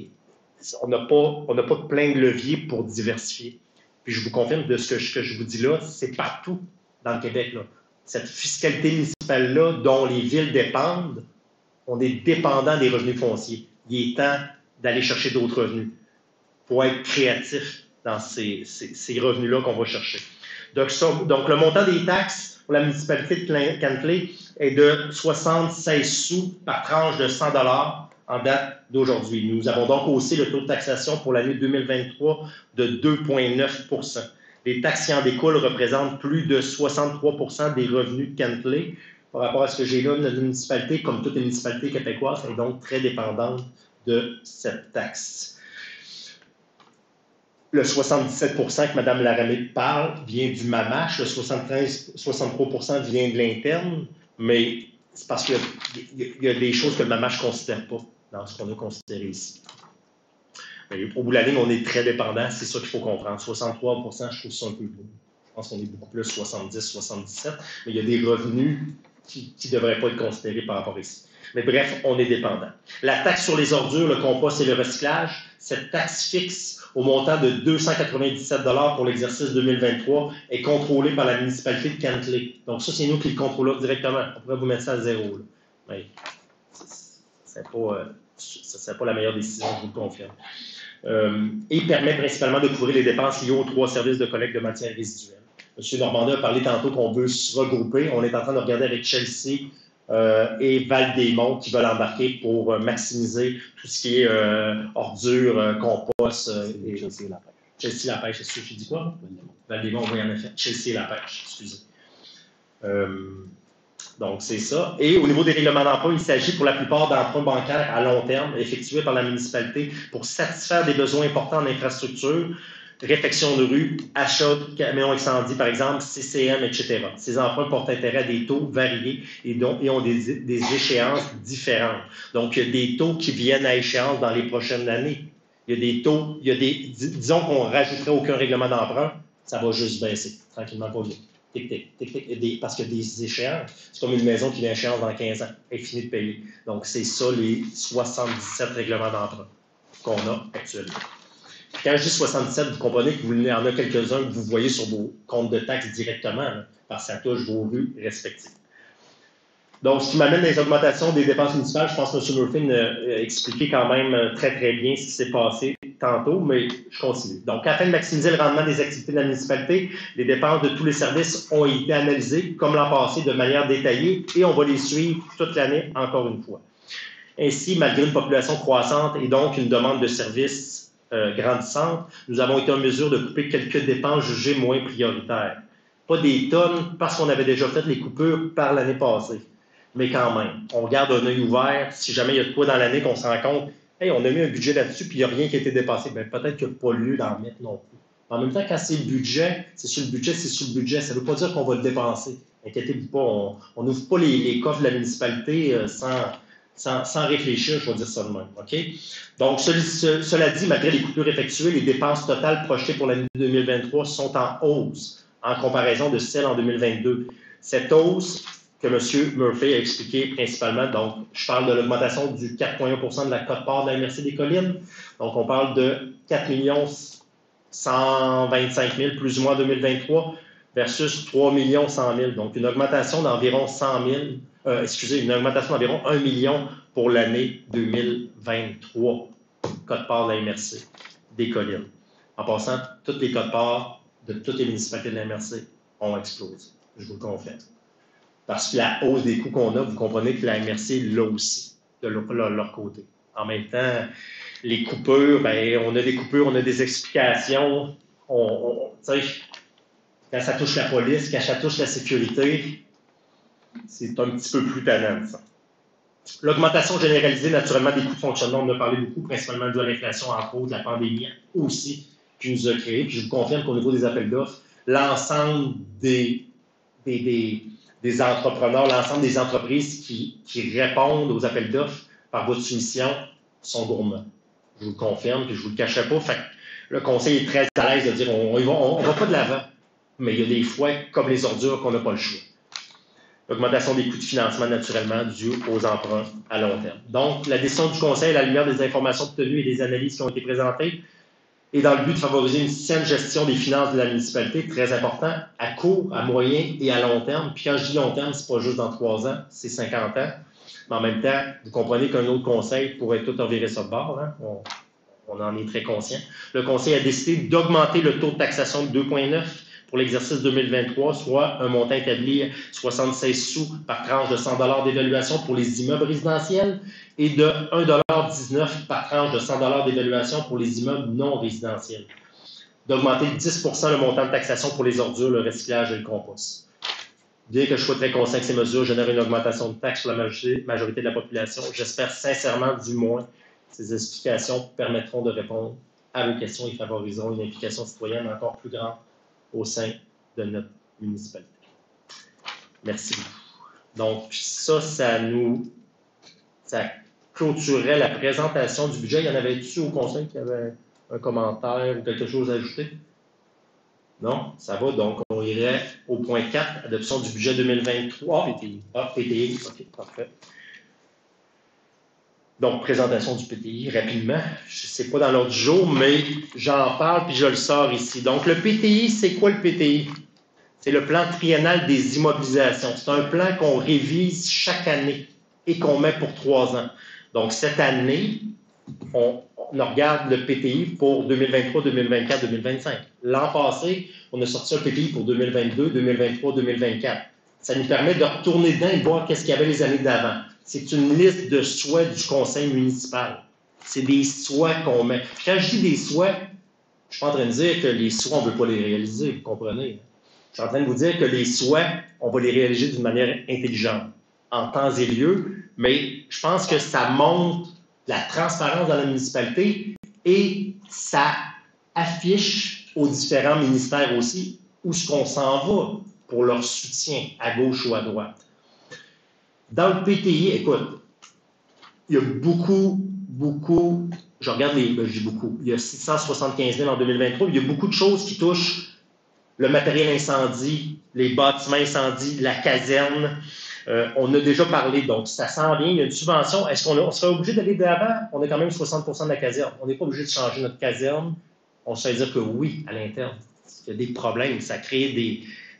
on n'a pas plein de leviers pour diversifier. Puis je vous confirme de ce que je vous dis là, c'est partout dans le Québec. Là. Cette fiscalité municipale-là, dont les villes dépendent, on est dépendant des revenus fonciers. Il est temps d'aller chercher d'autres revenus. Il faut être créatif dans ces revenus-là qu'on va chercher. Donc, le montant des taxes pour la municipalité de Kentley est de 76 sous par tranche de 100 $ en date d'aujourd'hui. Nous avons donc haussé le taux de taxation pour l'année 2023 de 2,9 %. Les taxes qui en découlent représentent plus de 63 % des revenus de Kentley. Par rapport à ce que j'ai là, notre municipalité, comme toutes les municipalités québécoises, est donc très dépendante de cette taxe. Le 77 % que Mme Laramé parle vient du MAMACH, le 63 % vient de l'interne, mais c'est parce qu'il y a des choses que le MAMACH ne considère pas dans ce qu'on a considéré ici. Mais au bout de la ligne, on est très dépendant, c'est ça qu'il faut comprendre. 63 %, je trouve ça un peu beau. Je pense qu'on est beaucoup plus 70, 77, mais il y a des revenus qui ne devraient pas être considérés par rapport à ici. Mais bref, on est dépendant. La taxe sur les ordures, le compost et le recyclage, cette taxe fixe au montant de 297 $ pour l'exercice 2023 est contrôlée par la municipalité de Kentley. Donc ça, c'est nous qui le contrôlons directement. On pourrait vous mettre ça à zéro. Là. Mais ce ne serait pas la meilleure décision, je vous le confirme. Et permet principalement de couvrir les dépenses liées aux 3 services de collecte de matières résiduelles. M. Normandin a parlé tantôt qu'on veut se regrouper. On est en train de regarder avec Chelsea et Val-des-Monts qui veulent embarquer pour maximiser tout ce qui est ordures, compost et Chelsea la pêche. Chelsea la pêche, est-ce que j'ai dit quoi? Val-des-Monts, oui, en effet. Chelsea la pêche, excusez. Donc, c'est ça. Et au niveau des règlements d'emprunt, il s'agit pour la plupart d'emprunts bancaires à long terme effectués par la municipalité pour satisfaire des besoins importants en infrastructure, réfection de rue, achat de camions incendie, par exemple, CCM, etc. Ces emprunts portent intérêt à des taux variés et ont des échéances différentes. Donc, il y a des taux qui viennent à échéance dans les prochaines années. Il y a des taux, disons qu'on ne rajouterait aucun règlement d'emprunt, ça va juste baisser, tranquillement, pas vite. Tic-tic. Parce que des échéances, c'est comme une maison qui vient à échéance dans 15 ans, elle est finie de payer. Donc, c'est ça les 77 règlements d'emprunt qu'on a actuellement. Quand je dis 77, vous comprenez qu'il y en a quelques-uns que vous voyez sur vos comptes de taxes directement, là, parce que ça touche vos rues respectives. Donc, ce qui m'amène les augmentations des dépenses municipales, je pense que M. Murphy a expliqué quand même très, très bien ce qui s'est passé tantôt, mais je continue. Donc, afin de maximiser le rendement des activités de la municipalité, les dépenses de tous les services ont été analysées, comme l'an passé, de manière détaillée, et on va les suivre toute l'année, encore une fois. Ainsi, malgré une population croissante et donc une demande de services grandissante, nous avons été en mesure de couper quelques dépenses jugées moins prioritaires. Pas des tonnes, parce qu'on avait déjà fait les coupures par l'année passée. Mais quand même, on garde un œil ouvert. Si jamais il y a de quoi dans l'année qu'on se rend compte, hey, on a mis un budget là-dessus, puis il n'y a rien qui a été dépassé, bien, peut-être qu'il n'y a pas lieu d'en mettre non plus. En même temps, quand c'est le budget, c'est sur le budget, c'est sur le budget. Ça ne veut pas dire qu'on va le dépenser. Inquiétez-vous pas, on n'ouvre pas les coffres de la municipalité sans réfléchir, je vais dire ça de même. Okay? Donc, cela dit, malgré les coupures effectuées, les dépenses totales projetées pour l'année 2023 sont en hausse en comparaison de celles en 2022. Cette hausse que M. Murphy a expliqué principalement, donc je parle de l'augmentation du 4,1 % de la quote-part de la MRC des Collines. Donc, on parle de 4 125 000 plus ou moins en 2023 versus 3 100 000. Donc, une augmentation d'environ 100 000, une augmentation d'environ 1 million pour l'année 2023, quote-part de la MRC des Collines. En passant, toutes les quote-parts de toutes les municipalités de la MRC ont explosé, je vous le confirme. Parce que la hausse des coûts qu'on a, vous comprenez que la MRC l'a aussi, de leur côté. En même temps, les coupures, bien, on a des coupures, on a des explications. Quand ça touche la police, quand ça touche la sécurité, c'est un petit peu plus tannant, ça. L'augmentation généralisée, naturellement, des coûts de fonctionnement, on en a parlé beaucoup, principalement de l'inflation en cause, de la pandémie aussi, qui nous a créé. Puis je vous confirme qu'au niveau des appels d'offres, l'ensemble des entrepreneurs, l'ensemble des entreprises qui répondent aux appels d'offres par voie de soumission sont gourmands. Je vous le confirme, puis je ne vous le cacherai pas. Fait que le conseil est très à l'aise de dire on ne va pas de l'avant, mais il y a des fois, comme les ordures, qu'on n'a pas le choix. L'augmentation des coûts de financement, naturellement, due aux emprunts à long terme. Donc, la décision du conseil, à la lumière des informations obtenues et des analyses qui ont été présentées, et dans le but de favoriser une saine gestion des finances de la municipalité, très important, à court, à moyen et à long terme. Puis quand je dis long terme, ce n'est pas juste dans 3 ans, c'est 50 ans. Mais en même temps, vous comprenez qu'un autre conseil pourrait tout revirer ça de bord. Hein? On en est très conscient. Le conseil a décidé d'augmenter le taux de taxation de 2,9 pour l'exercice 2023, soit un montant établi à 76 sous par tranche de 100 $ d'évaluation pour les immeubles résidentiels et de 1,19 $ par tranche de 100 $ d'évaluation pour les immeubles non résidentiels. D'augmenter de 10 % le montant de taxation pour les ordures, le recyclage et le compost. Bien que je sois très conscient que ces mesures génèrent une augmentation de taxes sur la majorité de la population, j'espère sincèrement, du moins, que ces explications permettront de répondre à vos questions et favoriseront une implication citoyenne encore plus grande au sein de notre municipalité. Merci beaucoup. Donc, ça clôturait la présentation du budget. Il y en avait-tu au conseil qui avait un commentaire ou quelque chose à ajouter? Non? Ça va. Donc, on irait au point 4, adoption du budget 2023. PTI. OK, parfait. Donc, présentation du PTI, rapidement. Je ne sais pas dans l'ordre du jour, mais j'en parle puis je le sors ici. Donc, le PTI, c'est quoi le PTI? C'est le plan triennal des immobilisations. C'est un plan qu'on révise chaque année et qu'on met pour 3 ans. Donc, cette année, on regarde le PTI pour 2023, 2024, 2025. L'an passé, on a sorti un PTI pour 2022, 2023, 2024. Ça nous permet de retourner dedans et de voir qu'est-ce qu'il y avait les années d'avant. C'est une liste de souhaits du conseil municipal. C'est des souhaits qu'on met. Quand je dis des souhaits, je ne suis pas en train de dire que les souhaits, on ne veut pas les réaliser, vous comprenez? Je suis en train de vous dire que les souhaits, on va les réaliser d'une manière intelligente, en temps et lieu, mais je pense que ça montre la transparence dans la municipalité et ça affiche aux différents ministères aussi où est-ce qu'on s'en va pour leur soutien à gauche ou à droite. Dans le PTI, écoute, il y a beaucoup, je regarde je dis beaucoup, il y a 675 000 en 2023, il y a beaucoup de choses qui touchent le matériel incendie, les bâtiments incendies, la caserne. On a déjà parlé, donc ça s'en vient, il y a une subvention. Est-ce qu'on serait obligé d'aller de l'avant? On a quand même 60% de la caserne. On n'est pas obligé de changer notre caserne. On se fait dire que oui, à l'interne. Il y a des problèmes, ça crée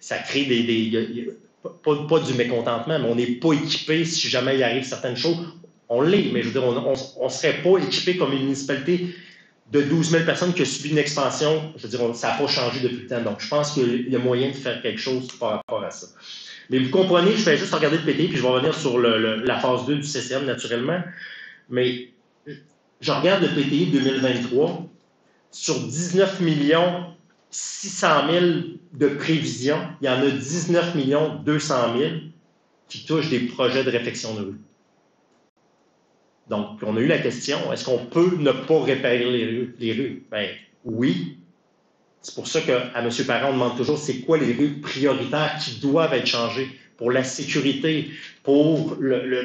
pas du mécontentement, mais on n'est pas équipé si jamais il arrive certaines choses. On l'est, mais je veux dire, on ne serait pas équipé comme une municipalité de 12 000 personnes qui a subi une expansion. Je veux dire, ça n'a pas changé depuis le temps. Donc, je pense qu'il y a moyen de faire quelque chose par rapport à ça. Mais vous comprenez, je vais juste regarder le PTI, puis je vais revenir sur la phase 2 du CCM, naturellement. Mais je regarde le PTI 2023. Sur 19 600 000 de prévisions, il y en a 19 200 000 qui touchent des projets de réfection de rue. Donc, on a eu la question, est-ce qu'on peut ne pas réparer les rues? Bien, oui. C'est pour ça qu'à M. Parent, on demande toujours c'est quoi les rues prioritaires qui doivent être changées pour la sécurité, pour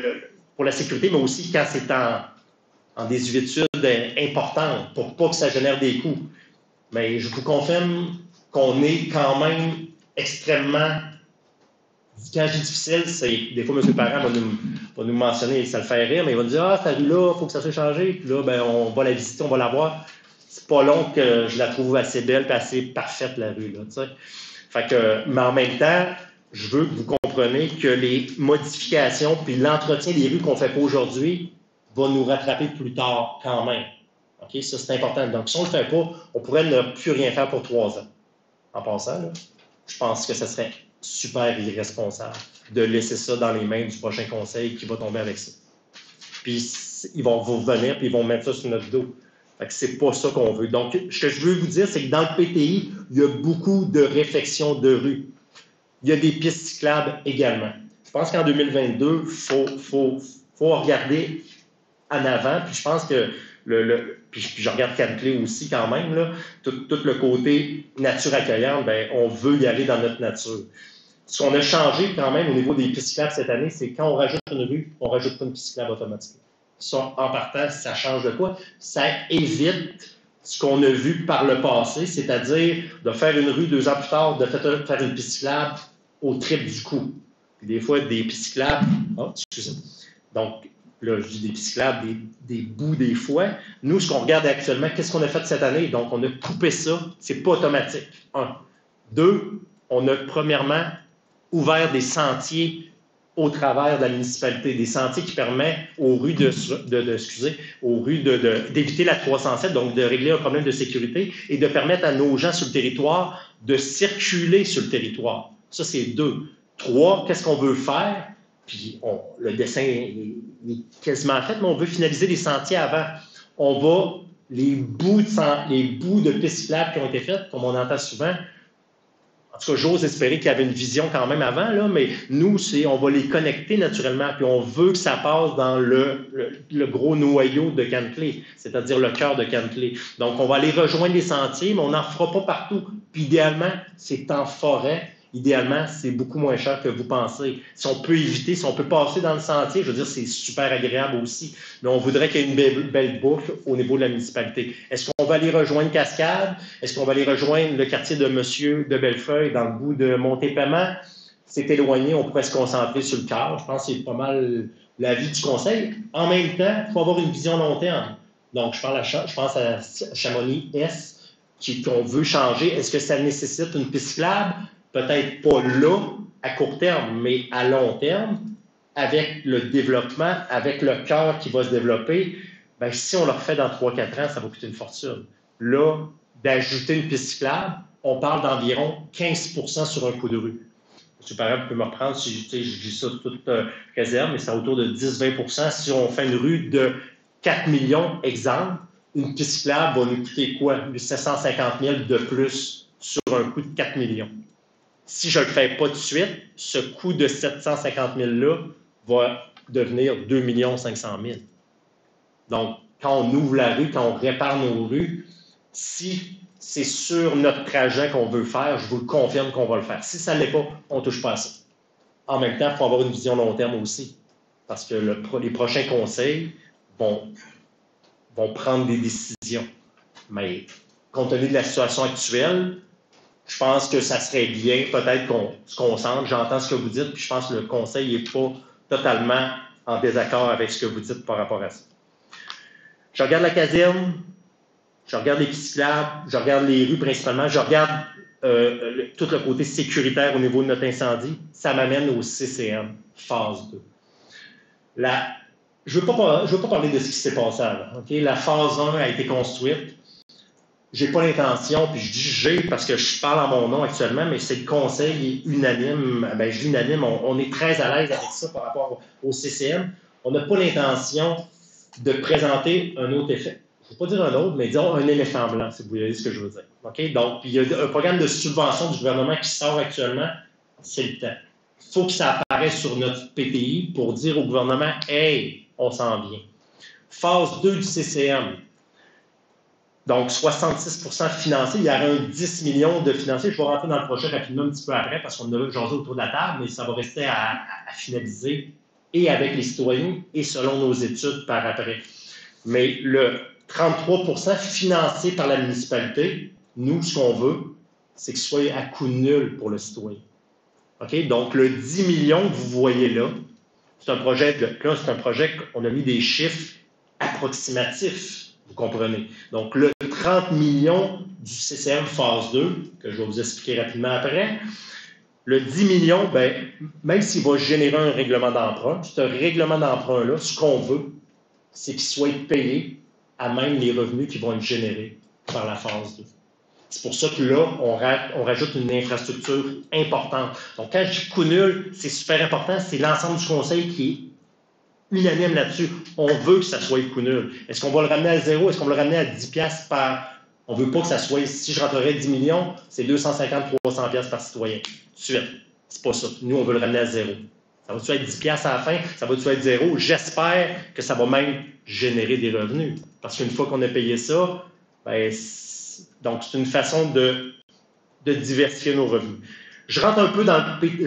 la sécurité, mais aussi quand c'est en désuétude importante, pour pas que ça génère des coûts. Mais je vous confirme qu'on est quand même extrêmement... Quand je dis difficile, c'est des fois, M. Parent va nous mentionner, ça le fait rire, mais il va nous dire « Ah, cette rue-là, il faut que ça soit changé. » Puis là, ben, on va la visiter, on va la voir. C'est pas long que je la trouve assez belle et assez parfaite, la rue, là, tu sais. Fait que, mais en même temps, je veux que vous compreniez que les modifications puis l'entretien des rues qu'on ne fait pas aujourd'hui va nous rattraper plus tard quand même. OK? Ça, c'est important. Donc, si on ne le fait pas, on pourrait ne plus rien faire pour 3 ans. En passant, là, je pense que ce serait super irresponsable de laisser ça dans les mains du prochain conseil qui va tomber avec ça. Puis, ils vont vous revenir puis ils vont mettre ça sur notre dos. Fait que c'est pas ça qu'on veut. Donc, ce que je veux vous dire, c'est que dans le PTI, il y a beaucoup de réflexions de rue. Il y a des pistes cyclables également. Je pense qu'en 2022, il faut regarder en avant. Puis je pense que puis je regarde Cantley aussi quand même, là, tout le côté nature accueillante, bien, on veut y aller dans notre nature. Ce qu'on a changé quand même au niveau des pistes cyclables cette année, c'est quand on rajoute une rue, on ne rajoute pas une piste cyclable automatiquement. Ça, en partant, ça change de quoi? Ça évite ce qu'on a vu par le passé, c'est-à-dire de faire une rue 2 ans plus tard, de faire une piste cyclable au triple du coût. Puis des fois, des pistes cyclables... Oh, excusez-moi. Donc, là, je dis des pistes cyclables, des bouts des fois. Nous, ce qu'on regarde actuellement, qu'est-ce qu'on a fait cette année? Donc, on a coupé ça. C'est pas automatique. 1. 2, on a premièrement ouvert des sentiers au travers de la municipalité, des sentiers qui permettent aux rues d'éviter la 307, donc de régler un problème de sécurité et de permettre à nos gens sur le territoire de circuler sur le territoire. Ça, c'est 2. 3, qu'est-ce qu'on veut faire? Puis le dessin est quasiment fait, mais on veut finaliser les sentiers avant. On va, les bouts de pistes cyclables qui ont été faits, comme on entend souvent, en tout cas, j'ose espérer qu'il y avait une vision quand même avant, là, mais nous, on va les connecter naturellement, puis on veut que ça passe dans le gros noyau de Cantley, c'est-à-dire le cœur de Cantley. Donc, on va aller rejoindre les sentiers, mais on n'en fera pas partout. Puis idéalement, c'est en forêt. Idéalement, c'est beaucoup moins cher que vous pensez. Si on peut éviter, si on peut passer dans le sentier, je veux dire, c'est super agréable aussi. Mais on voudrait qu'il y ait une belle boucle au niveau de la municipalité. Est-ce qu'on va aller rejoindre Cascade? Est-ce qu'on va aller rejoindre le quartier de Monsieur de Bellefeuille dans le bout de Monté-Paiement? C'est éloigné, on pourrait se concentrer sur le cœur. Je pense que c'est pas mal l'avis du conseil. En même temps, il faut avoir une vision long terme. Donc, je pense à Chamonix-Est qu'on veut changer. Est-ce que ça nécessite une piste cyclable? Peut-être pas là, à court terme, mais à long terme, avec le développement, avec le cœur qui va se développer, bien, si on le refait dans 3-4 ans, ça va coûter une fortune. Là, d'ajouter une piste cyclable, on parle d'environ 15% sur un coup de rue. M. Parent peut me reprendre si je dis ça toute réserve, mais c'est autour de 10-20%. Si on fait une rue de 4 millions, exemple, une piste cyclable va nous coûter quoi? 750 000 de plus sur un coût de 4 millions. Si je ne le fais pas tout de suite, ce coût de 750 000-là va devenir 2 500 000. Donc, quand on ouvre la rue, quand on répare nos rues, si c'est sur notre trajet qu'on veut faire, je vous le confirme qu'on va le faire. Si ça ne l'est pas, on ne touche pas à ça. En même temps, il faut avoir une vision long terme aussi, parce que les prochains conseils vont prendre des décisions. Mais compte tenu de la situation actuelle, je pense que ça serait bien peut-être qu'on se concentre. J'entends ce que vous dites, puis je pense que le conseil n'est pas totalement en désaccord avec ce que vous dites par rapport à ça. Je regarde la caserne, je regarde les pistes cyclables, je regarde les rues principalement, je regarde tout le côté sécuritaire au niveau de notre incendie. Ça m'amène au CCM, phase 2. Je ne veux pas parler de ce qui s'est passé avant. Okay? La phase 1 a été construite. Je n'ai pas l'intention, puis je dis j'ai parce que je parle en mon nom actuellement, mais c'est le conseil unanime. Ben, je dis unanime, on est très à l'aise avec ça par rapport au CCM. On n'a pas l'intention de présenter un autre effet. Je ne veux pas dire un autre, mais disons un éléphant blanc, si vous voyez ce que je veux dire. Okay? Donc, il y a un programme de subvention du gouvernement qui sort actuellement, c'est le temps. Il faut que ça apparaisse sur notre PTI pour dire au gouvernement « Hey, on s'en vient ». Phase 2 du CCM. Donc, 66% financé. Il y aura un 10 millions de financés. Je vais rentrer dans le projet rapidement un petit peu après parce qu'on a jasé autour de la table, mais ça va rester à finaliser et avec les citoyens et selon nos études par après. Mais le 33% financé par la municipalité, nous, ce qu'on veut, c'est que ce soit à coût nul pour le citoyen. Okay? Donc, le 10 millions que vous voyez là, c'est un projet qu'on a mis des chiffres approximatifs. Vous comprenez. Donc, le 30 millions du CCM phase 2, que je vais vous expliquer rapidement après, le 10 millions, ben, même s'il va générer un règlement d'emprunt, ce règlement d'emprunt-là, ce qu'on veut, c'est qu'il soit payé à même les revenus qui vont être générés par la phase 2. C'est pour ça que là, on rajoute une infrastructure importante. Donc, quand je dis coût nul, c'est super important, c'est l'ensemble du conseil qui est unanime là-dessus. On veut que ça soit coût nul. Est-ce qu'on va le ramener à zéro? Est-ce qu'on va le ramener à 10 $ par... On ne veut pas que ça soit... Si je rentrerais 10 millions, c'est 250-300 $ par citoyen. Tout de suite. C'est pas ça. Nous, on veut le ramener à zéro. Ça va-tu être 10 $ à la fin? Ça va-tu être zéro? J'espère que ça va même générer des revenus. Parce qu'une fois qu'on a payé ça, ben, donc c'est une façon de diversifier nos revenus. Je rentre un peu dans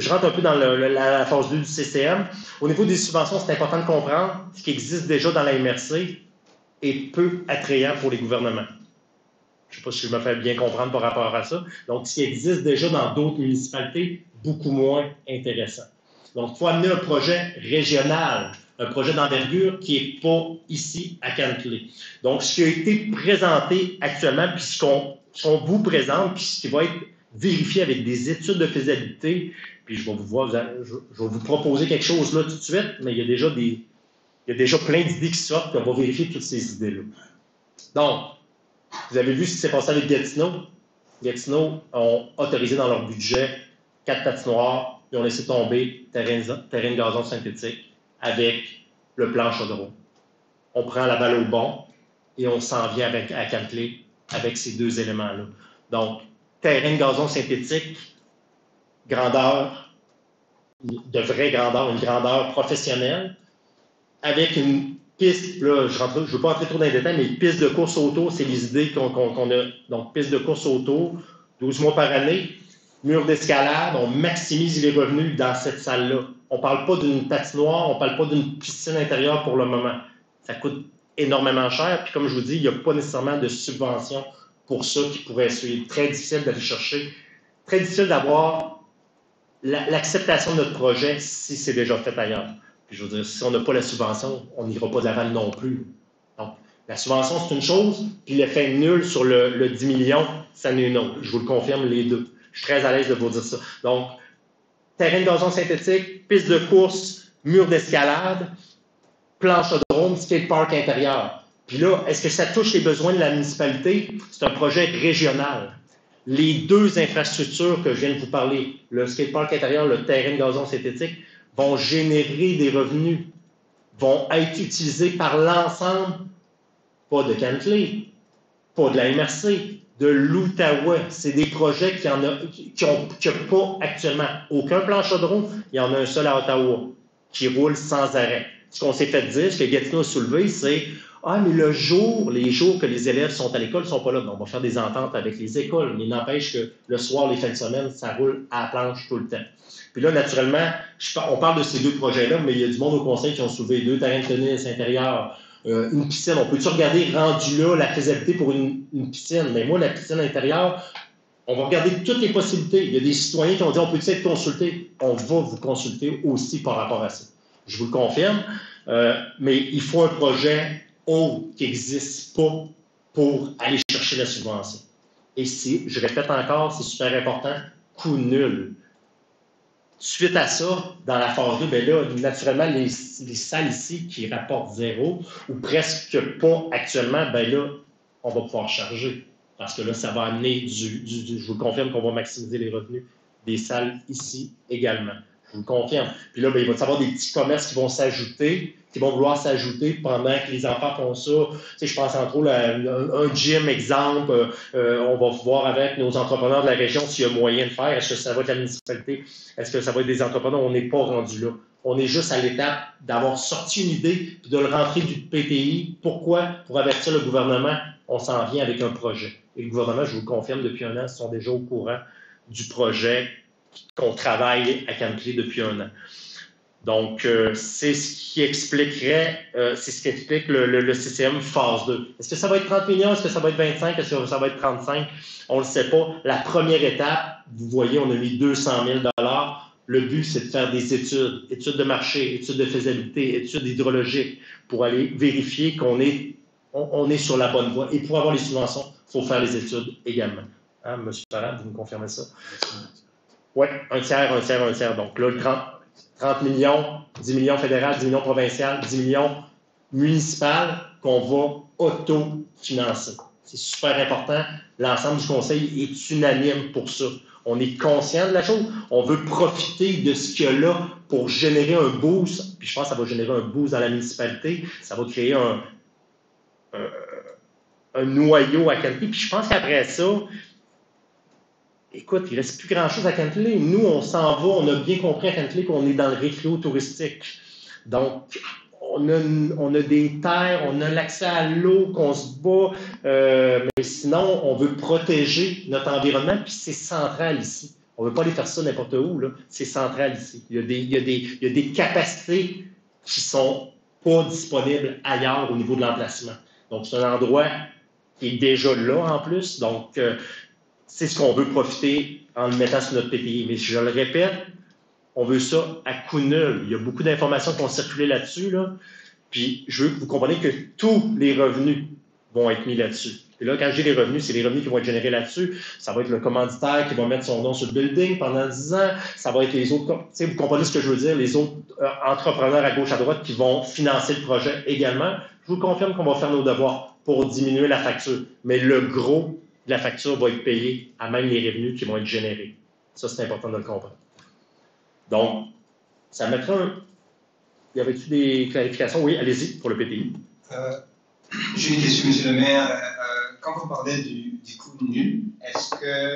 la phase 2 du CCM. Au niveau des subventions, c'est important de comprendre ce qui existe déjà dans la MRC est peu attrayant pour les gouvernements. Je ne sais pas si je me fais bien comprendre par rapport à ça. Donc, ce qui existe déjà dans d'autres municipalités, beaucoup moins intéressant. Donc, il faut amener un projet régional, un projet d'envergure qui n'est pas ici à Cantley. Donc, ce qui a été présenté actuellement, puis ce qu'on vous présente, puis ce qui va être vérifier avec des études de faisabilité, puis je vais vous proposer quelque chose là tout de suite, mais il y a déjà plein d'idées qui sortent, puis on va vérifier toutes ces idées-là. Donc, vous avez vu ce qui s'est passé avec Gatineau. Gatineau ont autorisé dans leur budget 4 patinoires, ils ont laissé tomber terrain de gazon synthétique avec le plan Chaudron. On prend la balle au bon et on s'en vient à Cantley avec ces deux éléments-là. Donc, terrain de gazon synthétique, grandeur, de vraie grandeur, une grandeur professionnelle, avec une piste, là, je ne veux pas entrer trop dans les détails, mais piste de course auto, c'est les idées qu'on a. Donc, piste de course auto, 12 mois par année, mur d'escalade, on maximise les revenus dans cette salle-là. On ne parle pas d'une patinoire, on ne parle pas d'une piscine intérieure pour le moment. Ça coûte énormément cher, puis comme je vous dis, il n'y a pas nécessairement de subvention pour ça qui pourrait être très difficile d'aller chercher, très difficile d'avoir l'acceptation de notre projet si c'est déjà fait ailleurs. Puis je veux dire, si on n'a pas la subvention, on n'ira pas de l'avant non plus. Donc, la subvention, c'est une chose, puis l'effet nul sur le 10 millions, ça en est une autre. Je vous le confirme, les deux. Je suis très à l'aise de vous dire ça. Donc, terrain de gazon synthétique, piste de course, mur d'escalade, planche de drone, skatepark intérieur. Puis là, est-ce que ça touche les besoins de la municipalité? C'est un projet régional. Les deux infrastructures que je viens de vous parler, le skatepark intérieur, le terrain de gazon synthétique, vont générer des revenus, vont être utilisés par l'ensemble, pas de Cantley, pas de la MRC, de l'Outaouais. C'est des projets qui n'ont pas actuellement aucun plan chaudron. Il y en a un seul à Ottawa qui roule sans arrêt. Ce qu'on s'est fait dire, ce que Gatineau a soulevé, c'est « Ah, mais les jours que les élèves sont à l'école ne sont pas là. » On va faire des ententes avec les écoles, mais il n'empêche que le soir, les fins de semaine, ça roule à la planche tout le temps. Puis là, naturellement, on parle de ces deux projets-là, mais il y a du monde au conseil qui ont soulevé 2 terrains de tennis intérieurs, une piscine. On peut-tu regarder, rendu là, la faisabilité pour une piscine? Mais moi, la piscine intérieure, on va regarder toutes les possibilités. Il y a des citoyens qui ont dit, on peut-tu être consulté? On va vous consulter aussi par rapport à ça. Je vous le confirme. Mais il faut un projet autre qui n'existe pas pour aller chercher la subvention. Et je répète encore, c'est super important, coût nul. Suite à ça, dans la phase 2, bien là, naturellement, les salles ici qui rapportent 0 ou presque pas actuellement, bien là, on va pouvoir charger. Parce que là, ça va amener je vous confirme qu'on va maximiser les revenus des salles ici également. Je vous le confirme. Puis là, bien, il va y avoir des petits commerces qui vont s'ajouter, qui vont vouloir s'ajouter pendant que les enfants font ça. Tu sais, je pense entre autres à un gym, exemple. On va voir avec nos entrepreneurs de la région s'il y a moyen de faire. Est-ce que ça va être la municipalité? Est-ce que ça va être des entrepreneurs? On n'est pas rendu là. On est juste à l'étape d'avoir sorti une idée et de le rentrer du PTI. Pourquoi? Pour avertir le gouvernement, on s'en vient avec un projet. Et le gouvernement, je vous le confirme, depuis 1 an, ils sont déjà au courant du projet qu'on travaille à Cantley depuis 1 an. Donc, c'est ce qui expliquerait, c'est ce qui explique le CCM phase 2. Est-ce que ça va être 30 millions? Est-ce que ça va être 25? Est-ce que ça va être 35? On ne le sait pas. La première étape, vous voyez, on a mis 200 000 $. Le but, c'est de faire des études de marché, études de faisabilité, études hydrologiques, pour aller vérifier qu'on est, on est sur la bonne voie. Et pour avoir les subventions, il faut faire les études également. Hein, M. Parent, vous me confirmez ça? Oui, un tiers. Donc là, 30 millions, 10 millions fédéral, 10 millions provincial, 10 millions municipal qu'on va autofinancer. C'est super important. L'ensemble du conseil est unanime pour ça. On est conscient de la chose. On veut profiter de ce qu'il y a là pour générer un boost. Puis je pense que ça va générer un boost dans la municipalité. Ça va créer un noyau à Cantley. Puis je pense qu'après ça, écoute, il ne reste plus grand-chose à Cantley. Nous, on s'en va, on a bien compris à Cantley qu'on est dans le récréo touristique. Donc, on a des terres, on a l'accès à l'eau, qu'on se bat, mais sinon, on veut protéger notre environnement, puis c'est central ici. On ne veut pas aller faire ça n'importe où, là. C'est central ici. Il y a des capacités qui ne sont pas disponibles ailleurs au niveau de l'emplacement. Donc, c'est un endroit qui est déjà là en plus. Donc, c'est ce qu'on veut profiter en le mettant sur notre PPI. Mais je le répète, on veut ça à coût nul. Il y a beaucoup d'informations qui ont circulé là-dessus. Là. Puis je veux que vous compreniez que tous les revenus vont être mis là-dessus. Et là, quand j'ai les revenus, c'est les revenus qui vont être générés là-dessus. Ça va être le commanditaire qui va mettre son nom sur le building pendant 10 ans. Ça va être les autres, vous comprenez ce que je veux dire, les autres entrepreneurs à gauche, à droite qui vont financer le projet également. Je vous confirme qu'on va faire nos devoirs pour diminuer la facture. Mais le gros de la facture va être payé à même les revenus qui vont être générés. Ça, c'est important de le comprendre. Donc, ça mettrait un... Y avait-tu des clarifications? Oui, allez-y, pour le PTI. J'ai une question, monsieur le maire. Quand vous parlez du coût nul, est-ce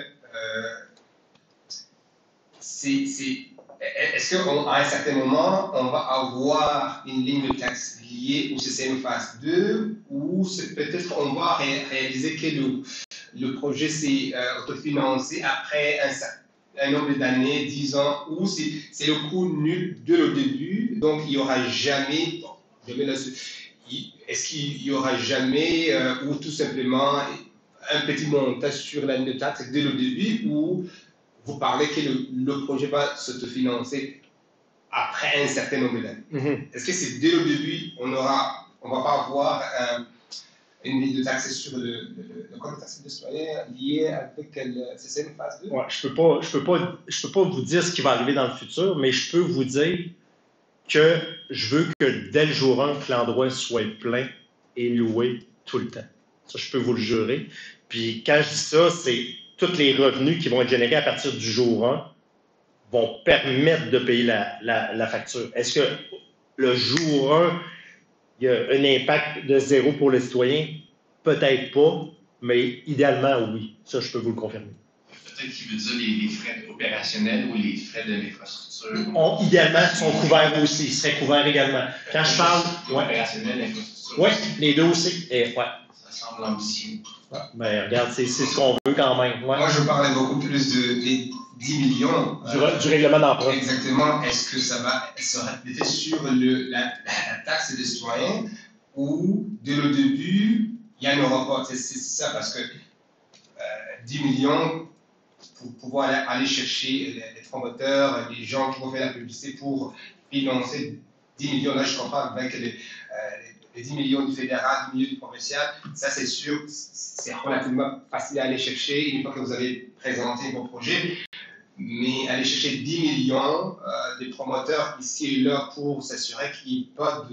qu'à un certain moment, on va avoir une ligne de taxe liée au CCM phase 2 ou peut-être on va réaliser que le projet s'est autofinancé après un nombre d'années, 10 ans, ou c'est le coût nul de le début, donc il n'y aura jamais, est-ce qu'il n'y aura jamais, ou tout simplement un petit montage sur la ligne de taxe dès le début, ou vous parlez que le projet va s'autofinancer après un certain nombre d'années. Est-ce que c'est dès le début, on ne va pas avoir une ligne de taxe sur le code de taxe de citoyen lié avec le CCM phase 2? Ouais, je peux pas vous dire ce qui va arriver dans le futur, mais je peux vous dire que je veux que dès le jour 1, que l'endroit soit plein et loué tout le temps. Ça, je peux vous le jurer. Puis quand je dis ça, c'est tous les revenus qui vont être générés à partir du jour 1 vont permettre de payer la facture. Est-ce que le jour 1, il y a un impact de 0 pour le citoyen? Peut-être pas, Mais idéalement, oui. Ça, je peux vous le confirmer. Peut-être qu'il veut dire les frais opérationnels ou les frais de l'infrastructure. Idéalement, ils sont couverts aussi. Ils seraient couverts également. Quand je parle. Opérationnel, infrastructure. Oui, les deux aussi. Et, ouais. Ça semble ambitieux. Ben, regarde, c'est ce qu'on veut quand même. Ouais. Moi, je parlais beaucoup plus des 10 millions. Du règlement d'emprunt. Exactement. Est-ce que ça va se refléter sur la taxe des citoyens ou, dès le début, il y en aura pas? C'est ça, parce que 10 millions, pour pouvoir aller chercher les promoteurs, les gens qui vont faire la publicité pour financer 10 millions, là, je comprends avec les 10 millions du fédéral, 10 millions du provincial, ça c'est sûr, c'est relativement facile à aller chercher une fois que vous avez présenté vos projets. Mais aller chercher 10 millions des promoteurs ici et là pour s'assurer qu'il n'y ait pas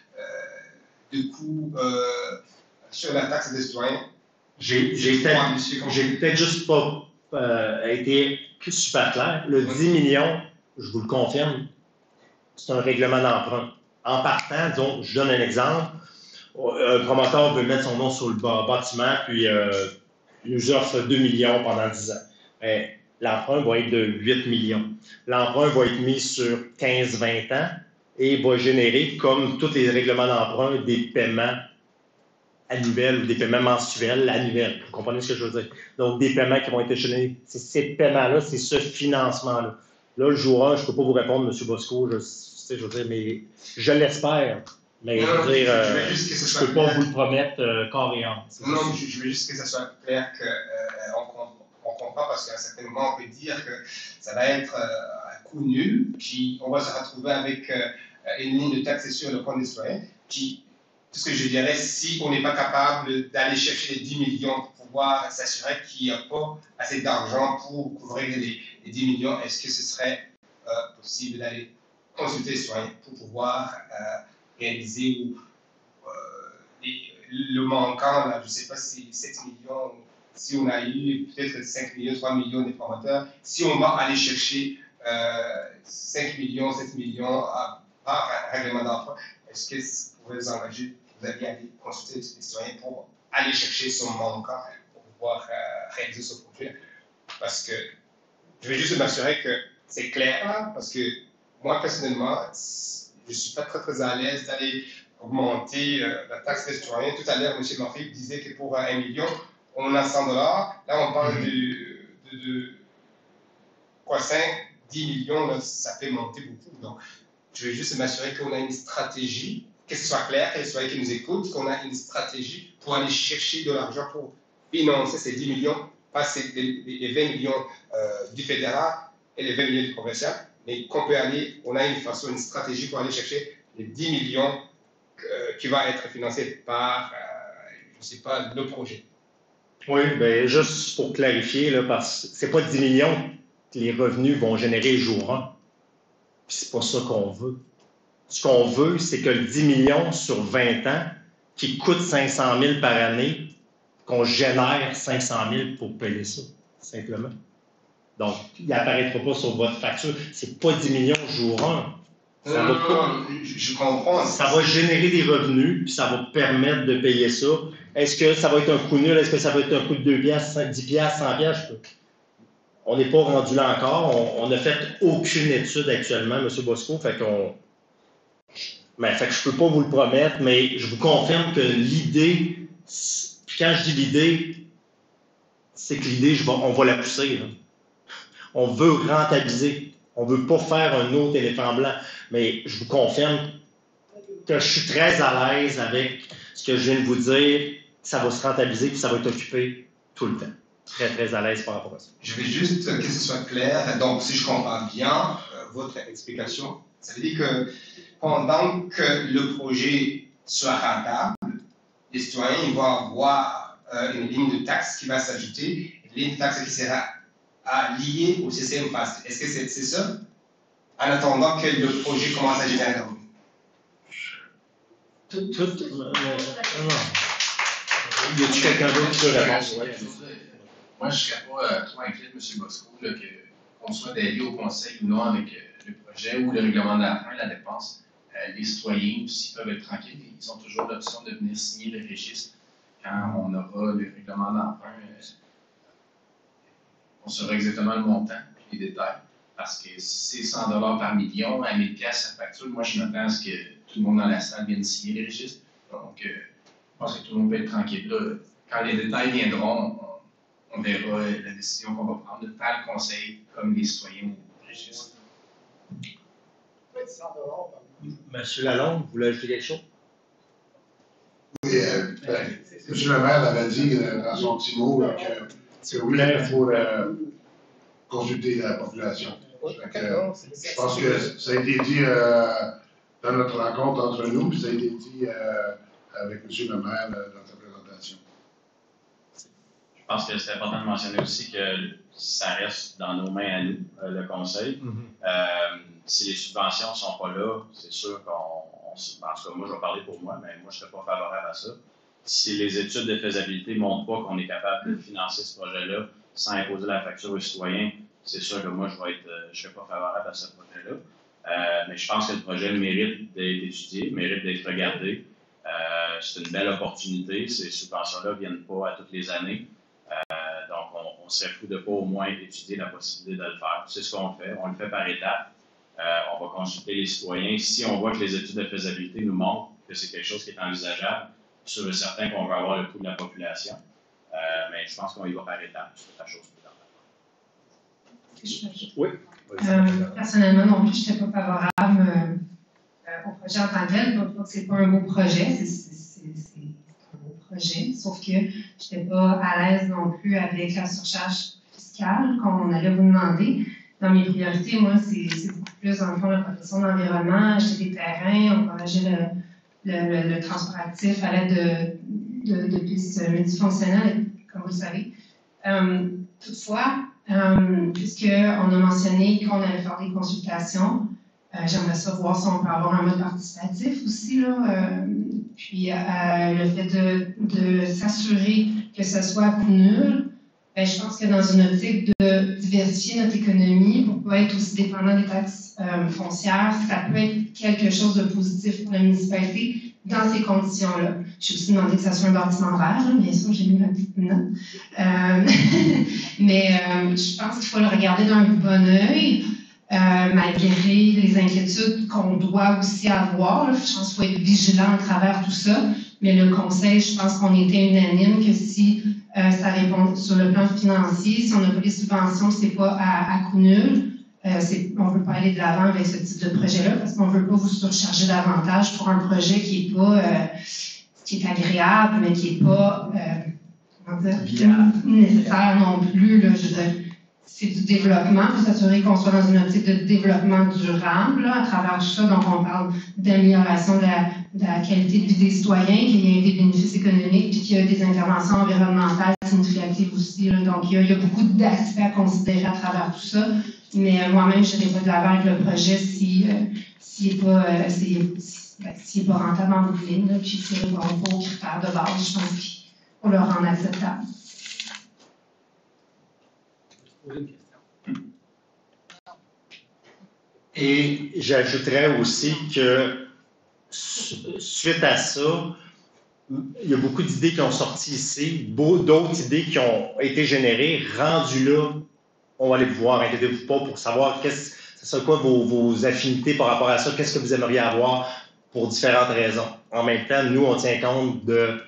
de coûts sur la taxe des citoyens. J'ai peut-être juste pas été super clair. Le 10 millions, je vous le confirme, c'est un règlement d'emprunt. En partant, disons, je donne un exemple. Un promoteur veut mettre son nom sur le bâtiment, puis il nous offre 2 millions pendant 10 ans. L'emprunt va être de 8 millions. L'emprunt va être mis sur 15-20 ans et va générer, comme tous les règlements d'emprunt, des paiements annuels ou des paiements mensuels annuels. Vous comprenez ce que je veux dire? Donc, des paiements qui vont être générés. C'est ces paiements-là, c'est ce financement-là. Là, le jour 1, je ne peux pas vous répondre, M. Bosco, je veux dire, mais je l'espère. Mais je veux dire, je ne peux pas vous le promettre corps et âme. Non, je veux juste que ça soit clair qu'on comprend, parce qu'à un certain moment, on peut dire que ça va être un coût nul, puis on va se retrouver avec une ligne de taxe sur le compte des citoyens. Puis, tout ce que je dirais, si on n'est pas capable d'aller chercher les 10 millions pour pouvoir s'assurer qu'il n'y a pas assez d'argent pour couvrir les 10 millions, est-ce que ce serait possible d'aller consulter les citoyens pour pouvoir réaliser le manquant, là, je ne sais pas si 7 millions, si on a eu peut-être 5 millions, 3 millions de promoteurs, si on va aller chercher 5 millions, 7 millions par règlement d'emprunt, est-ce que vous pouvez vous engager, vous allez aller consulter les citoyens pour aller chercher son manquant pour pouvoir réaliser ce projet? Parce que je vais juste m'assurer que c'est clair, hein, parce que moi, personnellement, je ne suis pas très à l'aise d'aller augmenter la taxe des citoyens. Tout à l'heure, M. Murphy disait que pour 1 million, on a 100 $. Là, on parle de quoi, 5, 10 millions, là, ça fait monter beaucoup. Donc, je vais juste m'assurer qu'on a une stratégie, que ce soit clair, que les citoyens qui nous écoutent, qu'on a une stratégie pour aller chercher de l'argent pour financer ces 10 millions, pas les 20 millions du fédéral et les 20 millions du provincial, mais qu'on peut aller, on a une façon, une stratégie pour aller chercher les 10 millions qui va être financé par, je ne sais pas, le projet. Oui, bien, juste pour clarifier, là, parce que ce n'est pas 10 millions que les revenus vont générer le jour 1. Puis c'est pas ça qu'on veut. Ce qu'on veut, c'est que le 10 millions sur 20 ans, qui coûte 500 000 par année, qu'on génère 500 000 pour payer ça, simplement. Donc, il n'apparaîtra pas sur votre facture. C'est pas 10 millions jour 1. Ça va pas, je comprends. Ça va générer des revenus, puis ça va permettre de payer ça. Est-ce que ça va être un coût nul? Est-ce que ça va être un coût de 2 piastres, 10 piastres, 100 piastres? On n'est pas rendu là encore. On n'a fait aucune étude actuellement, M. Bosco. Fait que je ne peux pas vous le promettre, mais je vous confirme que l'idée, puis quand je dis l'idée, c'est que l'idée, on va la pousser. Là. On veut rentabiliser. On ne veut pas faire un autre éléphant blanc. Mais je vous confirme que je suis très à l'aise avec ce que je viens de vous dire. Ça va se rentabiliser et ça va être occupé tout le temps. Très, très à l'aise par rapport à ça. Je vais juste que ce soit clair. Donc, si je comprends bien votre explication, ça veut dire que pendant que le projet soit rentable, les citoyens vont avoir une ligne de taxe qui va s'ajouter, une ligne de taxe qui sera liée au CCM FAST. Est-ce que c'est ça? En attendant que le projet commence à générer non. Y a-t-il quelqu'un d'autre qui peut répondre? Moi, je ne serais pas trop inquiet de M. Bosco qu'on soit d'aller au conseil ou non avec le projet ou le règlement d'emprunt, la dépense. Les citoyens aussi peuvent être tranquilles. Ils ont toujours l'option de venir signer le registre quand on aura le règlement d'emprunt, on saura exactement le montant et les détails. Parce que si c'est 100 $ par million, à 1000 $ la facture, moi je m'attends à ce que tout le monde dans la salle vienne signer les registres. Donc, je pense que tout le monde peut être tranquille là. Quand les détails viendront, on verra la décision qu'on va prendre de faire le conseil comme les citoyens au registre. Monsieur Lalonde, vous voulez ajouter quelque chose? Oui, M. le maire avait dit dans son petit mot que oui, il faut consulter la population. Je pense que ça a été dit dans notre rencontre entre nous, puis ça a été dit avec M. le maire dans sa présentation. Je pense que c'est important de mentionner aussi que ça reste dans nos mains à nous, le conseil. Si les subventions ne sont pas là, c'est sûr en tout cas, moi, je vais parler pour moi, mais moi, je ne serais pas favorable à ça. Si les études de faisabilité ne montrent pas qu'on est capable de financer ce projet-là sans imposer la facture aux citoyens, c'est sûr que moi, je ne serais pas favorable à ce projet-là. Mais je pense que le projet mérite d'être étudié, mérite d'être regardé. C'est une belle opportunité. Ces subventions-là ne viennent pas à toutes les années. Donc, on serait fou de ne pas au moins étudier la possibilité de le faire. C'est ce qu'on fait. On le fait par étapes. On va consulter les citoyens. Si on voit que les études de faisabilité nous montrent que c'est quelque chose qui est envisageable, sûr et certain qu'on va avoir le coût de la population. Mais je pense qu'on y va par étapes. C'est la chose plus Oui. Personnellement, non plus, je n'étais pas favorable au projet en tant que tel. Donc, ce n'est pas un beau projet. C'est un beau projet. Sauf que je n'étais pas à l'aise non plus avec la surcharge fiscale qu'on allait vous demander. Dans mes priorités, moi, c'est beaucoup plus, dans le fond, la protection de l'environnement, acheter des terrains, encourager le transport actif à l'aide de pistes multifonctionnelles, comme vous le savez. Toutefois, puisqu'on a mentionné qu'on allait faire des consultations, j'aimerais savoir si on peut avoir un mode participatif aussi, là, puis le fait de s'assurer que ce soit à coût nul. Ben, je pense que dans une optique de diversifier notre économie, pour ne pas être aussi dépendant des taxes foncières, ça peut être quelque chose de positif pour la municipalité dans ces conditions-là. J'ai aussi demandé que ça soit un bâtiment vert, hein, bien sûr, j'ai mis ma petite note. Mais je pense qu'il faut le regarder d'un bon œil, malgré les inquiétudes qu'on doit aussi avoir. Là. Je pense qu'il faut être vigilant à travers tout ça. Mais le conseil, je pense qu'on était unanime que si ça répond sur le plan financier, si on n'a pas les subventions, c'est pas à coût nul. On ne veut pas aller de l'avant avec ce type de projet-là parce qu'on ne veut pas vous surcharger davantage pour un projet qui est agréable, mais qui n'est pas nécessaire non plus. Là, je veux dire, c'est du développement, pour s'assurer qu'on soit dans une optique de développement durable là, à travers tout ça. Donc, on parle d'amélioration de la qualité de vie des citoyens, qu'il y ait des bénéfices économiques, puis qu'il y a des interventions environnementales significatives aussi. Là. Donc, il y a beaucoup d'aspects à considérer à travers tout ça. Mais moi-même, je n'irai pas de l'avant avec le projet s'il n'est pas rentable en bout de ligne, puis s'il ne répond pas aux critères de base, je pense, pour le rendre acceptable. Et j'ajouterais aussi que suite à ça, il y a beaucoup d'idées qui ont sorti ici, d'autres idées qui ont été générées, rendues là, on va aller vous voir, inquiétez-vous pas pour savoir c'est quoi vos affinités par rapport à ça, qu'est-ce que vous aimeriez avoir pour différentes raisons. En même temps, nous, on tient compte de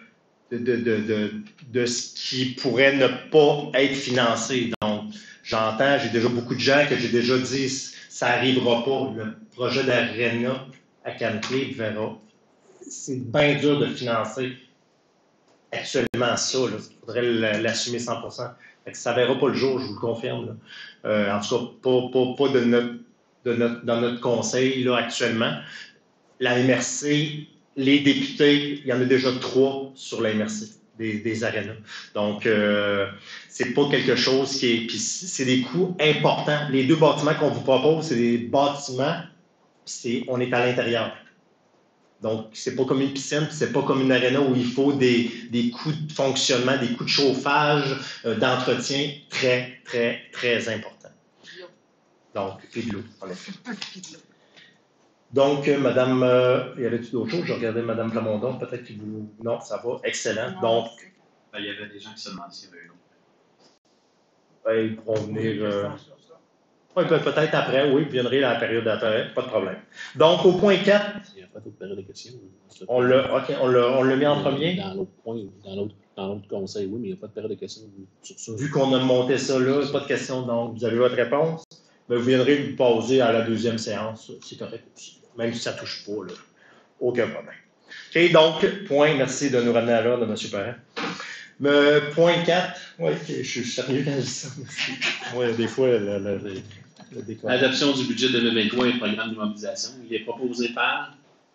ce qui pourrait ne pas être financé. Donc, j'entends, j'ai déjà beaucoup de gens que j'ai déjà dit, ça n'arrivera pas. Le projet d'Arena à Caneclé verra. C'est bien dur de financer actuellement ça. Il faudrait l'assumer 100%. Ça ne verra pas le jour, je vous le confirme. Là. En tout cas, pas dans notre conseil là, actuellement. La MRC, les députés, il y en a déjà 3 sur la MRC, des arénas. Donc, c'est pas quelque chose qui est... Puis c'est des coûts importants. Les 2 bâtiments qu'on vous propose, c'est des bâtiments, on est à l'intérieur. Donc, c'est pas comme une piscine, c'est pas comme une aréna où il faut des coûts de fonctionnement, des coûts de chauffage, d'entretien très, très, très importants. Donc, et de l'eau, en effet. Donc, Madame, y avait-il d'autres choses? Je regardais Madame Plamondon, peut-être que vous... Non, ça va, excellent. Donc, Il y avait des gens qui se demandaient s'il y avait une autre. ils pourront venir... Oui, peut-être après, oui, vous viendrez à la période d'après, pas de problème. Donc, au point 4... Il n'y a pas d'autre période de questions. On l'a mis en premier? Dans l'autre point, dans l'autre conseil, oui, mais il n'y a pas de période de questions sur ça. Vu qu'on a monté ça là, pas de questions, donc vous avez votre réponse. Mais vous viendrez vous poser à la deuxième séance, c'est correct aussi. Même si ça ne touche pas, là. Aucun problème. OK, donc, point, merci de nous ramener à l'ordre, M. Parent. Point 4, oui, je suis sérieux quand je dis ça. Oui, des fois, le décor. L'adoption du budget 2023 et le programme d'immobilisation. Il est proposé par.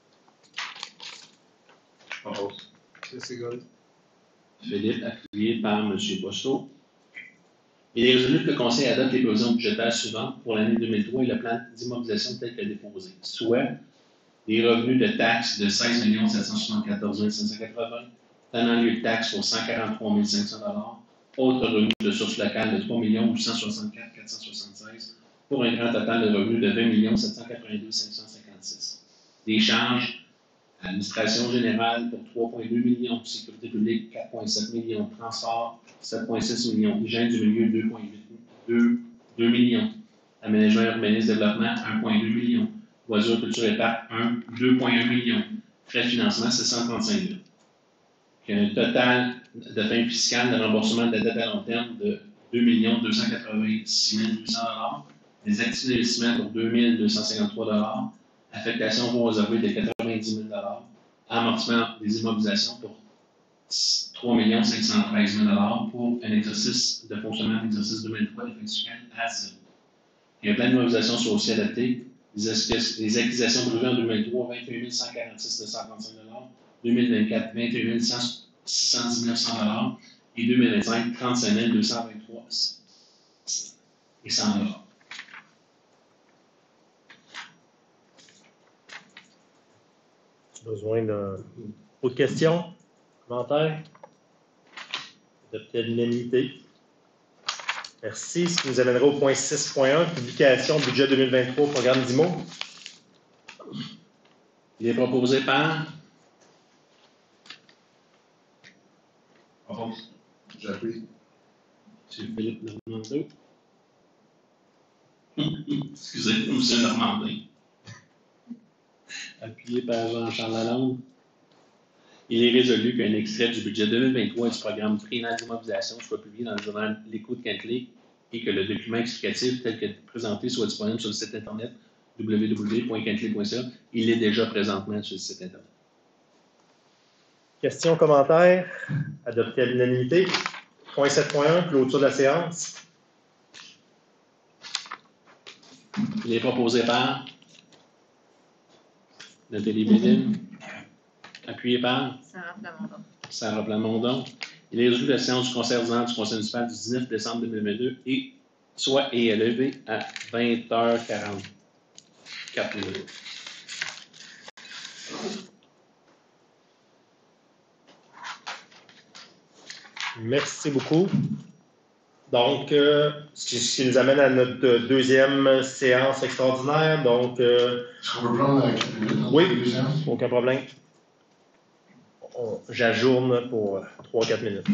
Je propose. C'est good. Philippe, appuyé par M. Bosseau. Il est résolu que le Conseil adopte les provisions budgétaires suivantes pour l'année 2003 et le plan d'immobilisation tel que déposé, soit des revenus de taxes de 16 774 580, tenant lieu de taxes pour 143 500 autres revenus de sources locales de 3 864 476 pour un grand total de revenus de 20 782 556. Des charges administration générale pour 3,2 millions, sécurité publique 4,7 millions, transport 7,6 millions, hygiène du milieu 2 millions, aménagement urbanisme développement 1,2 millions, loisirs, culture et parc 2,1 millions, frais de financement 635 000. Il y a un total de fin fiscale de remboursement de la dette à long terme de 2 286 800 des actifs d'investissement pour 2 253 affectation fonds réservés de 90 000 amortissement des immobilisations pour 3 513 000 pour un exercice de fonctionnement d'exercice 2003 de fin fiscale à 0. Il y a un plan d'immobilisation sur aussi adapté. Les acquisitions brûlées en 2003, 21 146 235 2024, 21 619 $, et 2025, 35 223 et 100 $. Besoin d'autres questions, commentaires, adopter à l'unanimité. Merci. Ce qui nous amènera au point 6.1, publication budget 2023, programme d'IMO. Il est proposé par. Propose. J'appuie. M. Philippe Normandin. Excusez, M. Normandin. Appuyé par Jean-Charles Lalonde. Il est résolu qu'un extrait du budget 2023 et du programme triennal d'immobilisation soit publié dans le journal L'Écho de Quintley et que le document explicatif tel que présenté soit disponible sur le site internet www.quintley.ca. Il est déjà présentement sur le site internet. Questions, commentaires, adopté à l'unanimité. Point 7.1, clôture de la séance. Il est proposé par Nathalie Bédine, appuyé par Sarah Plamondon. Il est résolu que la séance du conseil ordinaire du conseil municipal du 19 décembre 2022 est levée à 20h44. Merci beaucoup. Donc, ce qui nous amène à notre deuxième séance extraordinaire. Donc, Est-ce qu'on peut prendre 4 minutes? Oui, aucun problème. J'ajourne pour 3-4 minutes.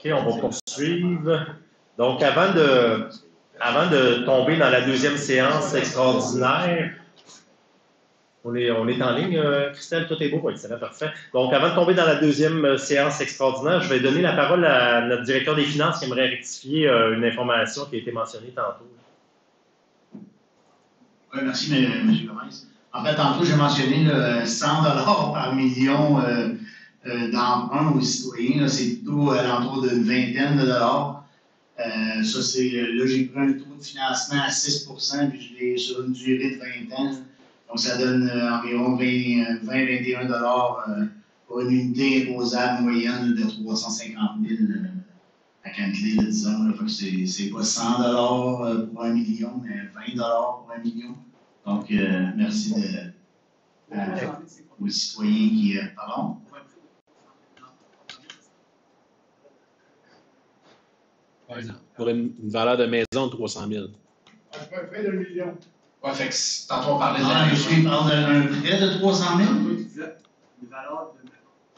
OK, on va poursuivre. Donc, avant de tomber dans la deuxième séance extraordinaire, on est en ligne, Christelle, tout est beau, excellent, parfait. Donc, avant de tomber dans la deuxième séance extraordinaire, je vais donner la parole à notre directeur des finances qui aimerait rectifier une information qui a été mentionnée tantôt. Oui, merci, M. Gomez. En fait, tantôt, j'ai mentionné le 100 par million d'emprunt aux citoyens. C'est plutôt à l'entour d'une vingtaine de dollars. Ça, c'est, là, j'ai pris un taux de financement à 6 puis je l'ai sur une durée de 20 ans. Donc, ça donne environ 20-21 dollars pour une unité imposable moyenne de 350 000 à Cantley, disons. Là, c'est pas 100 dollars pour 1 million, mais 20 dollars pour 1 million. Donc, merci aux citoyens qui... pardon? Pour une valeur de maison de 300 000. Un prêt de 1 million. Ouais, fait que tantôt on parlait de Ah, monsieur, il parle d'un prêt de 300 000? Une valeur de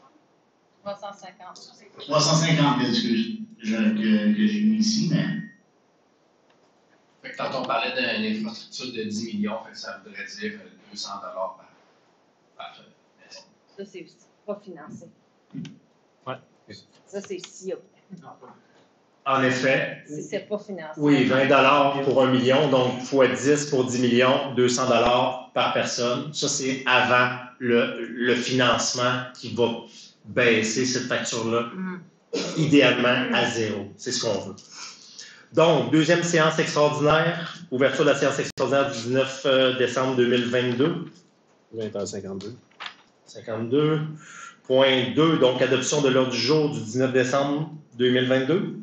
350. 350 000, excuse, que j'ai mis ici, mais... Fait que tantôt on parlait d'une infrastructure de 10 millions, fait que ça voudrait dire 200 par maison. Ça, c'est pas financé. Ouais. Ça, c'est si. En effet. Si c'est pas financé. Oui, 20 dollars pour 1 million, donc fois 10 pour 10 millions, 200 dollars par personne. Ça, c'est avant le financement qui va baisser cette facture-là, idéalement à zéro. C'est ce qu'on veut. Donc, deuxième séance extraordinaire, ouverture de la séance extraordinaire du 19 décembre 2022. 20h52. 52. Point 2, donc adoption de l'ordre du jour du 19 décembre 2022.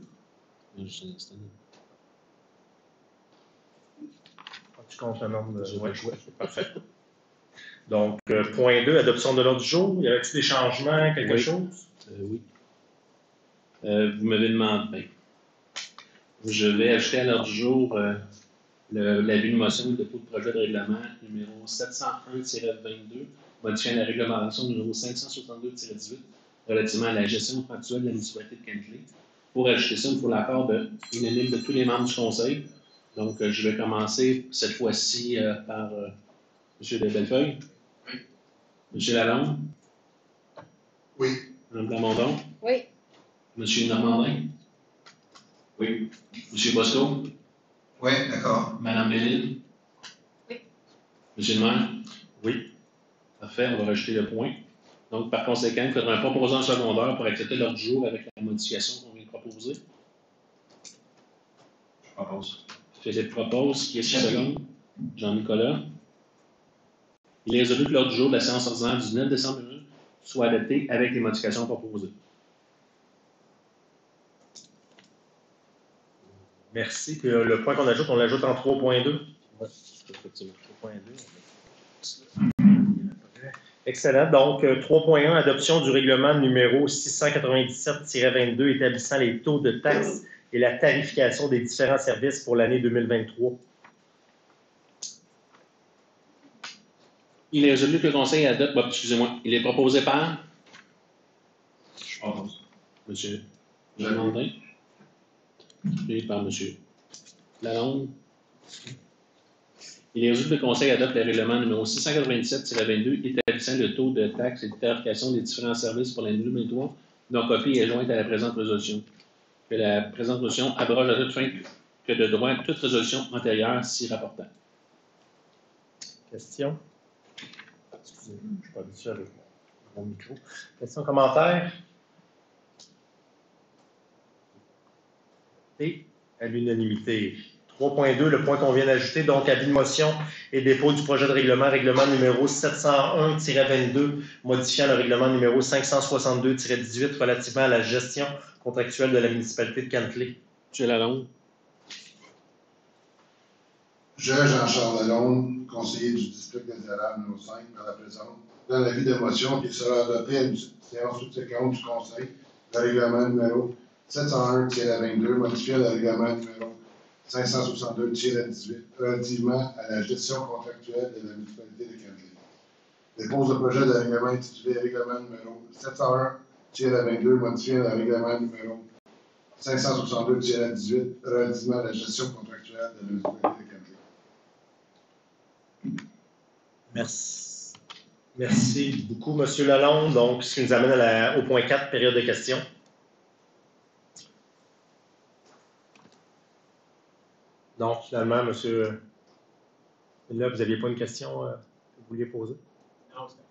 Tu comptes le nombre de... Ouais, parfait. Donc, point 2, adoption de l'ordre du jour. Y avait-il des changements, quelque chose? Oui. Vous m'avez demandé. Je vais ajouter à l'ordre du jour l'avis de motion de dépôt de projet de règlement numéro 701-22, modifiant la réglementation numéro 562-18 relativement à la gestion actuelle de la municipalité de Cantley. Pour ajouter ça, il faut l'accord unanime de tous les membres du conseil. Donc, je vais commencer cette fois-ci par M. de Bellefeuille. Oui. M. Lalonde. Oui. Mme Plamondon. Oui. M. Normandin. Oui. M. Bosco. Oui, d'accord. Mme Bellil. Oui. M. le maire. Oui. Parfait, on va rajouter le point. Donc, par conséquent, il faudra un proposant secondaire pour accepter l'ordre du jour avec la modification qu'on vient de proposer. Je propose. Philippe propose. Qui est sur seconde? Jean-Nicolas. Il est résolu que l'ordre du jour de la séance ordinaire du 9 décembre 2020 soit adopté avec les modifications proposées. Merci. Puis le point qu'on ajoute, on l'ajoute en 3.2. Oui, effectivement. 3.2. Excellent. Donc, 3.1, adoption du règlement numéro 697-22 établissant les taux de taxes et la tarification des différents services pour l'année 2023. Il est résolu que le Conseil adopte. Excusez-moi. Il est proposé par. Je propose. M. Normandin. Et par M. Lalonde. Il est résolu que le Conseil adopte le règlement numéro 697-22 établissant le taux de taxe et de tarification des différents services pour l'année 2023, dont copie est jointe à la présente résolution. Que la présente résolution abroge à toute fin que de droit toute résolution antérieure s'y rapportant. Question? Excusez-moi, je ne suis pas habitué avec mon micro. Question, commentaire? Et à l'unanimité. 3.2, le point qu'on vient d'ajouter, donc avis de motion et dépôt du projet de règlement numéro 701-22, modifiant le règlement numéro 562-18 relativement à la gestion contractuelle de la municipalité de Cantley. M. Lalonde. Je, Jean-Charles Lalonde, conseiller du district des Érables numéro 5, dans la présente, donne l'avis de motion qui sera adopté à une séance subséquente du Conseil, le règlement numéro 701-22, modifiant le règlement numéro 562-18 relativement à la gestion contractuelle de la municipalité de Cantley. Dépose le projet de règlement intitulé Règlement numéro 701-22, modifiant le règlement numéro 562-18 relativement à la gestion contractuelle de l'autorité de Québec. Merci. Merci beaucoup, M. Lalonde. Donc, ce qui nous amène au point 4, période de questions. Donc, finalement, M. Là, vous n'aviez pas une question que vous vouliez poser? Non, c'était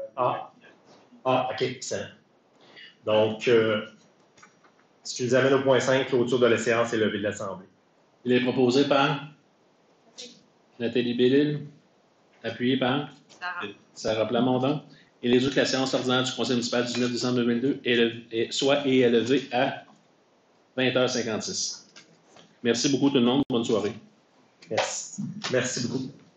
OK, excellent. Donc, ce qui nous amène au point 5, clôture de la séance et levée de l'Assemblée. Il est proposé par Nathalie Bellil, appuyé par Sarah Plamondon. Il résout que la séance ordinaire du Conseil municipal du 19 décembre 2022 soit élevée à 20h56. Merci beaucoup tout le monde. Bonne soirée. Merci. Merci beaucoup.